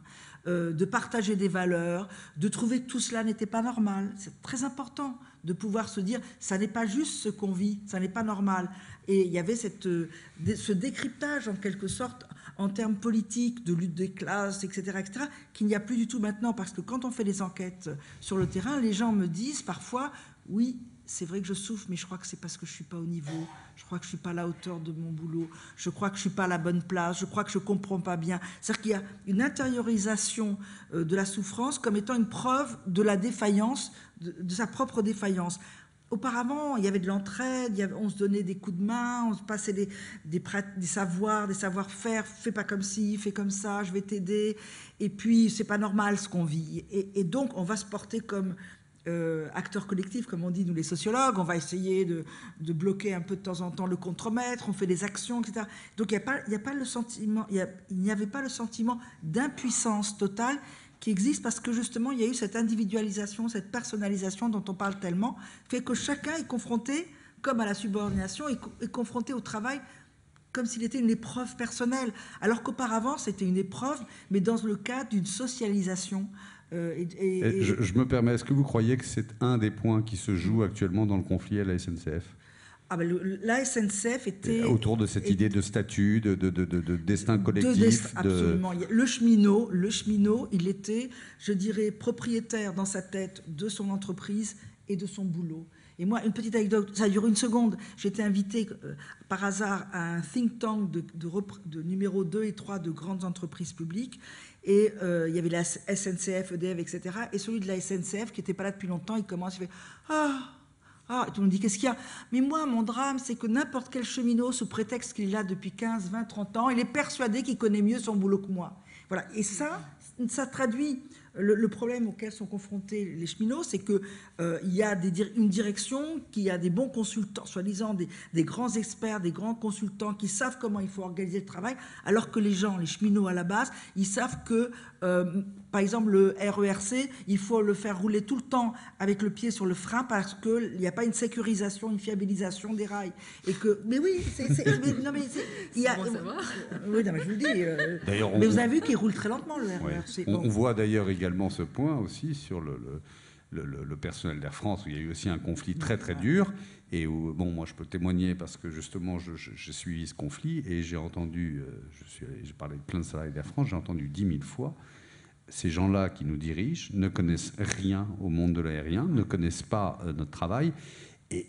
euh, de partager des valeurs, de trouver que tout cela n'était pas normal. C'est très important de pouvoir se dire, ça n'est pas juste ce qu'on vit, ça n'est pas normal. Et il y avait cette, ce décryptage, en quelque sorte, en termes politiques, de lutte des classes, et cetera, et cetera, qu'il n'y a plus du tout maintenant. Parce que quand on fait des enquêtes sur le terrain, les gens me disent parfois, oui, c'est vrai que je souffre, mais je crois que c'est parce que je ne suis pas au niveau, je crois que je ne suis pas à la hauteur de mon boulot, je crois que je ne suis pas à la bonne place, je crois que je ne comprends pas bien. C'est-à-dire qu'il y a une intériorisation de la souffrance comme étant une preuve de la défaillance, de, de sa propre défaillance. Auparavant, il y avait de l'entraide, il y avait, on se donnait des coups de main, on se passait des, des, des savoirs, des savoir-faire, fais pas comme ci, fais comme ça, je vais t'aider, et puis c'est pas normal ce qu'on vit. Et, et donc on va se porter comme... Euh, acteurs collectifs, comme on dit nous les sociologues, on va essayer de, de bloquer un peu de temps en temps le contremaître, on fait des actions, et cetera. Donc il n'y a pas, il y a pas le sentiment, il y a, il n'y avait pas le sentiment d'impuissance totale qui existe parce que justement il y a eu cette individualisation, cette personnalisation dont on parle tellement, fait que chacun est confronté, comme à la subordination, est, est confronté au travail comme s'il était une épreuve personnelle, alors qu'auparavant c'était une épreuve, mais dans le cadre d'une socialisation. Euh, et, et, et... Je, je me permets, est-ce que vous croyez que c'est un des points qui se joue actuellement dans le conflit à la S N C F? Ah ben le, la S N C F était... Autour de cette et, idée de statut, de, de, de, de, de destin collectif. De dest, absolument. De... Le cheminot, le cheminot, il était, je dirais, propriétaire dans sa tête de son entreprise et de son boulot. Et moi, une petite anecdote, ça dure une seconde. J'étais invitée euh, par hasard à un think tank de, de, de numéro deux et trois de grandes entreprises publiques. Et euh, il y avait la S N C F, E D F, et cetera. Et celui de la S N C F, qui n'était pas là depuis longtemps, il commence, il fait « Ah !» Ah, et tout le monde dit, qu'est-ce qu'il y a? Mais moi, mon drame, c'est que n'importe quel cheminot, sous prétexte qu'il est là depuis quinze, vingt, trente ans, il est persuadé qu'il connaît mieux son boulot que moi. Voilà. Et ça, ça traduit le, le problème auquel sont confrontés les cheminots, c'est qu'il euh, y a des, une direction, qui a des bons consultants, soi-disant des, des grands experts, des grands consultants qui savent comment il faut organiser le travail, alors que les gens, les cheminots à la base, ils savent que, euh, par exemple, le R E R C, il faut le faire rouler tout le temps avec le pied sur le frein parce qu'il n'y a pas une sécurisation, une fiabilisation des rails. Et que, mais oui, c'est... Non, mais il y a... Bon savoir. Oui, non, mais je vous le dis. Euh, mais on, vous avez vu qu'il roule très lentement, le R E R C. Ouais. Bon. On voit d'ailleurs également ce point aussi sur le... le... Le, le, le personnel d'Air France, où il y a eu aussi un conflit très très dur, et où, bon, moi je peux témoigner parce que justement je, je, je suivi ce conflit, et j'ai entendu, euh, je suis allé, j'ai parlé de plein de salariés d'Air France, j'ai entendu dix mille fois, ces gens-là qui nous dirigent ne connaissent rien au monde de l'aérien, ne connaissent pas euh, notre travail, et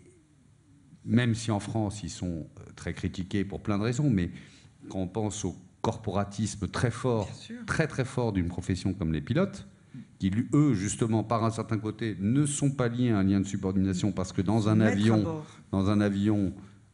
même si en France ils sont euh, très critiqués pour plein de raisons, mais quand on pense au corporatisme très fort, très très fort d'une profession comme les pilotes, qui, eux, justement, par un certain côté, ne sont pas liés à un lien de subordination, parce que dans un avion, dans un avion,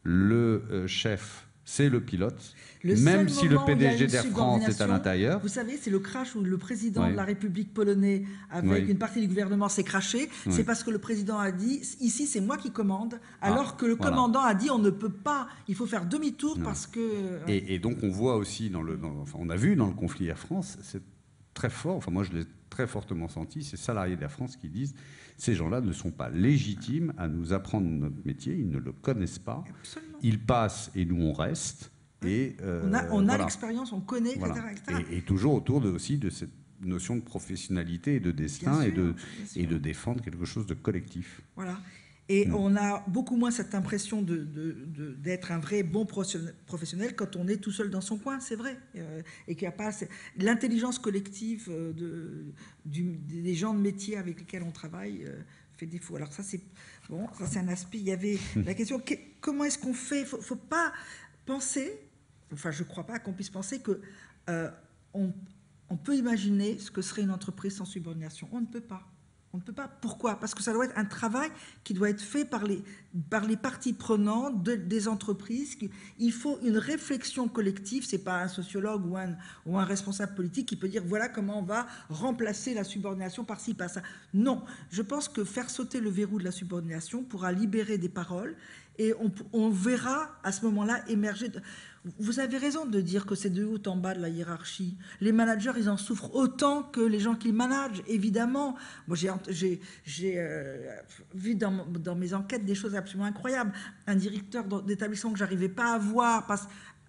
le euh, chef, c'est le pilote, le même si le P D G d'Air France est à l'intérieur. Vous savez, c'est le crash où le président ouais. de la République polonais, avec ouais. une partie du gouvernement, s'est crashé. Ouais. C'est parce que le président a dit, ici, c'est moi qui commande, alors ah, que le voilà. commandant a dit, on ne peut pas, il faut faire demi-tour non. parce que... Ouais. Et, et donc, on voit aussi, dans le, dans, enfin, on a vu dans le conflit Air France, c'est très fort, enfin moi je l'ai très fortement senti, ces salariés d'Air France qui disent ces gens-là ne sont pas légitimes à nous apprendre notre métier, ils ne le connaissent pas, Absolument. Ils passent et nous on reste. Oui. Et, euh, on a, on a voilà. l'expérience, on connaît, voilà. et cetera, et cetera. Et, et toujours autour de, aussi de cette notion de professionnalité et de destin sûr, et, de, et de défendre quelque chose de collectif. Voilà. Et mmh. on a beaucoup moins cette impression de, de, de, d'être un vrai bon professionnel quand on est tout seul dans son coin, c'est vrai. Euh, et qu'il n'y a pas l'intelligence collective de, du, des gens de métier avec lesquels on travaille euh, fait défaut. Alors ça, c'est bon, ça c'est un aspect. Il y avait la question que, comment est-ce qu'on fait? Il ne faut, faut pas penser, enfin je ne crois pas qu'on puisse penser que euh, on, on peut imaginer ce que serait une entreprise sans subordination. On ne peut pas. On ne peut pas. Pourquoi? Parce que ça doit être un travail qui doit être fait par les, par les parties prenantes de, des entreprises. Il faut une réflexion collective. Ce n'est pas un sociologue ou un, ou un responsable politique qui peut dire voilà comment on va remplacer la subordination par ci, par ça. Non. Je pense que faire sauter le verrou de la subordination pourra libérer des paroles et on, on verra à ce moment-là émerger... De, vous avez raison de dire que c'est de haut en bas de la hiérarchie. Les managers, ils en souffrent autant que les gens qui managent, évidemment. Moi, j'ai, j'ai, j'ai euh, vu dans, dans mes enquêtes des choses absolument incroyables. Un directeur d'établissement que je n'arrivais pas à voir, parce,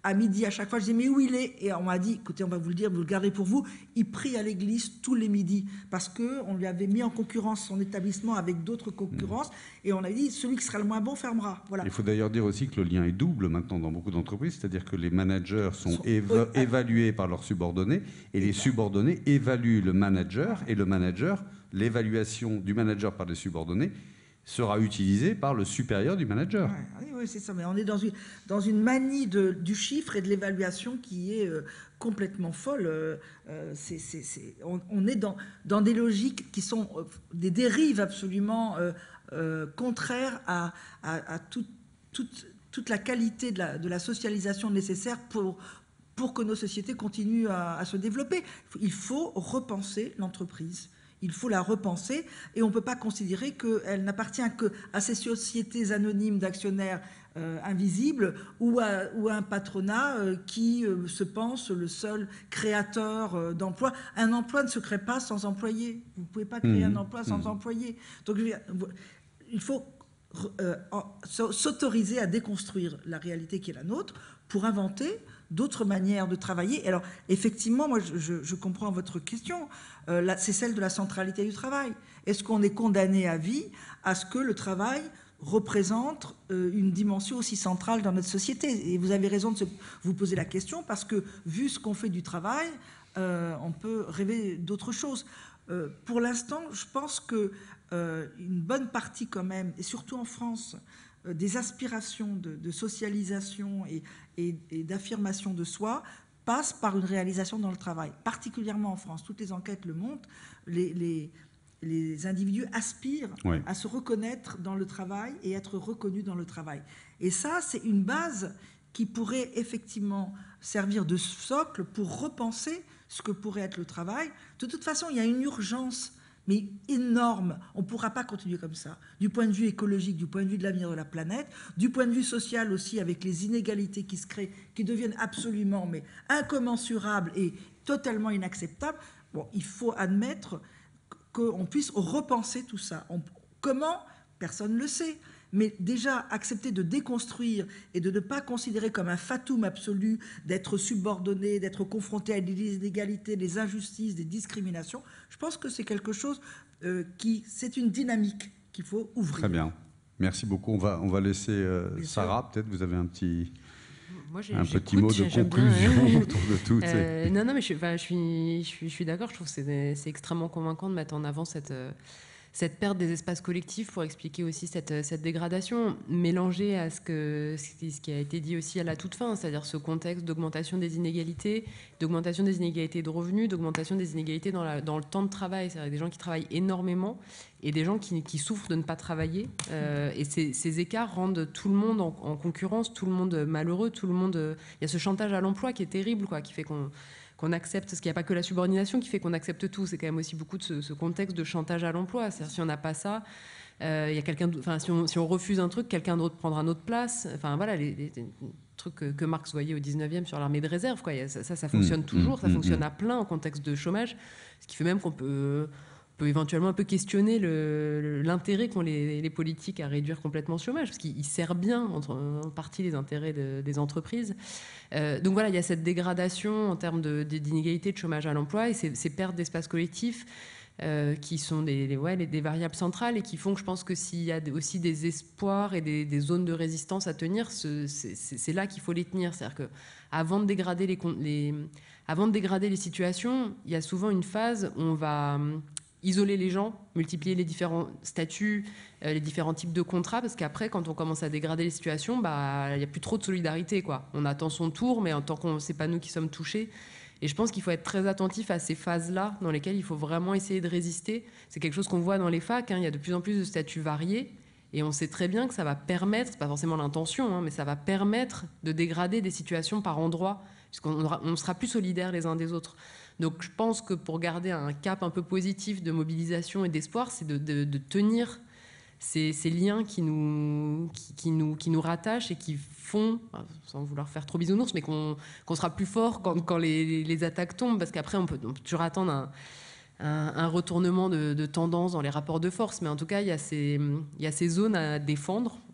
à midi à chaque fois. Je dis mais où il est? Et on m'a dit écoutez, on va vous le dire, vous le gardez pour vous. Il prie à l'église tous les midis parce qu'on lui avait mis en concurrence son établissement avec d'autres concurrences et on a dit celui qui sera le moins bon fermera. Voilà. Il faut d'ailleurs dire aussi que le lien est double maintenant dans beaucoup d'entreprises, c'est-à-dire que les managers sont, sont éva évalués par leurs subordonnés et les subordonnés évaluent le manager et le manager, l'évaluation du manager par les subordonnés sera utilisée par le supérieur du manager. Oui, oui, c'est ça. Mais on est dans une, dans une manie de, du chiffre et de l'évaluation qui est euh, complètement folle. Euh, c'est, c'est, c'est, on, on est dans, dans des logiques qui sont euh, des dérives absolument euh, euh, contraires à, à, à tout, toute, toute la qualité de la, de la socialisation nécessaire pour, pour que nos sociétés continuent à, à se développer. Il faut repenser l'entreprise. Il faut la repenser et on ne peut pas considérer qu'elle n'appartient qu'à ces sociétés anonymes d'actionnaires euh, invisibles ou à, ou à un patronat euh, qui euh, se pense le seul créateur euh, d'emplois. Un emploi ne se crée pas sans employé. Vous ne pouvez pas créer mmh. un emploi sans mmh. employé. Donc il faut euh, s'autoriser à déconstruire la réalité qui est la nôtre pour inventer d'autres manières de travailler. Alors, effectivement, moi, je, je comprends votre question. Euh, c'est celle de la centralité du travail. Est-ce qu'on est condamné à vie à ce que le travail représente euh, une dimension aussi centrale dans notre société? Et vous avez raison de se, vous poser la question, parce que, vu ce qu'on fait du travail, euh, on peut rêver d'autre chose. Euh, pour l'instant, je pense que euh, une bonne partie, quand même, et surtout en France, des aspirations de, de socialisation et, et, et d'affirmation de soi passent par une réalisation dans le travail, particulièrement en France. Toutes les enquêtes le montrent, les, les, les individus aspirent oui. à se reconnaître dans le travail et être reconnus dans le travail. Et ça, c'est une base qui pourrait effectivement servir de socle pour repenser ce que pourrait être le travail. De toute façon, il y a une urgence mais énorme. On ne pourra pas continuer comme ça. Du point de vue écologique, du point de vue de l'avenir de la planète, du point de vue social aussi, avec les inégalités qui se créent, qui deviennent absolument mais incommensurables et totalement inacceptables. Bon, il faut admettre qu'on puisse repenser tout ça. On, comment? Personne ne le sait. Mais déjà, accepter de déconstruire et de ne pas considérer comme un fatum absolu d'être subordonné, d'être confronté à des inégalités, des injustices, des discriminations, je pense que c'est quelque chose euh, qui... C'est une dynamique qu'il faut ouvrir. Très bien. Merci beaucoup. On va, on va laisser euh, Sarah, peut-être vous avez un petit... Moi, un petit mot de conclusion bien. autour de tout. Euh, non, non, mais je, enfin, je suis, je suis, je suis d'accord. Je trouve que c'est, c'est extrêmement convaincant de mettre en avant cette... Euh, cette perte des espaces collectifs pour expliquer aussi cette, cette dégradation, mélangée à ce, que, ce qui a été dit aussi à la toute fin, c'est-à-dire ce contexte d'augmentation des inégalités, d'augmentation des inégalités de revenus, d'augmentation des inégalités dans, la, dans le temps de travail, c'est-à-dire des gens qui travaillent énormément et des gens qui, qui souffrent de ne pas travailler. Euh, et ces, ces écarts rendent tout le monde en, en concurrence, tout le monde malheureux, tout le monde... Il y a ce chantage à l'emploi qui est terrible, quoi, qui fait qu'on... qu'on accepte, parce qu'il n'y a pas que la subordination qui fait qu'on accepte tout, c'est quand même aussi beaucoup de ce, ce contexte de chantage à l'emploi. C'est-à-dire si on n'a pas ça, euh, il y a quelqu'un, enfin si on, si on refuse un truc, quelqu'un d'autre prendra notre place. Enfin voilà, les, les, les trucs que, que Marx voyait au dix-neuvième sur l'armée de réserve, quoi. Ça, ça, ça fonctionne mmh, toujours, mmh, ça mmh, fonctionne à plein en contexte de chômage, ce qui fait même qu'on peut... On peut éventuellement un peu questionner le, l'intérêt qu'ont les, les politiques à réduire complètement le chômage, parce qu'il sert bien entre, en partie les intérêts de, des entreprises. Euh, donc voilà, il y a cette dégradation en termes de, de, d'inégalité de chômage à l'emploi et ces, ces pertes d'espace collectif euh, qui sont des, des, ouais, des variables centrales et qui font que je pense que s'il y a aussi des espoirs et des, des zones de résistance à tenir, ce, c'est, c'est là qu'il faut les tenir. C'est-à-dire qu'avant de dégrader les, les, avant de dégrader les situations, il y a souvent une phase où on va... isoler les gens, multiplier les différents statuts, euh, les différents types de contrats, parce qu'après, quand on commence à dégrader les situations, bah, il n'y a plus trop de solidarité, quoi. On attend son tour, mais en tant qu'on, c'est pas nous qui sommes touchés. Et je pense qu'il faut être très attentif à ces phases-là, dans lesquelles il faut vraiment essayer de résister. C'est quelque chose qu'on voit dans les facs, hein. Il y a de plus en plus de statuts variés, et on sait très bien que ça va permettre, c'est pas forcément l'intention, hein, mais ça va permettre de dégrader des situations par endroits, puisqu'on aura, on sera plus solidaires les uns des autres. Donc je pense que pour garder un cap un peu positif de mobilisation et d'espoir, c'est de, de, de tenir ces, ces liens qui nous, qui, qui, nous, qui nous rattachent et qui font, sans vouloir faire trop bisounours, mais qu'on, qu'on sera plus fort quand, quand les, les attaques tombent, parce qu'après on peut, on peut toujours attendre un, un, un retournement de, de tendance dans les rapports de force, mais en tout cas il y a ces, il y a ces zones à défendre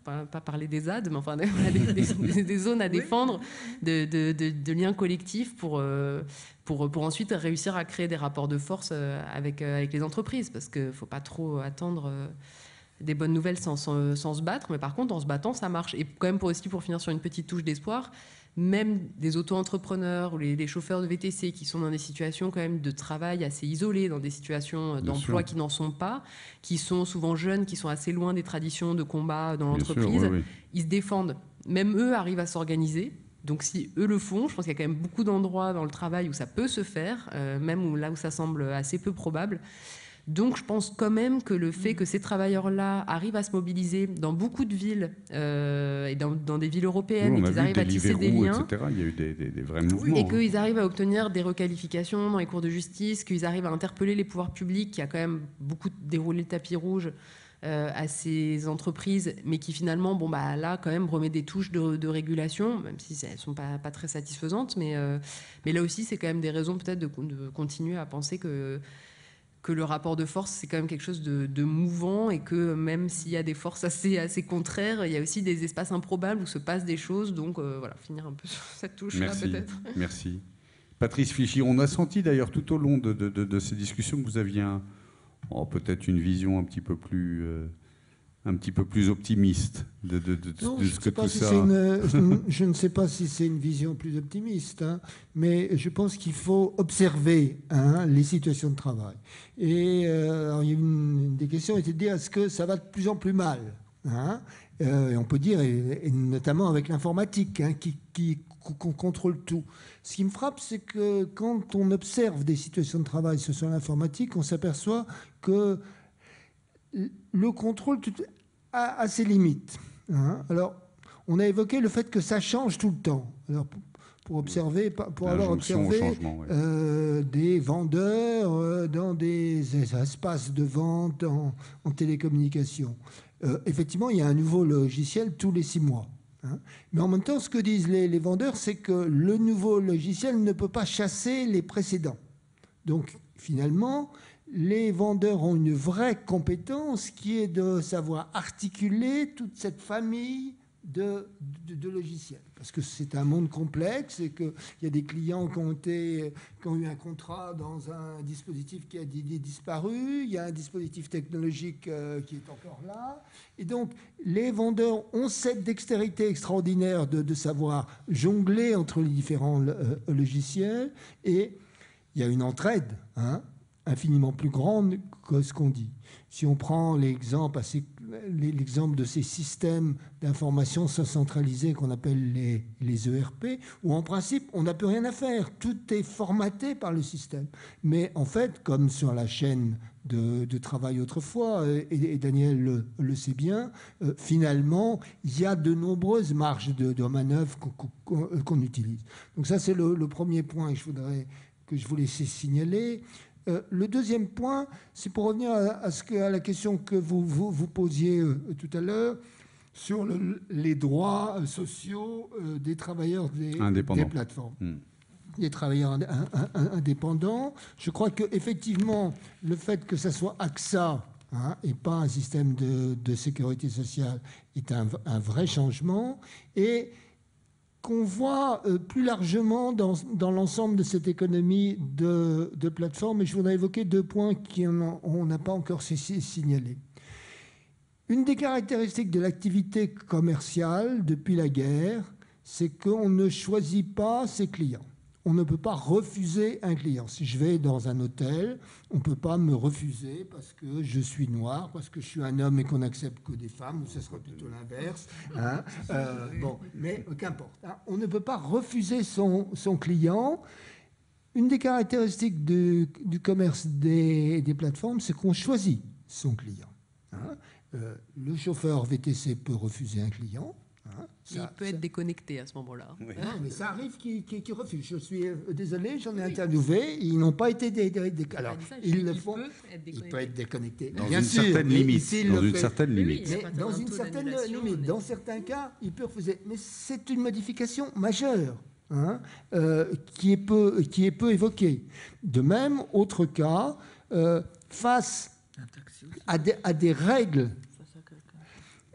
pas, pas parler des Z A D, mais enfin des, des, des zones à défendre, de, de, de, de liens collectifs pour, euh, pour, pour ensuite réussir à créer des rapports de force avec, avec les entreprises, parce qu'il ne faut pas trop attendre des bonnes nouvelles sans, sans, sans se battre, mais par contre, en se battant, ça marche. Et quand même, pour, aussi, pour finir sur une petite touche d'espoir, même des auto-entrepreneurs ou les, les chauffeurs de V T C qui sont dans des situations quand même de travail assez isolées, dans des situations d'emploi qui n'en sont pas, qui sont souvent jeunes, qui sont assez loin des traditions de combat dans l'entreprise, oui, oui. Ils se défendent. Même eux arrivent à s'organiser. Donc si eux le font, je pense qu'il y a quand même beaucoup d'endroits dans le travail où ça peut se faire, euh, même où, là où ça semble assez peu probable. Donc, je pense quand même que le fait que ces travailleurs-là arrivent à se mobiliser dans beaucoup de villes euh, et dans, dans des villes européennes, oui, et qu'ils arrivent à tisser des liens, et cetera. Il y a eu des, des, des vrais mouvements. Et qu'ils arrivent à obtenir des requalifications dans les cours de justice, qu'ils arrivent à interpeller les pouvoirs publics, qui a quand même beaucoup déroulé le tapis rouge euh, à ces entreprises, mais qui finalement, bon, bah, là, quand même, remet des touches de, de régulation, même si elles ne sont pas, pas très satisfaisantes. Mais, euh, mais là aussi, c'est quand même des raisons peut-être de, de continuer à penser que que le rapport de force, c'est quand même quelque chose de, de mouvant, et que même s'il y a des forces assez, assez contraires, il y a aussi des espaces improbables où se passent des choses. Donc euh, voilà, finir un peu sur cette touche-là peut-être. Merci. Patrice Fichy, on a senti d'ailleurs tout au long de, de, de, de ces discussions que vous aviez un, oh, peut-être une vision un petit peu plus... Euh, un petit peu plus optimiste de, de, de, non, de ce que tout si ça... Une, je ne sais pas si c'est une vision plus optimiste, hein, mais je pense qu'il faut observer hein, les situations de travail. Et euh, alors, il y a une, une des questions était de dire, est-ce que ça va de plus en plus mal hein, euh, et on peut dire, et, et notamment avec l'informatique, hein, qui, qui qu'on contrôle tout. Ce qui me frappe, c'est que quand on observe des situations de travail sur l'informatique, on s'aperçoit que le contrôle a, a ses limites. Hein. Alors, on a évoqué le fait que ça change tout le temps. Alors, pour, pour observer, pour avoir observé ouais. euh, des vendeurs euh, dans des, des espaces de vente en, en télécommunication, euh, effectivement, il y a un nouveau logiciel tous les six mois. Hein. Mais en même temps, ce que disent les, les vendeurs, c'est que le nouveau logiciel ne peut pas chasser les précédents. Donc, finalement, les vendeurs ont une vraie compétence qui est de savoir articuler toute cette famille de, de, de logiciels. Parce que c'est un monde complexe et qu'il y a des clients qui ont, été, qui ont eu un contrat dans un dispositif qui a disparu, il y a un dispositif technologique euh, qui est encore là. Et donc, les vendeurs ont cette dextérité extraordinaire de, de savoir jongler entre les différents euh, logiciels. Et il y a une entraide, hein, infiniment plus grande que ce qu'on dit. Si on prend l'exemple, l'exemple de ces systèmes d'information centralisés qu'on appelle les, les E R P, où en principe, on n'a plus rien à faire. Tout est formaté par le système. Mais en fait, comme sur la chaîne de, de travail autrefois, et, et Daniel le, le sait bien, euh, finalement, il y a de nombreuses marges de, de manœuvre qu'on, qu'on, qu'on utilise. Donc ça, c'est le, le premier point que je voudrais, que je voulais signaler. Euh, le deuxième point, c'est pour revenir à, à, ce que, à la question que vous vous, vous posiez euh, tout à l'heure sur le, les droits euh, sociaux euh, des travailleurs des, des plateformes. Mmh. Des travailleurs ind, ind, ind, indépendants. Je crois qu'effectivement, le fait que ça soit A X A hein, et pas un système de, de sécurité sociale est un, un vrai changement. Et qu'on voit euh, plus largement dans, dans l'ensemble de cette économie de, de plateformes. Et je voudrais évoquer deux points qu'on n'a pas encore signalés. Une des caractéristiques de l'activité commerciale depuis la guerre, c'est qu'on ne choisit pas ses clients. On ne peut pas refuser un client. Si je vais dans un hôtel, on ne peut pas me refuser parce que je suis noir, parce que je suis un homme et qu'on n'accepte que des femmes, ou ce serait plutôt l'inverse. Hein. Euh, bon, mais qu'importe. Hein. On ne peut pas refuser son, son client. Une des caractéristiques du, du commerce des, des plateformes, c'est qu'on choisit son client. Hein. Euh, le chauffeur V T C peut refuser un client. Hein, ça, il peut ça... être déconnecté à ce moment-là. Oui. Non, mais ça arrive qu'ils qui, qui refusent. Je suis euh, désolé, j'en ai oui. interviewé. Ils n'ont pas été déconnectés. Dé, alors, ça, ils le font. Il peut être déconnecté. Dans Bien une sûr, certaine limite. Dans une certaine limite. Mais dans une certaine limite. Dans certains cas, il peut refuser. Mais c'est une modification majeure. Hein, euh, qui, est peu, qui est peu évoquée. De même, autre cas, euh, face à des, à des règles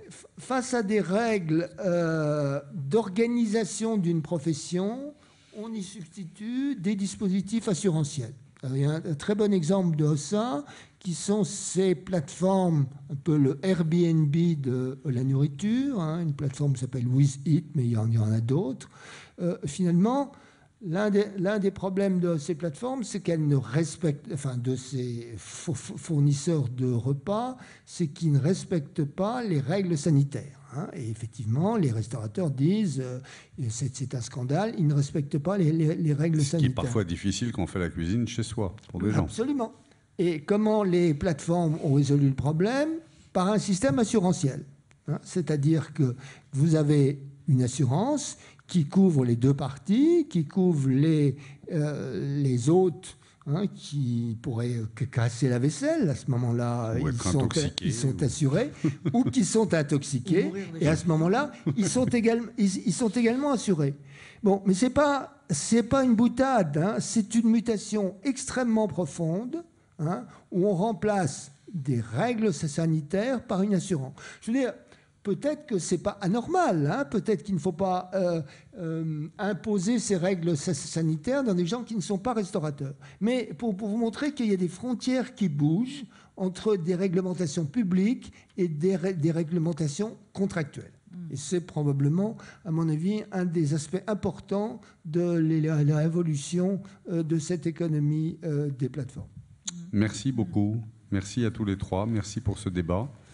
face à des règles euh, d'organisation d'une profession, on y substitue des dispositifs assurantiels. Alors, il y a un, un très bon exemple de ça, qui sont ces plateformes, un peu le Airbnb de la nourriture, hein, une plateforme qui s'appelle With It, mais il y en, il y en a d'autres. Euh, finalement, l'un des, l'un des problèmes de ces plateformes, c'est qu'elles ne respectent, enfin de ces fournisseurs de repas, c'est qu'ils ne respectent pas les règles sanitaires. Hein. Et effectivement, les restaurateurs disent euh, c'est, c'est un scandale, ils ne respectent pas les, les, les règles Ce sanitaires. qui est parfois difficile quand on fait la cuisine chez soi, pour des gens. Absolument. Et comment les plateformes ont résolu le problème? Par un système assurantiel. Hein. C'est-à-dire que vous avez une assurance qui couvre les deux parties, qui couvre les, euh, les hôtes, hein, qui pourraient casser la vaisselle. À ce moment-là, ils sont, ils sont ou... assurés, ou qui sont intoxiqués. Et à ce moment-là, ils sont, également, ils, ils sont également assurés. Bon, mais ce n'est pas, c'est pas une boutade, hein, c'est une mutation extrêmement profonde, hein, où on remplace des règles sanitaires par une assurance. Je veux dire, peut-être que ce n'est pas anormal, hein, peut-être qu'il ne faut pas euh, euh, imposer ces règles sanitaires dans des gens qui ne sont pas restaurateurs. Mais pour, pour vous montrer qu'il y a des frontières qui bougent entre des réglementations publiques et des, ré, des réglementations contractuelles. Et c'est probablement, à mon avis, un des aspects importants de la révolution de cette économie des plateformes. Merci beaucoup. Merci à tous les trois. Merci pour ce débat.